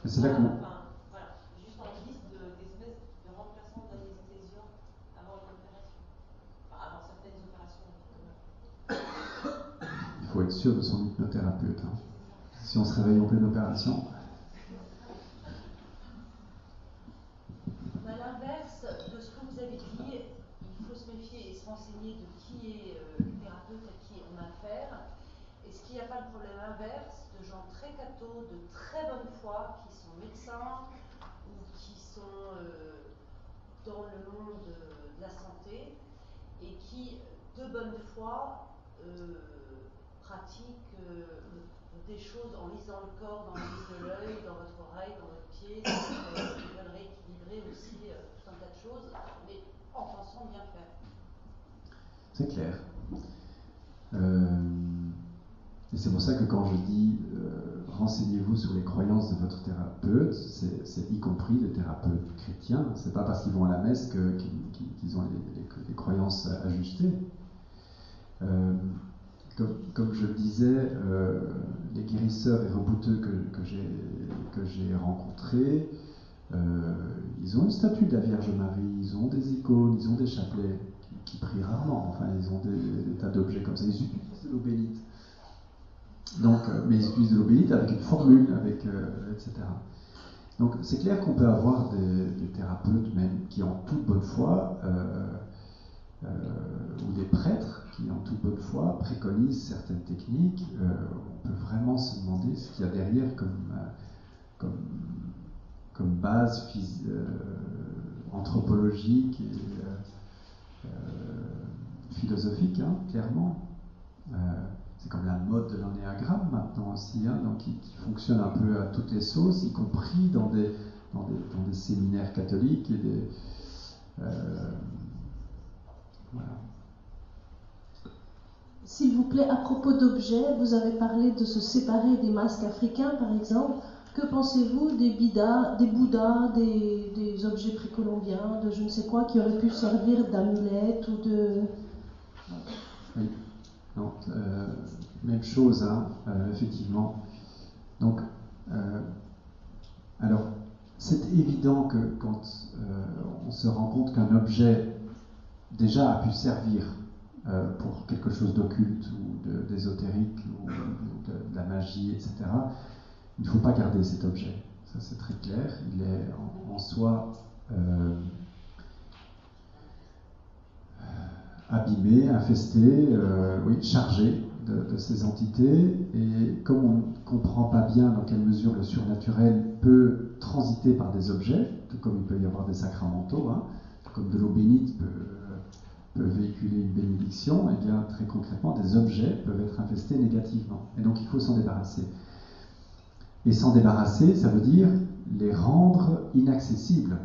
C'est là qu'on... Enfin, voilà, juste en liste d'espèces de, de remplaçants d'anesthésiants avant une opération. Enfin, avant certaines opérations. Il faut être sûr de son hypnothérapeute. Hein. Si on se réveille en pleine opération. À l'inverse de ce que vous avez dit, il faut se méfier et se renseigner de qui est euh, le thérapeute à qui on a affaire. Est-ce qu'il n'y a pas le problème inverse de gens très cathos, de très bonne foi, qui sont médecins ou qui sont euh, dans le monde de la santé et qui, de bonne foi, euh, pratiquent euh, des choses en lisant le corps, dans le lis de l'œil, dans votre oreille, dans votre pied, euh, qui veulent rééquilibrer aussi euh, tout un tas de choses, mais en pensant bien faire. C'est clair. Euh, et c'est pour ça que quand je dis euh, renseignez-vous sur les croyances de votre thérapeute, c'est, c'est y compris les thérapeutes chrétiens. C'est pas parce qu'ils vont à la messe que, qu'ils, qu'ils ont les, les, les croyances ajustées. Euh, comme, comme je le disais, euh, les guérisseurs et rebouteux que, que, j'ai, que j'ai rencontrés, euh, ils ont une statue de la Vierge Marie, ils ont des icônes, ils ont des chapelets qui, qui prient rarement, enfin ils ont des, des tas d'objets comme ça, ils utilisent de l'eau bénite. Donc, euh, mais ils utilisent de l'eau bénite avec une formule, avec, euh, et cetera. Donc c'est clair qu'on peut avoir des, des thérapeutes même qui en toute bonne foi, euh, euh, ou des prêtres qui en toute bonne foi préconisent certaines techniques. Euh, on peut vraiment se demander ce qu'il y a derrière comme, euh, comme, comme base phys- euh, anthropologique et euh, euh, philosophique, hein, clairement. Euh, c'est comme la mode de l'anéagramme maintenant aussi, hein, donc qui, qui fonctionne un peu à toutes les sauces, y compris dans des, dans des, dans des séminaires catholiques et des... Euh, voilà. S'il vous plaît, à propos d'objets, vous avez parlé de se séparer des masques africains, par exemple. Que pensez-vous des bidas, des bouddhas, des, des objets précolombiens, de je ne sais quoi, qui auraient pu servir d'amulette ou de... Oui, donc, euh, même chose, hein, euh, effectivement. Donc, euh, alors, c'est évident que quand euh, on se rend compte qu'un objet déjà a pu servir euh, pour quelque chose d'occulte ou de, d'ésotérique ou, ou de, de la magie, et cetera, il ne faut pas garder cet objet. Ça, c'est très clair. Il est en, en soi euh, abîmé, infesté, euh, oui, chargé de, de ces entités. Et comme on ne comprend pas bien dans quelle mesure le surnaturel peut transiter par des objets, tout comme il peut y avoir des sacramentaux, hein, tout comme de l'eau bénite peut, peut véhiculer une bénédiction, et bien très concrètement, des objets peuvent être infestés négativement. Et donc il faut s'en débarrasser. Et s'en débarrasser, ça veut dire les rendre inaccessibles.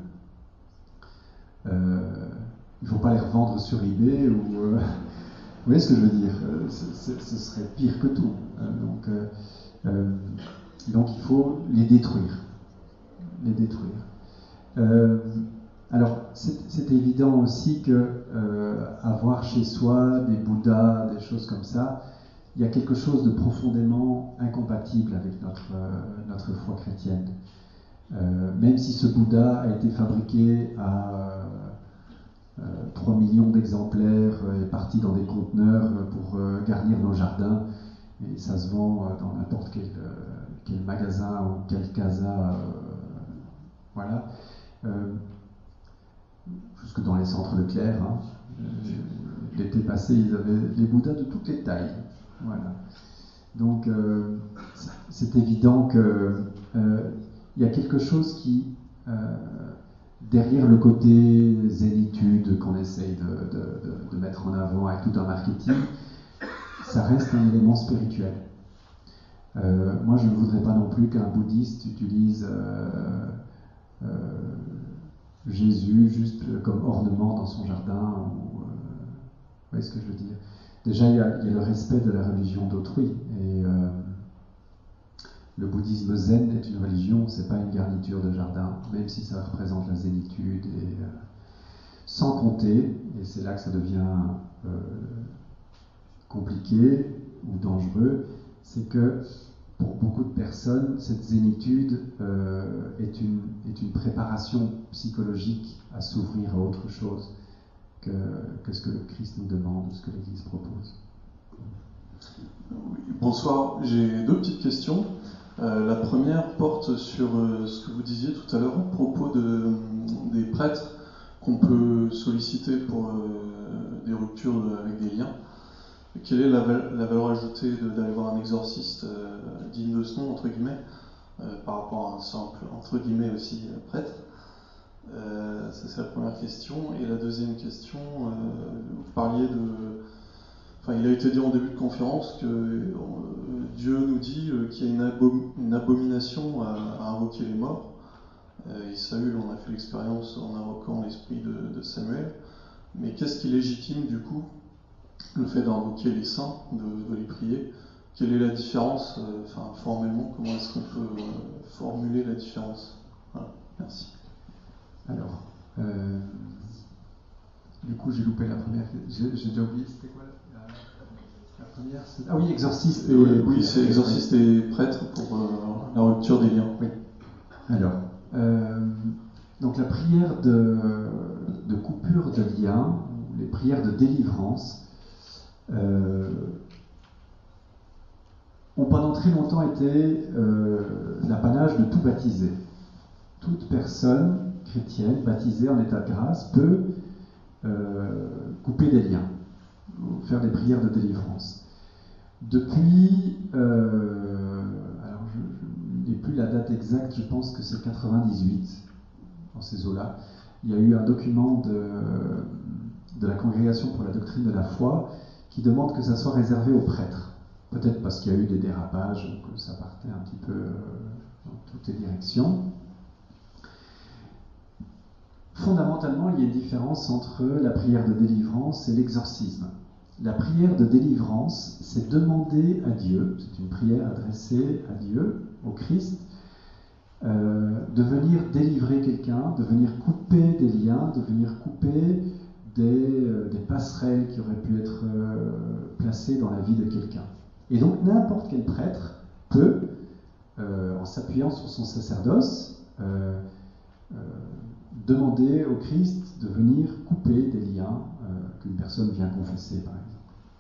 Euh, il ne faut pas les revendre sur eBay ou... Euh, vous voyez ce que je veux dire? euh, c'est, c'est, ce serait pire que tout. Euh, donc, euh, euh, donc il faut les détruire. Les détruire. Euh, alors, c'est, c'est évident aussi que euh, avoir chez soi des Bouddhas, des choses comme ça, il y a quelque chose de profondément incompatible avec notre, euh, notre foi chrétienne. Euh, même si ce Bouddha a été fabriqué à euh, trois millions d'exemplaires et parti dans des conteneurs pour euh, garnir nos jardins, et ça se vend euh, dans n'importe quel, euh, quel magasin ou quel casa, euh, voilà. Euh, jusque dans les centres Leclerc. Hein. Euh, l'été passé, ils avaient des Bouddhas de toutes les tailles. Voilà. Donc, euh, c'est évident qu'il euh, y a quelque chose qui, euh, derrière le côté zénitude qu'on essaye de, de, de, de mettre en avant avec tout un marketing, ça reste un élément spirituel. Euh, moi, je ne voudrais pas non plus qu'un bouddhiste utilise euh, euh, Jésus juste comme ornement dans son jardin. Ou, euh, vous voyez ce que je veux dire? Déjà, il y, a, il y a le respect de la religion d'autrui. Et euh, le bouddhisme zen est une religion, c'est pas une garniture de jardin, même si ça représente la zénitude. Et, euh, sans compter, et c'est là que ça devient euh, compliqué ou dangereux, c'est que pour beaucoup de personnes, cette zénitude euh, est, une, est une préparation psychologique à s'ouvrir à autre chose que, que ce que le Christ nous demande ou ce que l'Église propose. Oui, bonsoir, j'ai deux petites questions. Euh, la première porte sur euh, ce que vous disiez tout à l'heure à propos de, des prêtres qu'on peut solliciter pour euh, des ruptures avec des liens. Quelle est la, la valeur ajoutée d'aller voir un exorciste euh, digne de ce nom, entre guillemets, euh, par rapport à un simple, entre guillemets aussi, euh, prêtre? euh, Ça, c'est la première question. Et la deuxième question, euh, vous parliez de... Enfin, il a été dit en début de conférence que euh, Dieu nous dit euh, qu'il y a une, abom une abomination à, à invoquer les morts. Euh, et Saül, on a fait l'expérience en invoquant l'esprit de, de Samuel. Mais qu'est-ce qui légitime, du coup, le fait d'invoquer les saints, de, de les prier? Quelle est la différence, euh, enfin, formellement, comment est-ce qu'on peut euh, formuler la différence? Voilà, merci. Alors, euh, du coup, j'ai loupé la première. J'ai déjà oublié, c'était quoi la, la première? Ah oui, exorciste et. Oui, oui c'est exorciste et prêtre pour euh, la rupture des liens. Oui. Alors, euh, donc la prière de, de coupure de liens, les prières de délivrance, euh, ont pendant très longtemps été euh, l'apanage de tout baptisé. Toute personne chrétienne baptisée en état de grâce peut euh, couper des liens, ou faire des prières de délivrance. Depuis, euh, alors je n'ai plus la date exacte, je pense que c'est quatre-vingt-dix-huit, dans ces eaux-là, il y a eu un document de, de la Congrégation pour la doctrine de la foi qui demande que ça soit réservé aux prêtres. Peut-être parce qu'il y a eu des dérapages, que ça partait un petit peu dans toutes les directions. Fondamentalement, il y a une différence entre la prière de délivrance et l'exorcisme. La prière de délivrance, c'est demander à Dieu, c'est une prière adressée à Dieu, au Christ, euh, de venir délivrer quelqu'un, de venir couper des liens, de venir couper des, euh, des passerelles qui auraient pu être euh, placées dans la vie de quelqu'un. Et donc n'importe quel prêtre peut, euh, en s'appuyant sur son sacerdoce, euh, euh, demander au Christ de venir couper des liens euh, qu'une personne vient confesser, par exemple.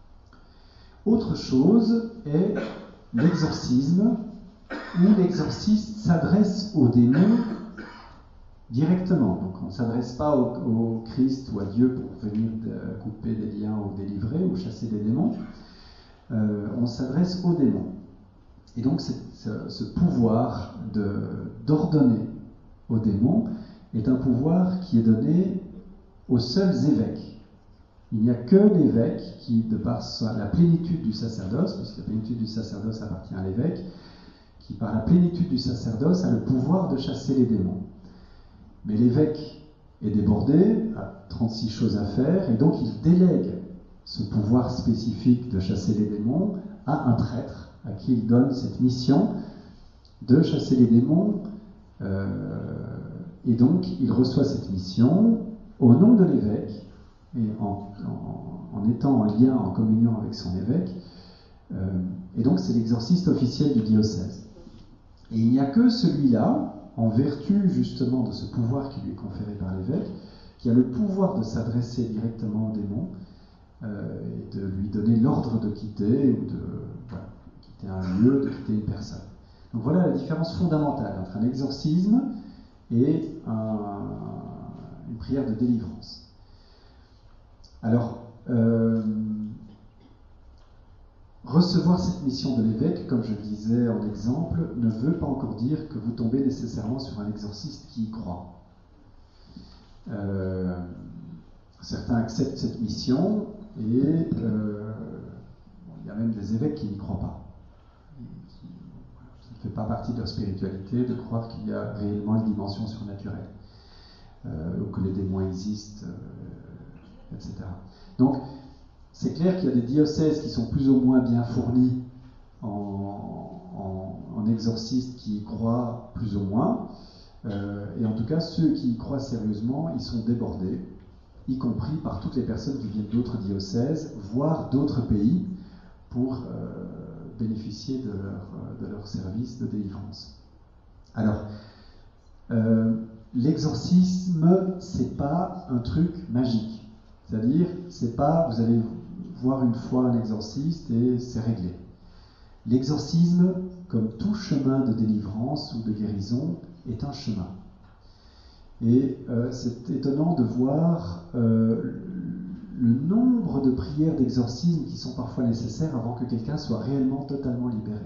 Autre chose est l'exorcisme, où l'exorciste s'adresse au démon directement. Donc on ne s'adresse pas au, au Christ ou à Dieu pour venir de, couper des liens ou délivrer ou chasser des démons. Euh, on s'adresse au démon. Et donc ce, ce pouvoir d'ordonner au démon est un pouvoir qui est donné aux seuls évêques. Il n'y a que l'évêque qui, de par la plénitude du sacerdoce, puisque la plénitude du sacerdoce appartient à l'évêque, qui par la plénitude du sacerdoce a le pouvoir de chasser les démons. Mais l'évêque est débordé, a trente-six choses à faire, et donc il délègue ce pouvoir spécifique de chasser les démons à un prêtre, à qui il donne cette mission de chasser les démons. Euh, et donc il reçoit cette mission au nom de l'évêque, et en, en, en étant en lien, en communion avec son évêque. Euh, et donc c'est l'exorciste officiel du diocèse. Et il n'y a que celui-là, en vertu justement de ce pouvoir qui lui est conféré par l'évêque, qui a le pouvoir de s'adresser directement au démon euh, et de lui donner l'ordre de quitter, ou de voilà, quitter un lieu, de quitter une personne. Donc voilà la différence fondamentale entre un exorcisme et un, une prière de délivrance. Alors, euh, recevoir cette mission de l'évêque, comme je le disais en exemple, ne veut pas encore dire que vous tombez nécessairement sur un exorciste qui y croit. Euh, certains acceptent cette mission et euh, bon, il y a même des évêques qui n'y croient pas. Qui, ça ne fait pas partie de leur spiritualité de croire qu'il y a réellement une dimension surnaturelle, euh, ou que les démons existent, euh, et cetera. Donc, c'est clair qu'il y a des diocèses qui sont plus ou moins bien fournis en, en, en exorcistes qui y croient plus ou moins. Euh, et en tout cas, ceux qui y croient sérieusement, ils sont débordés, y compris par toutes les personnes qui viennent d'autres diocèses, voire d'autres pays, pour euh, bénéficier de leur, de leur service de délivrance. Alors, euh, l'exorcisme, c'est pas un truc magique. C'est-à-dire, c'est pas, vous allez voir une fois un exorciste et c'est réglé. L'exorcisme, comme tout chemin de délivrance ou de guérison, est un chemin. Et euh, c'est étonnant de voir euh, le nombre de prières d'exorcisme qui sont parfois nécessaires avant que quelqu'un soit réellement totalement libéré.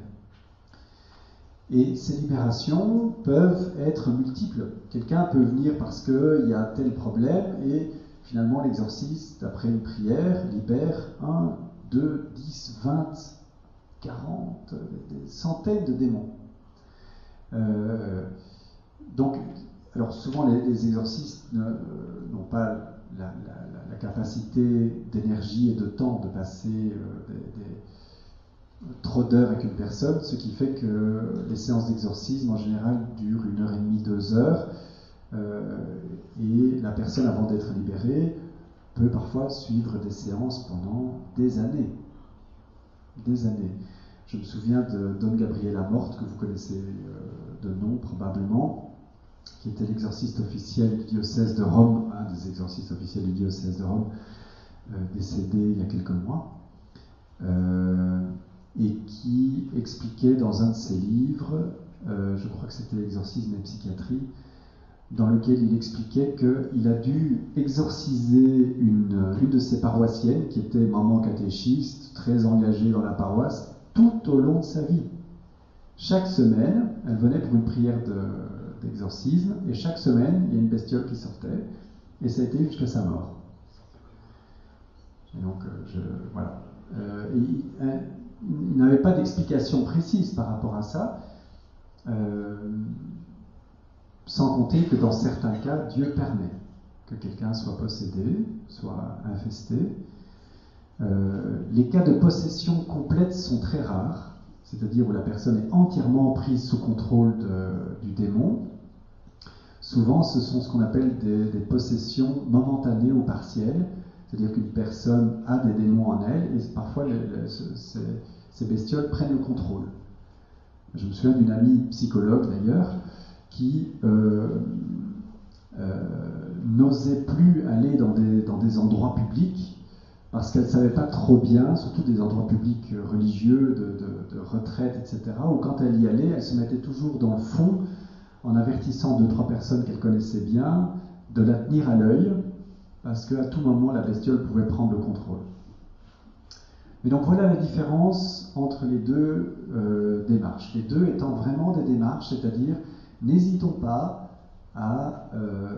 Et ces libérations peuvent être multiples. Quelqu'un peut venir parce qu'il y a tel problème et finalement l'exorciste, après une prière, libère un, deux, dix, vingt, quarante, des centaines de démons. Euh, donc, alors souvent les, les exorcistes n'ont pas la, la, la capacité d'énergie et de temps de passer euh, des, des, trop d'heures avec une personne, ce qui fait que les séances d'exorcisme en général durent une heure et demie, deux heures, euh, et la personne avant d'être libérée peut parfois suivre des séances pendant des années. Des années. Je me souviens de Don Gabriel Amorth, que vous connaissez euh, de nom probablement, qui était l'exorciste officiel du diocèse de Rome, un des exorcistes officiels du diocèse de Rome, euh, décédé il y a quelques mois, euh, et qui expliquait dans un de ses livres, euh, je crois que c'était Exorcisme et psychiatrie, dans lequel il expliquait qu'il a dû exorciser une, une de ses paroissiennes, qui était maman catéchiste, très engagée dans la paroisse, tout au long de sa vie. Chaque semaine, elle venait pour une prière de, d'exorcisme, et chaque semaine, il y a une bestiole qui sortait, et ça a été jusqu'à sa mort. Et donc, je, voilà. Euh, et il, il n'avait pas d'explication précise par rapport à ça, euh, sans compter que dans certains cas, Dieu permet que quelqu'un soit possédé, soit infesté. Euh, les cas de possession complète sont très rares, c'est-à-dire où la personne est entièrement prise sous contrôle de, du démon. Souvent, ce sont ce qu'on appelle des, des possessions momentanées ou partielles, c'est-à-dire qu'une personne a des démons en elle, et parfois les, les, ces, ces bestioles prennent le contrôle. Je me souviens d'une amie psychologue d'ailleurs, qui euh, euh, n'osait plus aller dans des, dans des endroits publics parce qu'elle ne savait pas trop bien, surtout des endroits publics religieux, de, de, de retraite, et cetera, où quand elle y allait, elle se mettait toujours dans le fond en avertissant deux, trois personnes qu'elle connaissait bien de la tenir à l'œil parce qu'à tout moment, la bestiole pouvait prendre le contrôle. Et donc voilà la différence entre les deux euh, démarches. Les deux étant vraiment des démarches, c'est-à-dire n'hésitons pas à, euh,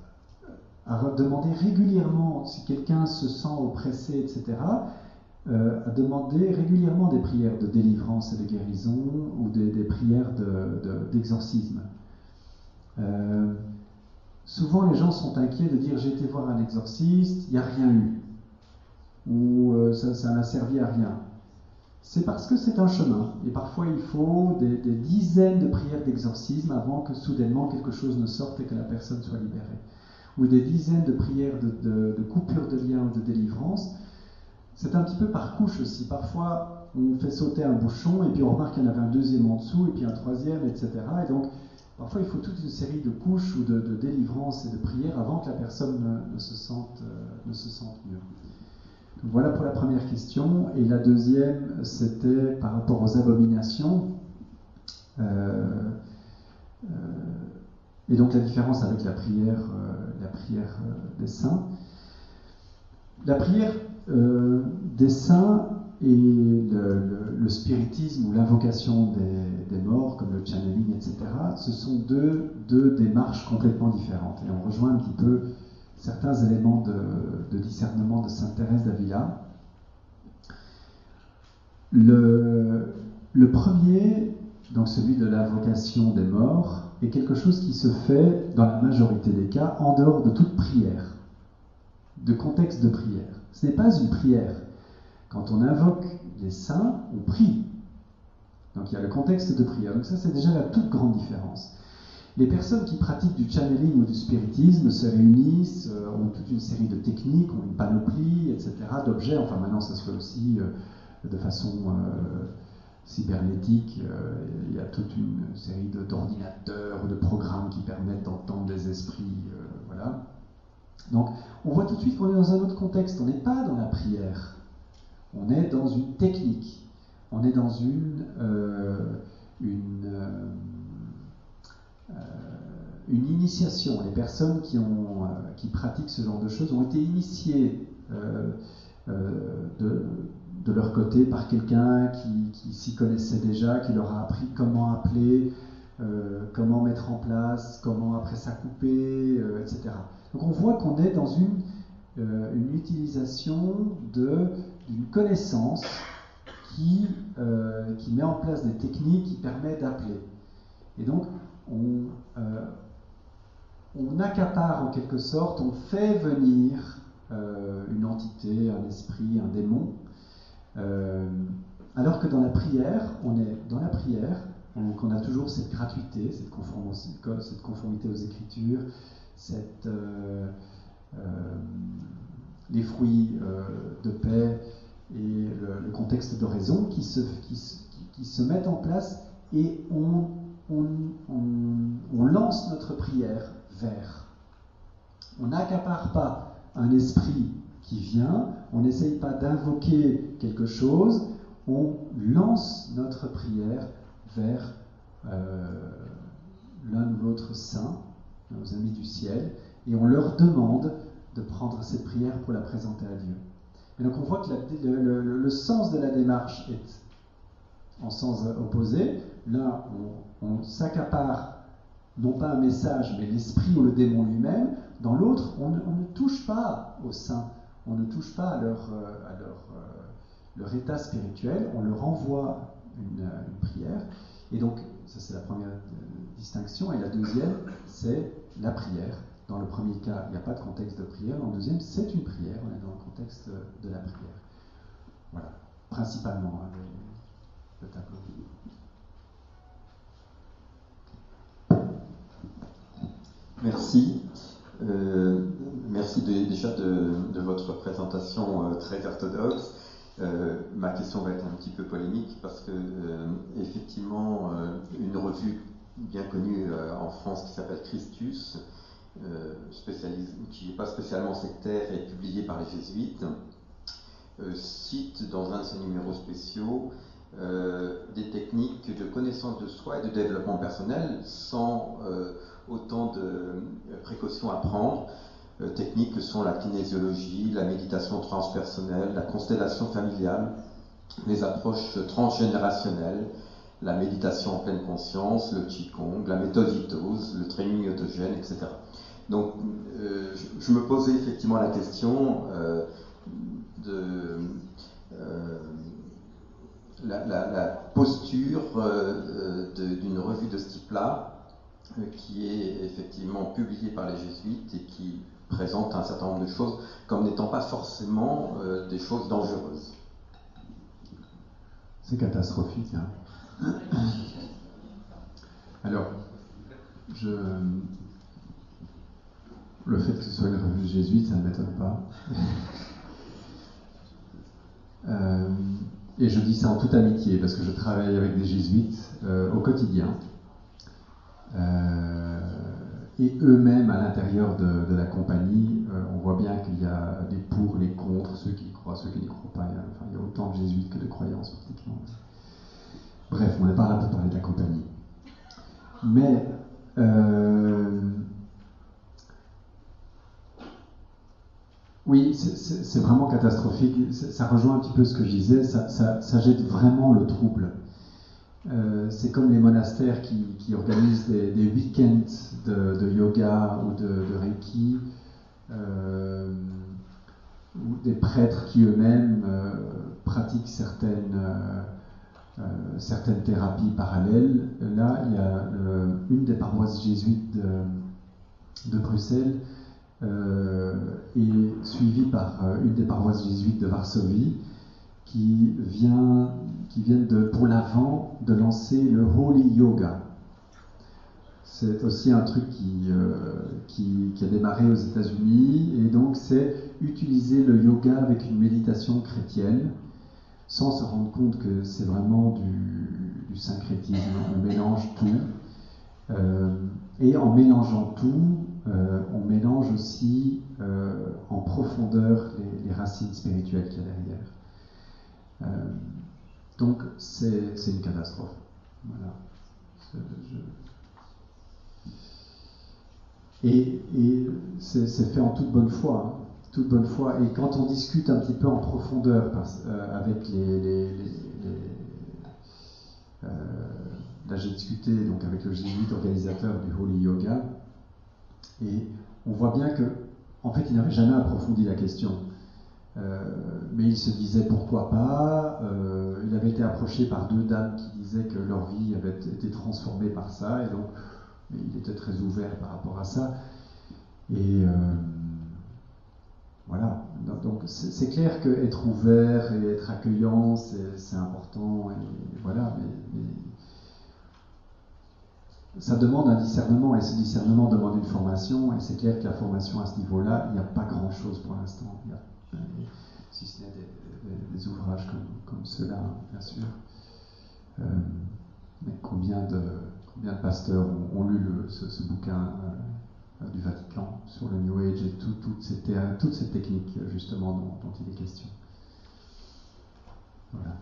à demander régulièrement, si quelqu'un se sent oppressé, et cetera, euh, à demander régulièrement des prières de délivrance et de guérison ou des, des prières de, de, d'exorcisme. Euh, souvent les gens sont inquiets de dire j'ai été voir un exorciste, il n'y a rien eu, ou euh, ça, ça n'a servi à rien. C'est parce que c'est un chemin, et parfois il faut des, des dizaines de prières d'exorcisme avant que soudainement quelque chose ne sorte et que la personne soit libérée. Ou des dizaines de prières de, de, de coupure de lien ou de délivrance. C'est un petit peu par couche aussi. Parfois on fait sauter un bouchon et puis on remarque qu'il y en avait un deuxième en dessous et puis un troisième, et cetera. Et donc parfois il faut toute une série de couches ou de, de délivrances et de prières avant que la personne ne, ne, se, sente, euh, ne se sente mieux. Voilà pour la première question. Et la deuxième, c'était par rapport aux abominations. Euh, euh, et donc la différence avec la prière, euh, la prière euh, des saints. La prière euh, des saints et le, le, le spiritisme ou l'invocation des, des morts, comme le channeling, et cetera, ce sont deux, deux démarches complètement différentes. Et on rejoint un petit peu certains éléments de, de discernement de Sainte Thérèse d'Avila. Le, le premier, donc celui de l'invocation des morts, est quelque chose qui se fait, dans la majorité des cas, en dehors de toute prière, de contexte de prière. Ce n'est pas une prière. Quand on invoque les saints, on prie. Donc il y a le contexte de prière. Donc ça, c'est déjà la toute grande différence. Les personnes qui pratiquent du channeling ou du spiritisme se réunissent, euh, ont toute une série de techniques, ont une panoplie, et cetera, d'objets. Enfin, maintenant, ça se fait aussi euh, de façon euh, cybernétique, euh, il y a toute une série de, d'ordinateurs ou de programmes qui permettent d'entendre des esprits, euh, voilà. Donc, on voit tout de suite qu'on est dans un autre contexte. On n'est pas dans la prière. On est dans une technique. On est dans une, euh, une, euh, euh, une initiation. Les personnes qui, ont, euh, qui pratiquent ce genre de choses ont été initiées euh, euh, de, de leur côté par quelqu'un qui, qui s'y connaissait déjà, qui leur a appris comment appeler, euh, comment mettre en place, comment après ça couper, euh, et cetera. Donc on voit qu'on est dans une, euh, une utilisation de, d'une connaissance qui, euh, qui met en place des techniques qui permettent d'appeler. Et donc on, euh, on accapare en quelque sorte, on fait venir euh, une entité, un esprit, un démon, euh, alors que dans la prière, on est dans la prière, donc on a toujours cette gratuité, cette conformité, cette conformité aux Écritures, cette, euh, euh, les fruits euh, de paix et le, le contexte de raison qui se, qui, qui, qui se mettent en place, et on, on, on, on lance notre prière vers. On n'accapare pas un esprit qui vient, on n'essaye pas d'invoquer quelque chose, on lance notre prière vers euh, l'un ou l'autre saint, nos amis du ciel, et on leur demande de prendre cette prière pour la présenter à Dieu. Et donc on voit que la, le, le, le sens de la démarche est en sens opposé. Là, on, on s'accapare non pas un message, mais l'esprit ou le démon lui-même. Dans l'autre, on, on ne touche pas aux saints, on ne touche pas à leur, à leur, leur état spirituel, on leur envoie une, une prière. Et donc, ça c'est la première distinction. Et la deuxième, c'est la prière. Dans le premier cas, il n'y a pas de contexte de prière. Dans le deuxième, c'est une prière. On est dans le contexte de la prière. Voilà, principalement, hein, le, le tableau. Merci. Euh, merci de, déjà de, de votre présentation euh, très orthodoxe. Euh, ma question va être un petit peu polémique parce que, euh, effectivement, euh, une revue bien connue euh, en France qui s'appelle Christus, euh, qui n'est pas spécialement sectaire et publiée par les jésuites, euh, cite dans un de ses numéros spéciaux euh, des techniques de connaissance de soi et de développement personnel sans euh, autant de précautions à prendre. Euh, techniques que sont la kinésiologie, la méditation transpersonnelle, la constellation familiale, les approches transgénérationnelles, la méditation en pleine conscience, le Qigong, la méthode Vitose, le training autogène, et cetera. Donc, euh, je, je me posais effectivement la question euh, de euh, la, la, la posture euh, de, d'une revue de ce type-là, euh, qui est effectivement publiée par les jésuites et qui présente un certain nombre de choses comme n'étant pas forcément euh, des choses dangereuses. C'est catastrophique, hein. Alors, je... le fait que ce soit une revue jésuite, ça ne m'étonne pas. euh, et je dis ça en toute amitié, parce que je travaille avec des jésuites euh, au quotidien. Euh, et eux-mêmes, à l'intérieur de, de la compagnie, euh, on voit bien qu'il y a des pour, les contre, ceux qui croient, ceux qui ne croient pas. Il y a, enfin, il y a autant de jésuites que de croyants, pratiquement. Bref, on n'est pas là pour parler de la compagnie. Mais euh, oui, c'est, c'est, c'est vraiment catastrophique. C'est, ça rejoint un petit peu ce que je disais. Ça, ça, ça jette vraiment le trouble. Euh, c'est comme les monastères qui, qui organisent des, des week-ends de, de yoga ou de, de reiki, euh, ou des prêtres qui eux-mêmes euh, pratiquent certaines, euh, euh, certaines thérapies parallèles. Là, il y a euh, une des paroisses jésuites de, de Bruxelles euh, est suivie par euh, une des paroisses jésuites de Varsovie, qui vient, qui viennent de, pour l'Avent de lancer le Holy Yoga. C'est aussi un truc qui, euh, qui, qui a démarré aux États-Unis, et donc c'est utiliser le yoga avec une méditation chrétienne sans se rendre compte que c'est vraiment du, du syncrétisme, on mélange tout. Euh, et en mélangeant tout, euh, on mélange aussi euh, en profondeur les, les racines spirituelles qu'il y a derrière. Euh, donc c'est, c'est une catastrophe. Voilà. C'est, je... Et, et c'est, c'est fait en toute bonne foi. Hein. Toute bonne foi. Et quand on discute un petit peu en profondeur parce, euh, avec les... les, les, les euh, là j'ai discuté donc, avec le jésuite organisateur du Holy Yoga, et on voit bien que en fait il n'avait jamais approfondi la question. Euh, mais il se disait pourquoi pas. Euh, il avait été approché par deux dames qui disaient que leur vie avait été transformée par ça, et donc il était très ouvert par rapport à ça. Et euh, voilà. Donc c'est, c'est clair qu'être ouvert et être accueillant, c'est, c'est important. Et voilà. Mais, mais ça demande un discernement, et ce discernement demande une formation. Et c'est clair que la formation à ce niveau-là, il n'y a pas grand-chose pour l'instant. Il y a, si ce n'est des, des, des ouvrages comme, comme ceux-là, bien sûr. Euh, mais combien de, combien de pasteurs ont, ont lu le, ce, ce bouquin euh, du Vatican sur le New Age et tout, toutes, ces, toutes ces techniques, justement, dont, dont il est question. Voilà.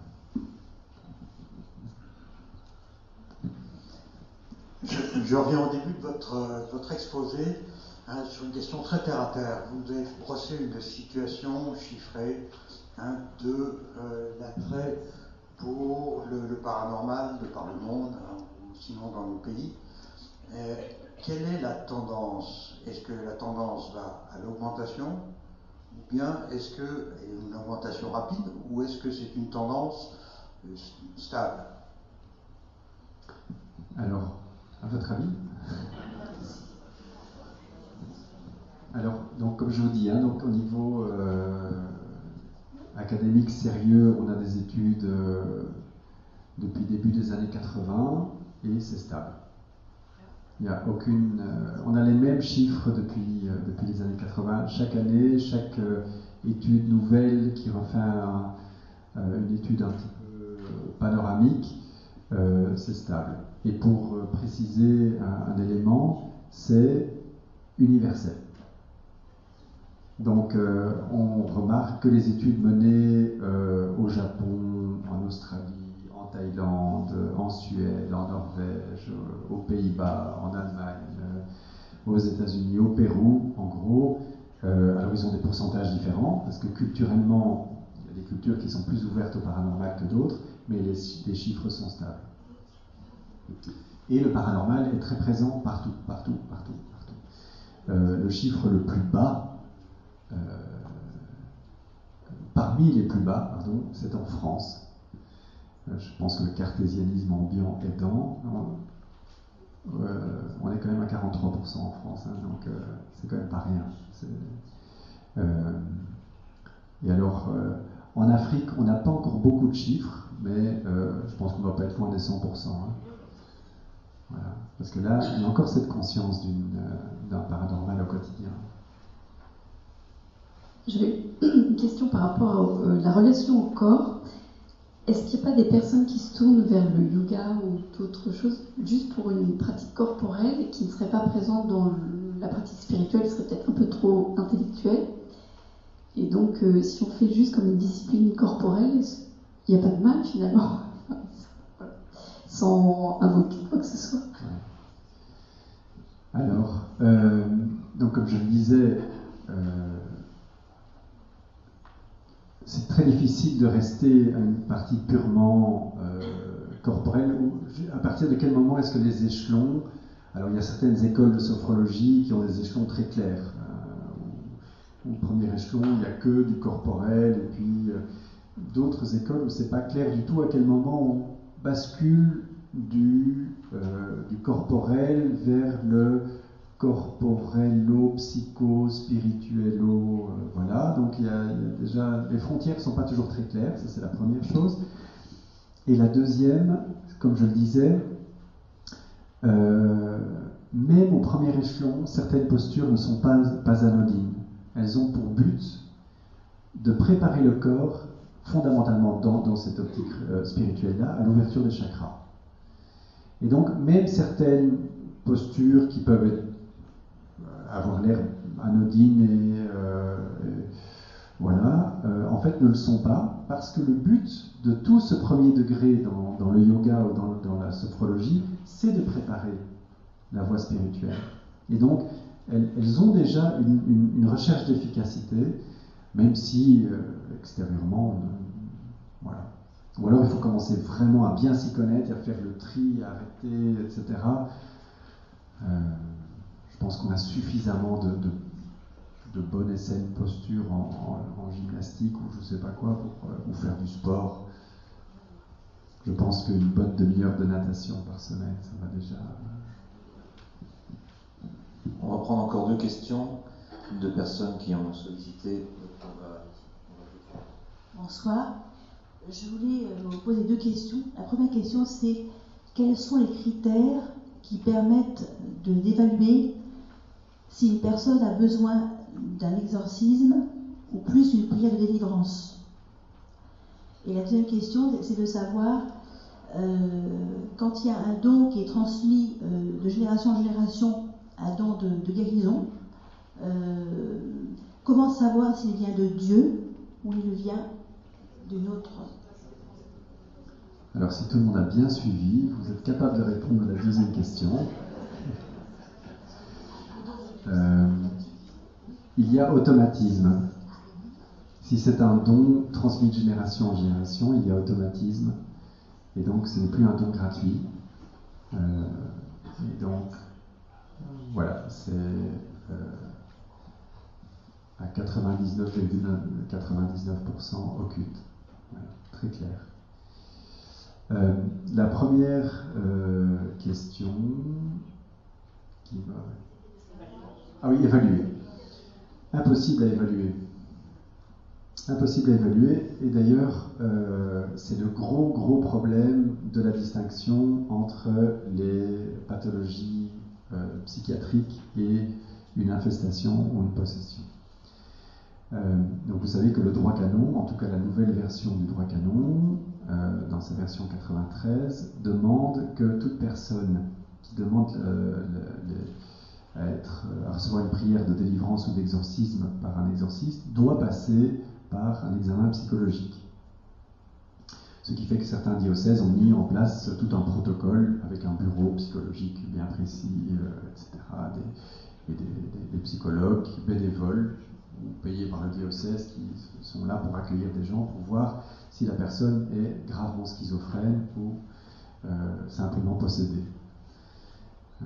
Je, je reviens au début de votre, votre exposé. Hein, sur une question très terre à terre. Vous avez brossé une situation chiffrée hein, de euh, l'attrait pour le, le paranormal de par le monde, hein, ou sinon dans nos pays. Euh, quelle est la tendance? Est-ce que la tendance va à l'augmentation, ou bien est-ce que une augmentation rapide, ou est-ce que c'est une tendance euh, stable? Alors, à votre avis? Alors, donc, comme je vous dis, hein, donc, au niveau euh, académique sérieux, on a des études euh, depuis le début des années quatre-vingts et c'est stable. Il n'y a aucune. Euh, on a les mêmes chiffres depuis, euh, depuis les années quatre-vingts. Chaque année, chaque euh, étude nouvelle qui refait un, euh, une étude un petit peu panoramique, euh, c'est stable. Et pour euh, préciser un, un élément, c'est universel. Donc, euh, on remarque que les études menées euh, au Japon, en Australie, en Thaïlande, en Suède, en Norvège, euh, aux Pays-Bas, en Allemagne, euh, aux États-Unis, au Pérou, en gros, euh, alors ils ont des pourcentages différents, parce que culturellement, il y a des cultures qui sont plus ouvertes au paranormal que d'autres, mais les, les chiffres sont stables. Et le paranormal est très présent partout, partout, partout, partout. Euh, le chiffre le plus bas, Euh, parmi les plus bas, pardon, c'est en France. Euh, je pense que le cartésianisme ambiant aidant, euh, on est quand même à quarante-trois pour cent en France, hein, donc euh, c'est quand même pas rien. Euh, et alors, euh, en Afrique, on n'a pas encore beaucoup de chiffres, mais euh, je pense qu'on ne doit pas être loin des cent pour cent. Hein. Voilà. Parce que là, il y a encore cette conscience d'une, euh, d'un paranormal au quotidien. J'avais une question par rapport à euh, la relation au corps. Est-ce qu'il n'y a pas des personnes qui se tournent vers le yoga ou d'autres choses juste pour une pratique corporelle et qui ne seraient pas présentes dans le, la pratique spirituelle, serait peut-être un peu trop intellectuelle? Et donc, euh, si on fait juste comme une discipline corporelle, il n'y a pas de mal finalement, sans invoquer quoi que ce soit. Alors, euh, donc comme je le disais, euh, c'est très difficile de rester à une partie purement euh, corporelle. À partir de quel moment est-ce que les échelons... Alors il y a certaines écoles de sophrologie qui ont des échelons très clairs. Euh, au premier échelon, il n'y a que du corporel, et puis euh, d'autres écoles où c'est pas clair du tout à quel moment on bascule du, euh, du corporel vers le corporello, psycho, spirituello, euh, voilà. Donc il y, a, il y a déjà, les frontières ne sont pas toujours très claires, ça c'est la première chose. Et la deuxième, comme je le disais, euh, même au premier échelon, certaines postures ne sont pas, pas anodines. Elles ont pour but de préparer le corps fondamentalement dans, dans cette optique euh, spirituelle-là à l'ouverture des chakras. Et donc, même certaines postures qui peuvent être, euh, avoir l'air anodines et, euh, et voilà, euh, en fait ne le sont pas, parce que le but de tout ce premier degré dans, dans le yoga ou dans, dans la sophrologie, c'est de préparer la voie spirituelle. Et donc, elles, elles ont déjà une, une, une recherche d'efficacité, même si euh, extérieurement, on, voilà. Ou alors il faut commencer vraiment à bien s'y connaître, à faire le tri, à arrêter, et cetera. Euh, je pense qu'on a suffisamment de, de, de bonnes et saines postures en, en, en gymnastique ou je ne sais pas quoi, pour, euh, ou faire du sport. Je pense qu'une bonne demi-heure de natation par semaine, ça va déjà... On va prendre encore deux questions de personnes qui ont sollicité. Bonsoir. Je voulais vous poser deux questions. La première question, c'est quels sont les critères qui permettent de, d'évaluer si une personne a besoin d'un exorcisme ou plus d'une prière de délivrance? Et la deuxième question, c'est de savoir, euh, quand il y a un don qui est transmis euh, de génération en génération, un don de, de guérison, euh, comment savoir s'il vient de Dieu ou il vient d'une autre? Alors, si tout le monde a bien suivi, vous êtes capable de répondre à la deuxième question. Euh, il y a automatisme. Si c'est un don transmis de génération en génération, il y a automatisme. Et donc, ce n'est plus un don gratuit. Euh, et donc, voilà, c'est euh, à quatre-vingt-dix-neuf virgule quatre-vingt-dix-neuf pour cent occulte. Voilà, très clair. Euh, la première euh, question qui va... Ah oui, évaluer. Impossible à évaluer. Impossible à évaluer, et d'ailleurs, euh, c'est le gros, gros problème de la distinction entre les pathologies euh, psychiatriques et une infestation ou une possession. Euh, donc vous savez que le droit canon, en tout cas la nouvelle version du droit canon, euh, dans sa version quatre-vingt-treize, demande que toute personne qui demande euh, le, le, à, être, à recevoir une prière de délivrance ou d'exorcisme par un exorciste doit passer par un examen psychologique. Ce qui fait que certains diocèses ont mis en place tout un protocole avec un bureau psychologique bien précis, euh, et cetera, des, et des, des, des psychologues bénévoles ou payés par le diocèse qui sont là pour accueillir des gens, pour voir si la personne est gravement schizophrène ou euh, simplement possédée. Euh,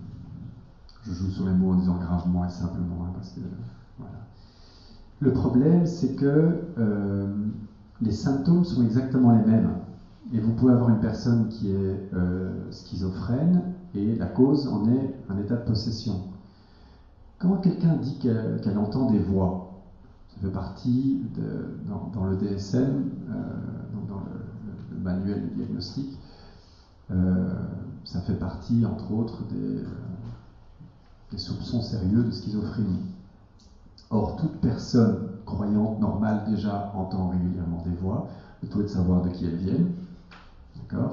je joue sur les mots en disant gravement et simplement, hein, parce que voilà. Le problème, c'est que euh, les symptômes sont exactement les mêmes. Et vous pouvez avoir une personne qui est euh, schizophrène et la cause en est un état de possession. Quand quelqu'un dit qu'elle, qu'elle entend des voix, ça fait partie, de, dans, dans le D S M, euh, dans le, le manuel de diagnostic, euh, ça fait partie, entre autres, des, euh, des soupçons sérieux de schizophrénie. Or, toute personne croyante normale déjà entend régulièrement des voix, le tout est de savoir de qui elles viennent. D'accord ?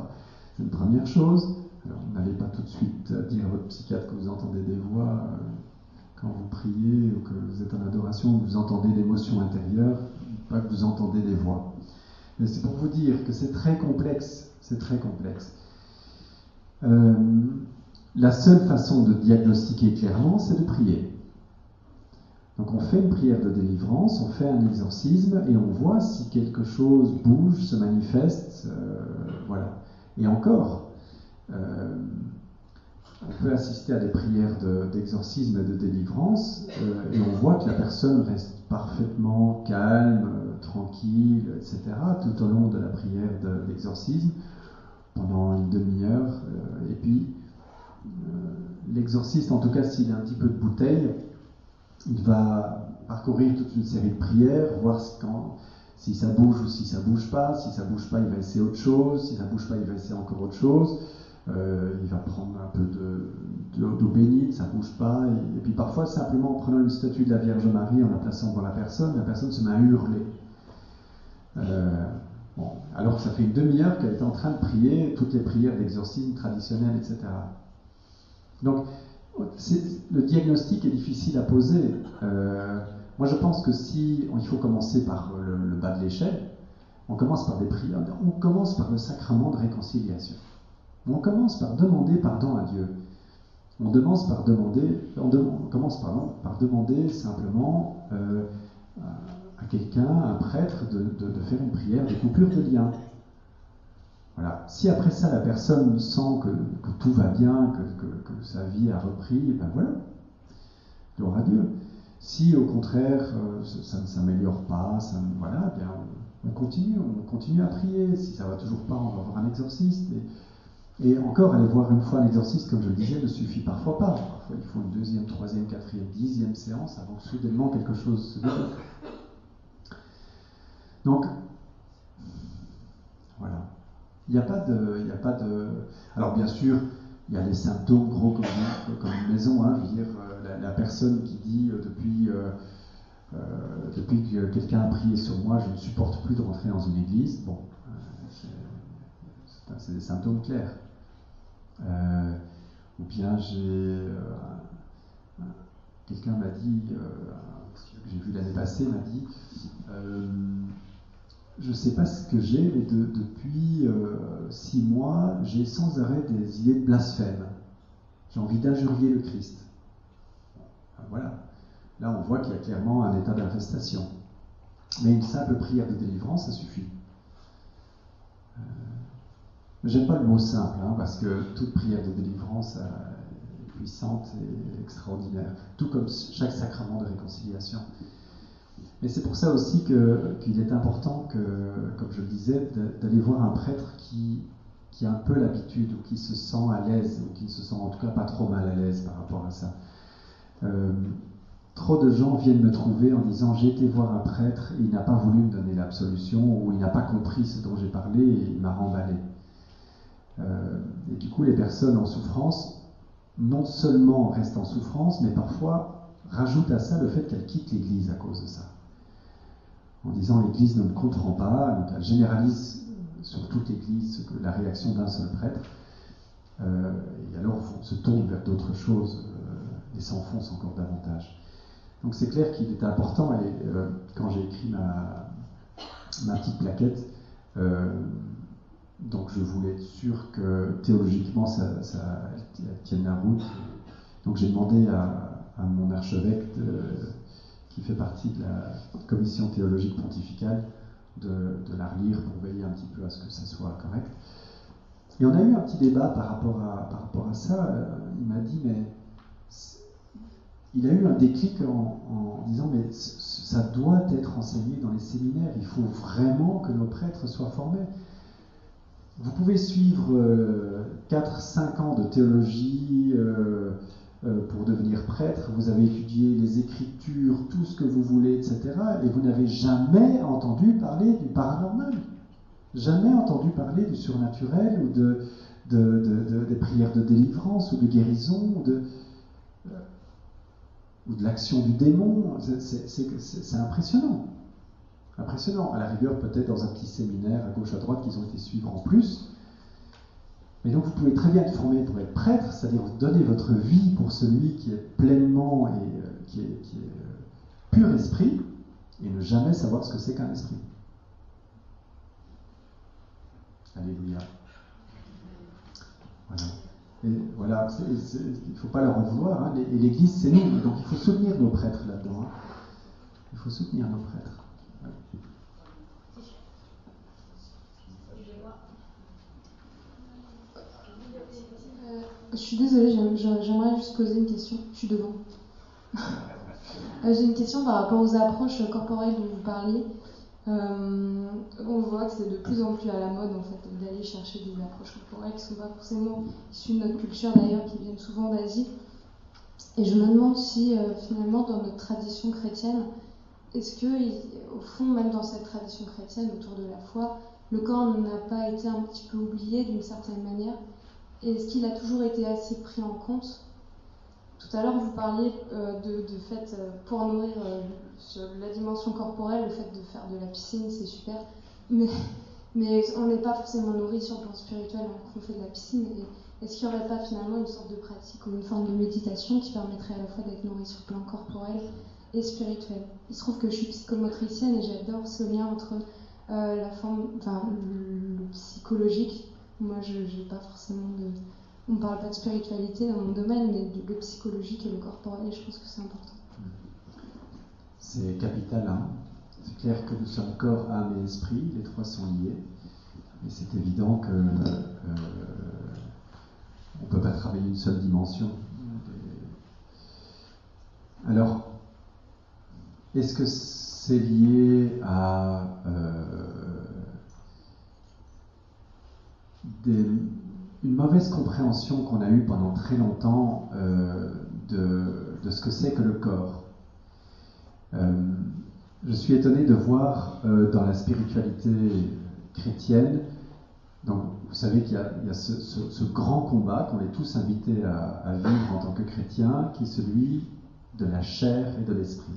C'est une première chose. Alors, n'allez pas tout de suite dire à votre psychiatre que vous entendez des voix euh, quand vous priez ou que vous êtes en adoration, que vous entendez l'émotion intérieure, pas que vous entendez des voix. Mais c'est pour vous dire que c'est très complexe. C'est très complexe. Euh, la seule façon de diagnostiquer clairement, c'est de prier. Donc on fait une prière de délivrance, on fait un exorcisme et on voit si quelque chose bouge, se manifeste, euh, voilà. Et encore, euh, on peut assister à des prières de, d'exorcisme et de délivrance euh, et on voit que la personne reste parfaitement calme, euh, tranquille, et cetera tout au long de la prière de, d'exorcisme pendant une demi-heure. Euh, et puis euh, l'exorciste, en tout cas s'il a un petit peu de bouteille, il va parcourir toute une série de prières, voir quand, si ça bouge ou si ça bouge pas. Si ça bouge pas, il va essayer autre chose. Si ça bouge pas, il va essayer encore autre chose. Euh, il va prendre un peu de, de, d'eau bénite, ça bouge pas. Et, et puis parfois, simplement en prenant une statue de la Vierge Marie, en la plaçant devant la personne, la personne se met à hurler. Euh, bon, alors que ça fait une demi-heure qu'elle est en train de prier toutes les prières d'exorcisme traditionnelles, et cetera. Donc, le diagnostic est difficile à poser. Euh, moi, je pense que si il faut commencer par le, le bas de l'échelle, on commence par des prières, on commence par le sacrement de réconciliation. On commence par demander pardon à Dieu. On commence par demander, on, de, on commence pardon, par demander simplement euh, à quelqu'un, un prêtre, de, de, de faire une prière de coupure de lien. Voilà. Si après ça la personne sent que, que tout va bien, que, que, que sa vie a repris, ben voilà, gloire à Dieu. Si au contraire euh, ça ne s'améliore pas, ça, voilà, bien on, on continue, on continue à prier. Si ça ne va toujours pas, on va voir un exorciste. Et, et encore, aller voir une fois un exorciste, comme je le disais, ne suffit parfois pas. Parfois il faut une deuxième, troisième, quatrième, dixième séance avant que soudainement quelque chose se développe. Donc, voilà. Il n'y a pas de, il n'y a pas de. Alors bien sûr, il y a les symptômes gros comme une, comme une maison. Hein, je veux dire, la, la personne qui dit euh, depuis, euh, euh, depuis que quelqu'un a prié sur moi, je ne supporte plus de rentrer dans une église. Bon, euh, c'est des symptômes clairs. Euh, ou bien j'ai euh, quelqu'un m'a dit, euh, un monsieur que j'ai vu l'année passée m'a dit. Euh, Je ne sais pas ce que j'ai, mais de, depuis euh, six mois, j'ai sans arrêt des idées de blasphème. J'ai envie d'injurier le Christ. Enfin, voilà. Là, on voit qu'il y a clairement un état d'infestation. Mais une simple prière de délivrance, ça suffit. Euh, j'aime pas le mot simple, hein, parce que toute prière de délivrance euh, est puissante et extraordinaire. Tout comme chaque sacrement de réconciliation. Mais c'est pour ça aussi que, qu'il est important, que, comme je le disais, d'aller voir un prêtre qui, qui a un peu l'habitude, ou qui se sent à l'aise, ou qui ne se sent en tout cas pas trop mal à l'aise par rapport à ça. Euh, trop de gens viennent me trouver en disant « j'ai été voir un prêtre et il n'a pas voulu me donner l'absolution, ou il n'a pas compris ce dont j'ai parlé et il m'a remballé euh, ». Et du coup, les personnes en souffrance, non seulement restent en souffrance, mais parfois rajoutent à ça le fait qu'elles quittent l'Église à cause de ça. En disant l'Église ne me comprend pas, donc elle généralise sur toute l'Église la réaction d'un seul prêtre, euh, et alors on se tourne vers d'autres choses euh, et s'enfonce encore davantage. Donc c'est clair qu'il était important, et euh, quand j'ai écrit ma, ma petite plaquette, euh, donc je voulais être sûr que théologiquement ça, ça tienne la route. Donc j'ai demandé à, à mon archevêque de, qui fait partie de la commission théologique pontificale, de, de la relire pour veiller un petit peu à ce que ça soit correct. Et on a eu un petit débat par rapport à, par rapport à ça. Euh, il m'a dit, mais il a eu un déclic en, en disant, mais ça doit être enseigné dans les séminaires, il faut vraiment que nos prêtres soient formés. Vous pouvez suivre euh, quatre cinq ans de théologie, euh, Euh, pour devenir prêtre, vous avez étudié les Écritures, tout ce que vous voulez, et cetera, et vous n'avez jamais entendu parler du paranormal, jamais entendu parler du surnaturel, ou de, de, de, de, des prières de délivrance, ou de guérison, ou de, euh, ou de l'action du démon. C'est, c'est, c'est, c'est impressionnant. Impressionnant. À la rigueur, peut-être dans un petit séminaire à gauche à droite qu'ils ont été suivre en plus. Mais donc vous pouvez très bien être formé pour être prêtre, c'est-à-dire donner votre vie pour celui qui est pleinement et euh, qui est, qui est euh, pur esprit, et ne jamais savoir ce que c'est qu'un esprit. Alléluia. Voilà. Et voilà, c'est, c'est, il ne faut pas leur en vouloir, hein. Et l'Église c'est nous, donc il faut soutenir nos prêtres là-dedans. Hein. Il faut soutenir nos prêtres. Ouais. Je suis désolée, j'aimerais juste poser une question. Je suis devant. J'ai une question par rapport aux approches corporelles dont vous parliez. Euh, on voit que c'est de plus en plus à la mode en fait d'aller chercher des approches corporelles qui ne sont pas forcément issues de notre culture d'ailleurs, qui viennent souvent d'Asie. Et je me demande si euh, finalement dans notre tradition chrétienne, est-ce que au fond même dans cette tradition chrétienne autour de la foi, le corps n'a pas été un petit peu oublié d'une certaine manière? Et est-ce qu'il a toujours été assez pris en compte? Tout à l'heure, vous parliez euh, de, de fait, euh, pour nourrir euh, sur la dimension corporelle, le fait de faire de la piscine, c'est super. mais, mais on n'est pas forcément nourri sur le plan spirituel quand on fait de la piscine. Et est-ce qu'il n'y aurait pas finalement une sorte de pratique ou une forme de méditation qui permettrait à la fois d'être nourri sur le plan corporel et spirituel? Il se trouve que je suis psychomotricienne et j'adore ce lien entre euh, la forme, enfin, le, le psychologique. Moi, je n'ai pas forcément de... On ne parle pas de spiritualité dans mon domaine, mais le psychologique et le corporel, et je pense que c'est important. C'est capital, hein. C'est clair que nous sommes corps, âme et esprit, les trois sont liés. Et c'est évident que euh, on ne peut pas travailler une seule dimension. Alors, est-ce que c'est lié à euh, des, une mauvaise compréhension qu'on a eue pendant très longtemps euh, de, de ce que c'est que le corps? euh, Je suis étonné de voir euh, dans la spiritualité chrétienne, donc vous savez qu'il y a, il y a ce, ce, ce grand combat qu'on est tous invités à, à vivre en tant que chrétiens, qui est celui de la chair et de l'esprit.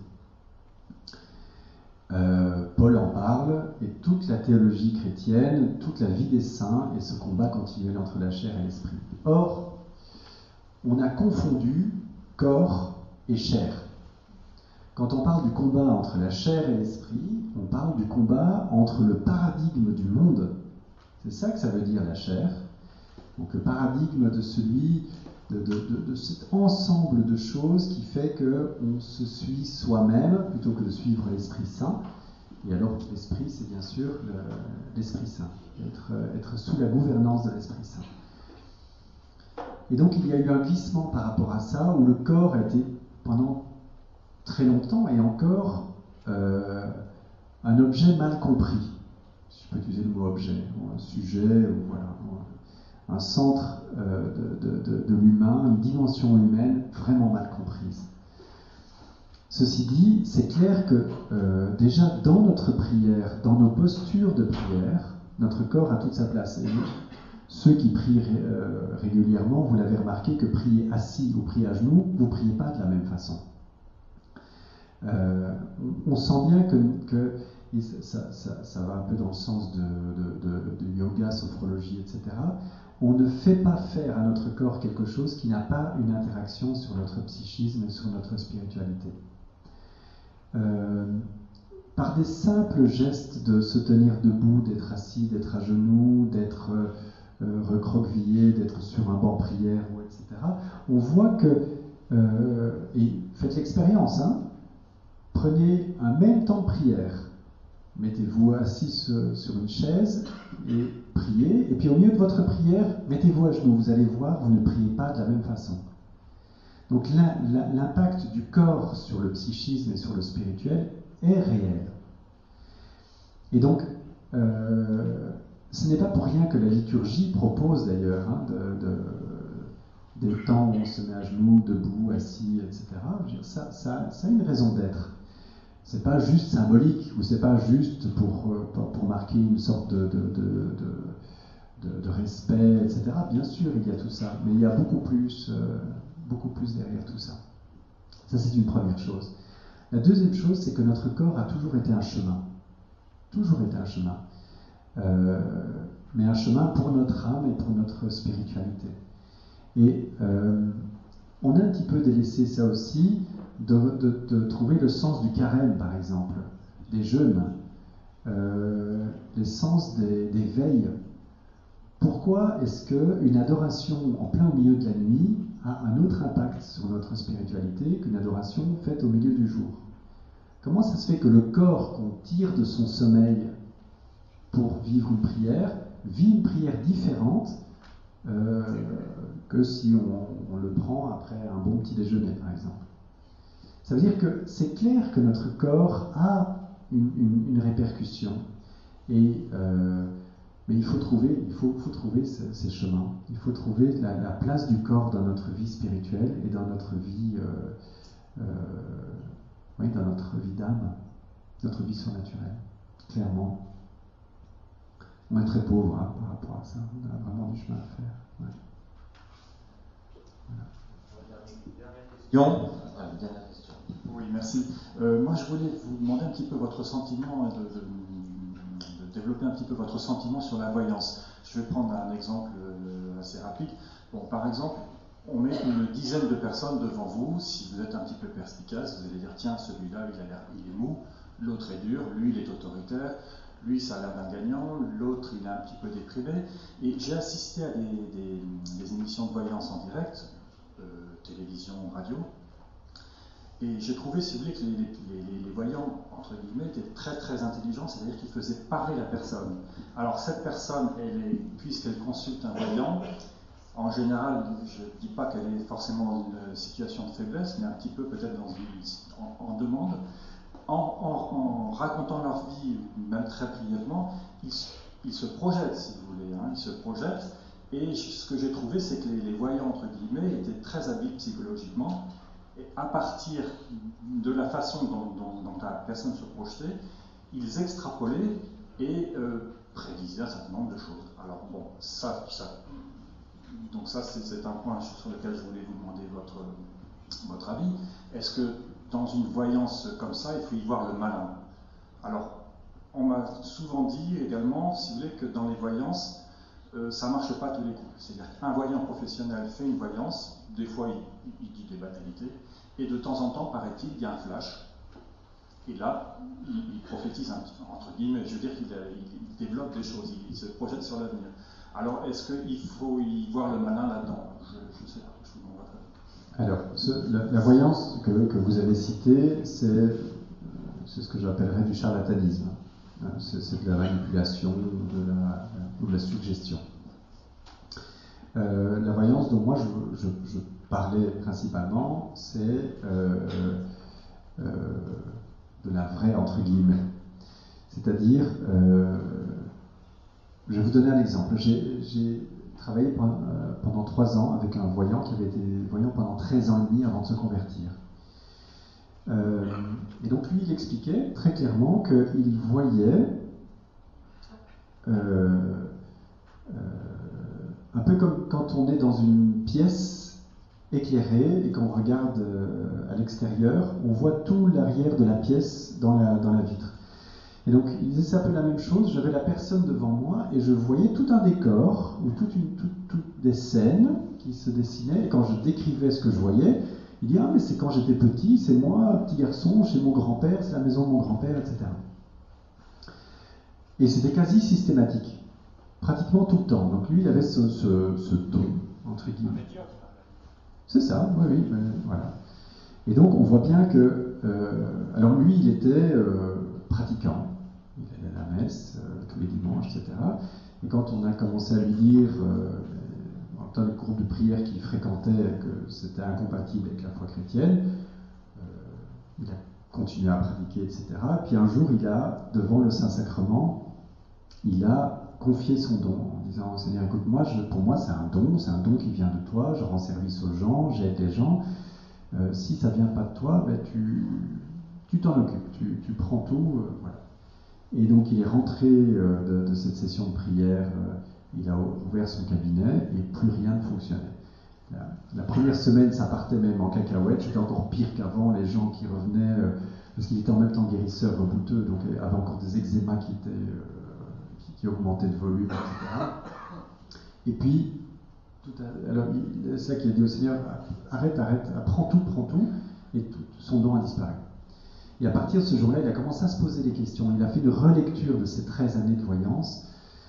Euh, Paul en parle, et toute la théologie chrétienne, toute la vie des saints est ce combat continuel entre la chair et l'esprit. Or, on a confondu corps et chair. Quand on parle du combat entre la chair et l'esprit, on parle du combat entre le paradigme du monde. C'est ça que ça veut dire la chair. Donc le paradigme de celui, de, de, de, de cet ensemble de choses qui fait qu'on se suit soi-même plutôt que de suivre l'Esprit Saint. Et alors l'Esprit, c'est bien sûr le, l'Esprit Saint, être, être sous la gouvernance de l'Esprit Saint. Et donc il y a eu un glissement par rapport à ça, où le corps a été pendant très longtemps et encore euh, un objet mal compris. Si je peux utiliser le mot objet, ou un sujet, ou voilà, un centre euh, de, de, de, de l'humain, une dimension humaine vraiment mal comprise. Ceci dit, c'est clair que euh, déjà dans notre prière, dans nos postures de prière, notre corps a toute sa place. Et ceux qui prient euh, régulièrement, vous l'avez remarqué que prier assis ou prier à genoux, vous ne priez pas de la même façon. Euh, on sent bien que, que et ça, ça, ça va un peu dans le sens de, de, de, de yoga, sophrologie, et cetera. On ne fait pas faire à notre corps quelque chose qui n'a pas une interaction sur notre psychisme et sur notre spiritualité. Euh, par des simples gestes de se tenir debout, d'être assis, d'être à genoux, d'être euh, recroquevillé, d'être sur un banc prière, ou et cetera, on voit que, euh, et faites l'expérience, hein, prenez un même temps de prière, mettez-vous assis sur, sur une chaise et priez, et puis au milieu de votre prière, mettez-vous à genoux, vous allez voir, vous ne priez pas de la même façon. Donc l'impact du corps sur le psychisme et sur le spirituel est réel. Et donc, euh, ce n'est pas pour rien que la liturgie propose d'ailleurs hein, de, de, des temps où on se met à genoux, debout, assis, et cetera. Je veux dire, ça, ça, ça a une raison d'être. C'est pas juste symbolique, ou c'est pas juste pour, pour, pour marquer une sorte de, de, de, de, de, de respect, et cetera. Bien sûr, il y a tout ça, mais il y a beaucoup plus, euh, beaucoup plus derrière tout ça. Ça, c'est une première chose. La deuxième chose, c'est que notre corps a toujours été un chemin. Toujours été un chemin. Euh, mais un chemin pour notre âme et pour notre spiritualité. Et euh, on a un petit peu délaissé ça aussi, de, de, de trouver le sens du carême, par exemple, des jeûnes, euh, les sens des, des veilles. Pourquoi est-ce qu'une adoration en plein au milieu de la nuit a un autre impact sur notre spiritualité qu'une adoration faite au milieu du jour? Comment ça se fait que le corps qu'on tire de son sommeil pour vivre une prière vit une prière différente euh, que si on, on le prend après un bon petit déjeuner, par exemple? Ça veut dire que c'est clair que notre corps a une, une, une répercussion. Et, euh, mais il faut trouver, il faut, faut trouver ces, ces chemins. Il faut trouver la, la place du corps dans notre vie spirituelle et dans notre vie, euh, euh, oui, dans notre vie d'âme, notre vie surnaturelle, clairement. On est très pauvre hein, par rapport à ça. On a vraiment du chemin à faire. Ouais. Voilà. Question. Oui, merci. Euh, moi, je voulais vous demander un petit peu votre sentiment de, de, de développer un petit peu votre sentiment sur la voyance. Je vais prendre un exemple euh, assez rapide. Bon, par exemple, on met une dizaine de personnes devant vous. Si vous êtes un petit peu perspicace, vous allez dire tiens, celui-là, il a l'air, il est mou, l'autre est dur, lui, il est autoritaire, lui, ça a l'air d'un gagnant, l'autre, il est un petit peu déprimé. Et j'ai assisté à des, des, des émissions de voyance en direct, euh, télévision, radio, et j'ai trouvé, si vous voulez, que les, les, les voyants, entre guillemets, étaient très très intelligents, c'est-à-dire qu'ils faisaient parler la personne. Alors cette personne, elle est, puisqu'elle consulte un voyant, en général, je ne dis pas qu'elle est forcément dans une situation de faiblesse, mais un petit peu peut-être dans une, en, en demande. En, en, en racontant leur vie, même très brièvement, ils, ils se projettent, si vous voulez, hein, ils se projettent. Et ce que j'ai trouvé, c'est que les, les voyants, entre guillemets, étaient très habiles psychologiquement. Et à partir de la façon dont, dont, dont la personne se projetait, ils extrapolaient et euh, prédisaient un certain nombre de choses. Alors bon, ça, ça donc ça c'est un point sur lequel je voulais vous demander votre, votre avis. Est-ce que dans une voyance comme ça, il faut y voir le malin? Alors, on m'a souvent dit également, si vous voulez, que dans les voyances, euh, ça ne marche pas tous les coups. C'est-à-dire qu'un voyant professionnel fait une voyance, des fois il, il dit des banalités, et de temps en temps, paraît-il, il y a un flash. Et là, il, il prophétise, un, entre guillemets, je veux dire qu'il il développe des choses, il, il se projette sur l'avenir. Alors, est-ce qu'il faut y voir le malin là-dedans? Je ne sais pas, je vous demande votre avis. Alors, ce, la, la voyance que, que vous avez citée, c'est ce que j'appellerais du charlatanisme. C'est de la manipulation de la, ou de la suggestion. Euh, la voyance dont moi je, je, je parlais principalement, c'est euh, euh, de la vraie entre guillemets. C'est-à-dire, euh, je vais vous donner un exemple. J'ai travaillé pendant, euh, pendant trois ans avec un voyant qui avait été voyant pendant treize ans et demi avant de se convertir. Euh, et donc lui, il expliquait très clairement qu'il voyait euh, euh, un peu comme quand on est dans une pièce éclairée et qu'on regarde euh, à l'extérieur, on voit tout l'arrière de la pièce dans la, dans la vitre. Et donc il disait c'est un peu la même chose, j'avais la personne devant moi et je voyais tout un décor ou toute une, tout, toutes des scènes qui se dessinaient, et quand je décrivais ce que je voyais, il dit, ah mais c'est quand j'étais petit, c'est moi, petit garçon, chez mon grand-père, c'est la maison de mon grand-père, et cetera. Et c'était quasi systématique, pratiquement tout le temps. Donc lui, il avait ce, ce, ce don, entre guillemets. C'est ça, oui, oui, mais, voilà. Et donc on voit bien que, euh, alors lui, il était euh, pratiquant, il allait à la messe euh, tous les dimanches, et cetera. Et quand on a commencé à lui dire, euh, dans le groupe de prière qu'il fréquentait, que c'était incompatible avec la foi chrétienne, euh, il a continué à pratiquer, et cetera. Puis un jour, il a, devant le Saint-Sacrement, il a confié son don, en disant, Seigneur, écoute, moi, je, pour moi, c'est un don, c'est un don qui vient de toi, je rends service aux gens, j'aide les gens. Euh, si ça ne vient pas de toi, ben, tu tu t'en occupes, tu, tu prends tout, euh, voilà. Et donc, il est rentré euh, de, de cette session de prière, euh, il a ouvert son cabinet et plus rien ne fonctionnait. La, la première semaine, ça partait même en cacahuète, c'était encore pire qu'avant, les gens qui revenaient, euh, parce qu'il était en même temps guérisseur rebouteux, donc il avait encore des eczémas qui, étaient, euh, qui, qui augmentaient de volume, et cetera. Et puis, tout à, alors c'est ça qu'il a dit au Seigneur, arrête, arrête, prends tout, prends tout, et tout, son don a disparu. Et à partir de ce jour-là, il a commencé à se poser des questions, il a fait une relecture de ses treize années de voyance,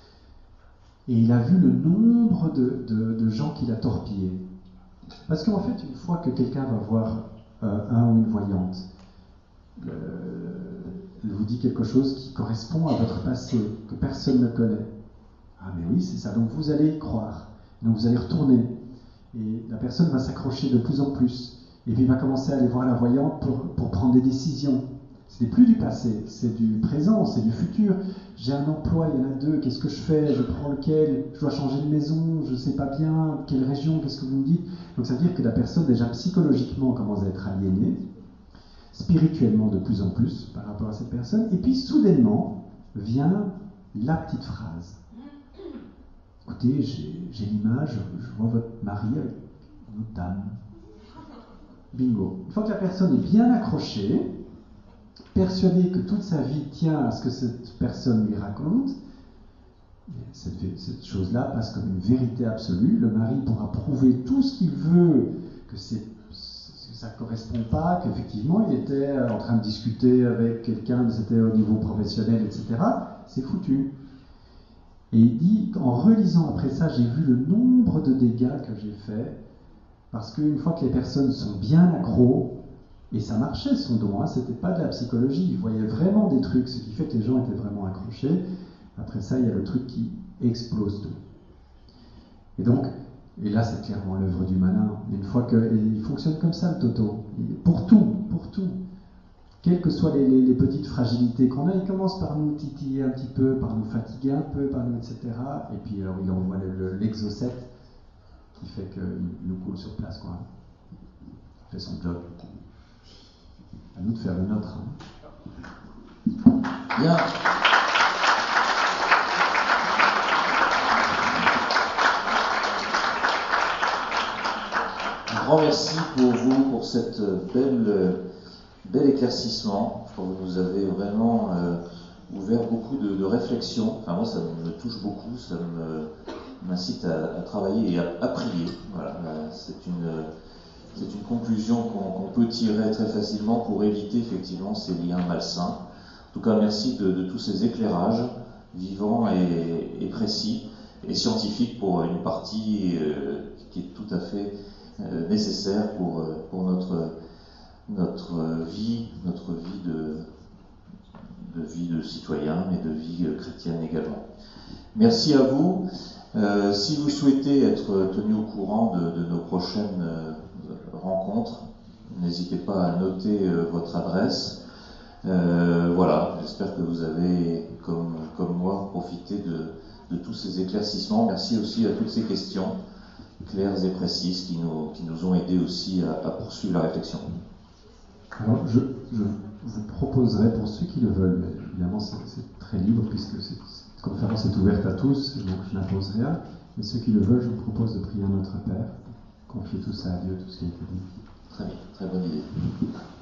et il a vu le nombre de, de, de gens qu'il a torpillés. Parce qu'en fait, une fois que quelqu'un va voir euh, un ou une voyante, euh, elle vous dit quelque chose qui correspond à votre passé, que personne ne connaît. Ah mais oui, c'est ça. Donc vous allez y croire. Donc vous allez retourner. Et la personne va s'accrocher de plus en plus. Et puis il va commencer à aller voir la voyante pour, pour prendre des décisions. Ce n'est plus du passé, c'est du présent, c'est du futur. J'ai un emploi, il y en a deux, qu'est-ce que je fais? Je prends lequel? Je dois changer de maison, je ne sais pas bien, quelle région, qu'est-ce que vous me dites? Donc ça veut dire que la personne, déjà psychologiquement, commence à être aliénée, spirituellement de plus en plus par rapport à cette personne, et puis soudainement vient la petite phrase. Écoutez, j'ai l'image, je vois votre mari avec une autre dame. Bingo. Une fois que la personne est bien accrochée, persuadé que toute sa vie tient à ce que cette personne lui raconte, cette, cette chose-là passe comme une vérité absolue. Le mari pourra prouver tout ce qu'il veut, que, c'est, que ça ne correspond pas, qu'effectivement il était en train de discuter avec quelqu'un, c'était au niveau professionnel, et cetera. C'est foutu. Et il dit, en relisant après ça, j'ai vu le nombre de dégâts que j'ai faits, parce qu'une fois que les personnes sont bien accros, et ça marchait son don, hein, c'était pas de la psychologie, il voyait vraiment des trucs, ce qui fait que les gens étaient vraiment accrochés. Après ça, il y a le truc qui explose tout. Et donc, et là c'est clairement l'œuvre du malin, une fois que, et il fonctionne comme ça le Toto, pour tout, pour tout. Quelles que soient les, les, les petites fragilités qu'on a, il commence par nous titiller un petit peu, par nous fatiguer un peu, par nous, et cetera. Et puis alors, il envoie le, le, l'exocet qui fait qu'il nous coule sur place, quoi. Il fait son job. À nous de faire le nôtre. Hein. Bien. Un grand merci pour vous, pour cette belle, bel éclaircissement. Je crois que vous nous avez vraiment euh, ouvert beaucoup de, de réflexions. Enfin, moi, ça me touche beaucoup, ça me, m'incite à, à travailler et à, à prier. Voilà, c'est une... C'est une conclusion qu'on, qu'on peut tirer très facilement pour éviter effectivement ces liens malsains. En tout cas, merci de, de tous ces éclairages vivants et, et précis et scientifiques pour une partie euh, qui est tout à fait euh, nécessaire pour, pour notre, notre vie, notre vie de, de vie de citoyen, mais de vie chrétienne également. Merci à vous. Euh, si vous souhaitez être tenu au courant de, de nos prochaines euh, rencontres, n'hésitez pas à noter euh, votre adresse. Euh, voilà, j'espère que vous avez, comme, comme moi, profité de, de tous ces éclaircissements. Merci aussi à toutes ces questions claires et précises qui nous, qui nous ont aidés aussi à, à poursuivre la réflexion. Alors, je, je vous proposerai, pour ceux qui le veulent, mais évidemment c'est, c'est très libre puisque cette conférence est ouverte à tous, donc je n'impose rien, mais ceux qui le veulent, je vous propose de prier à notre Père, confier tout ça à Dieu, tout ce qui a été dit. Très bien, très bonne idée.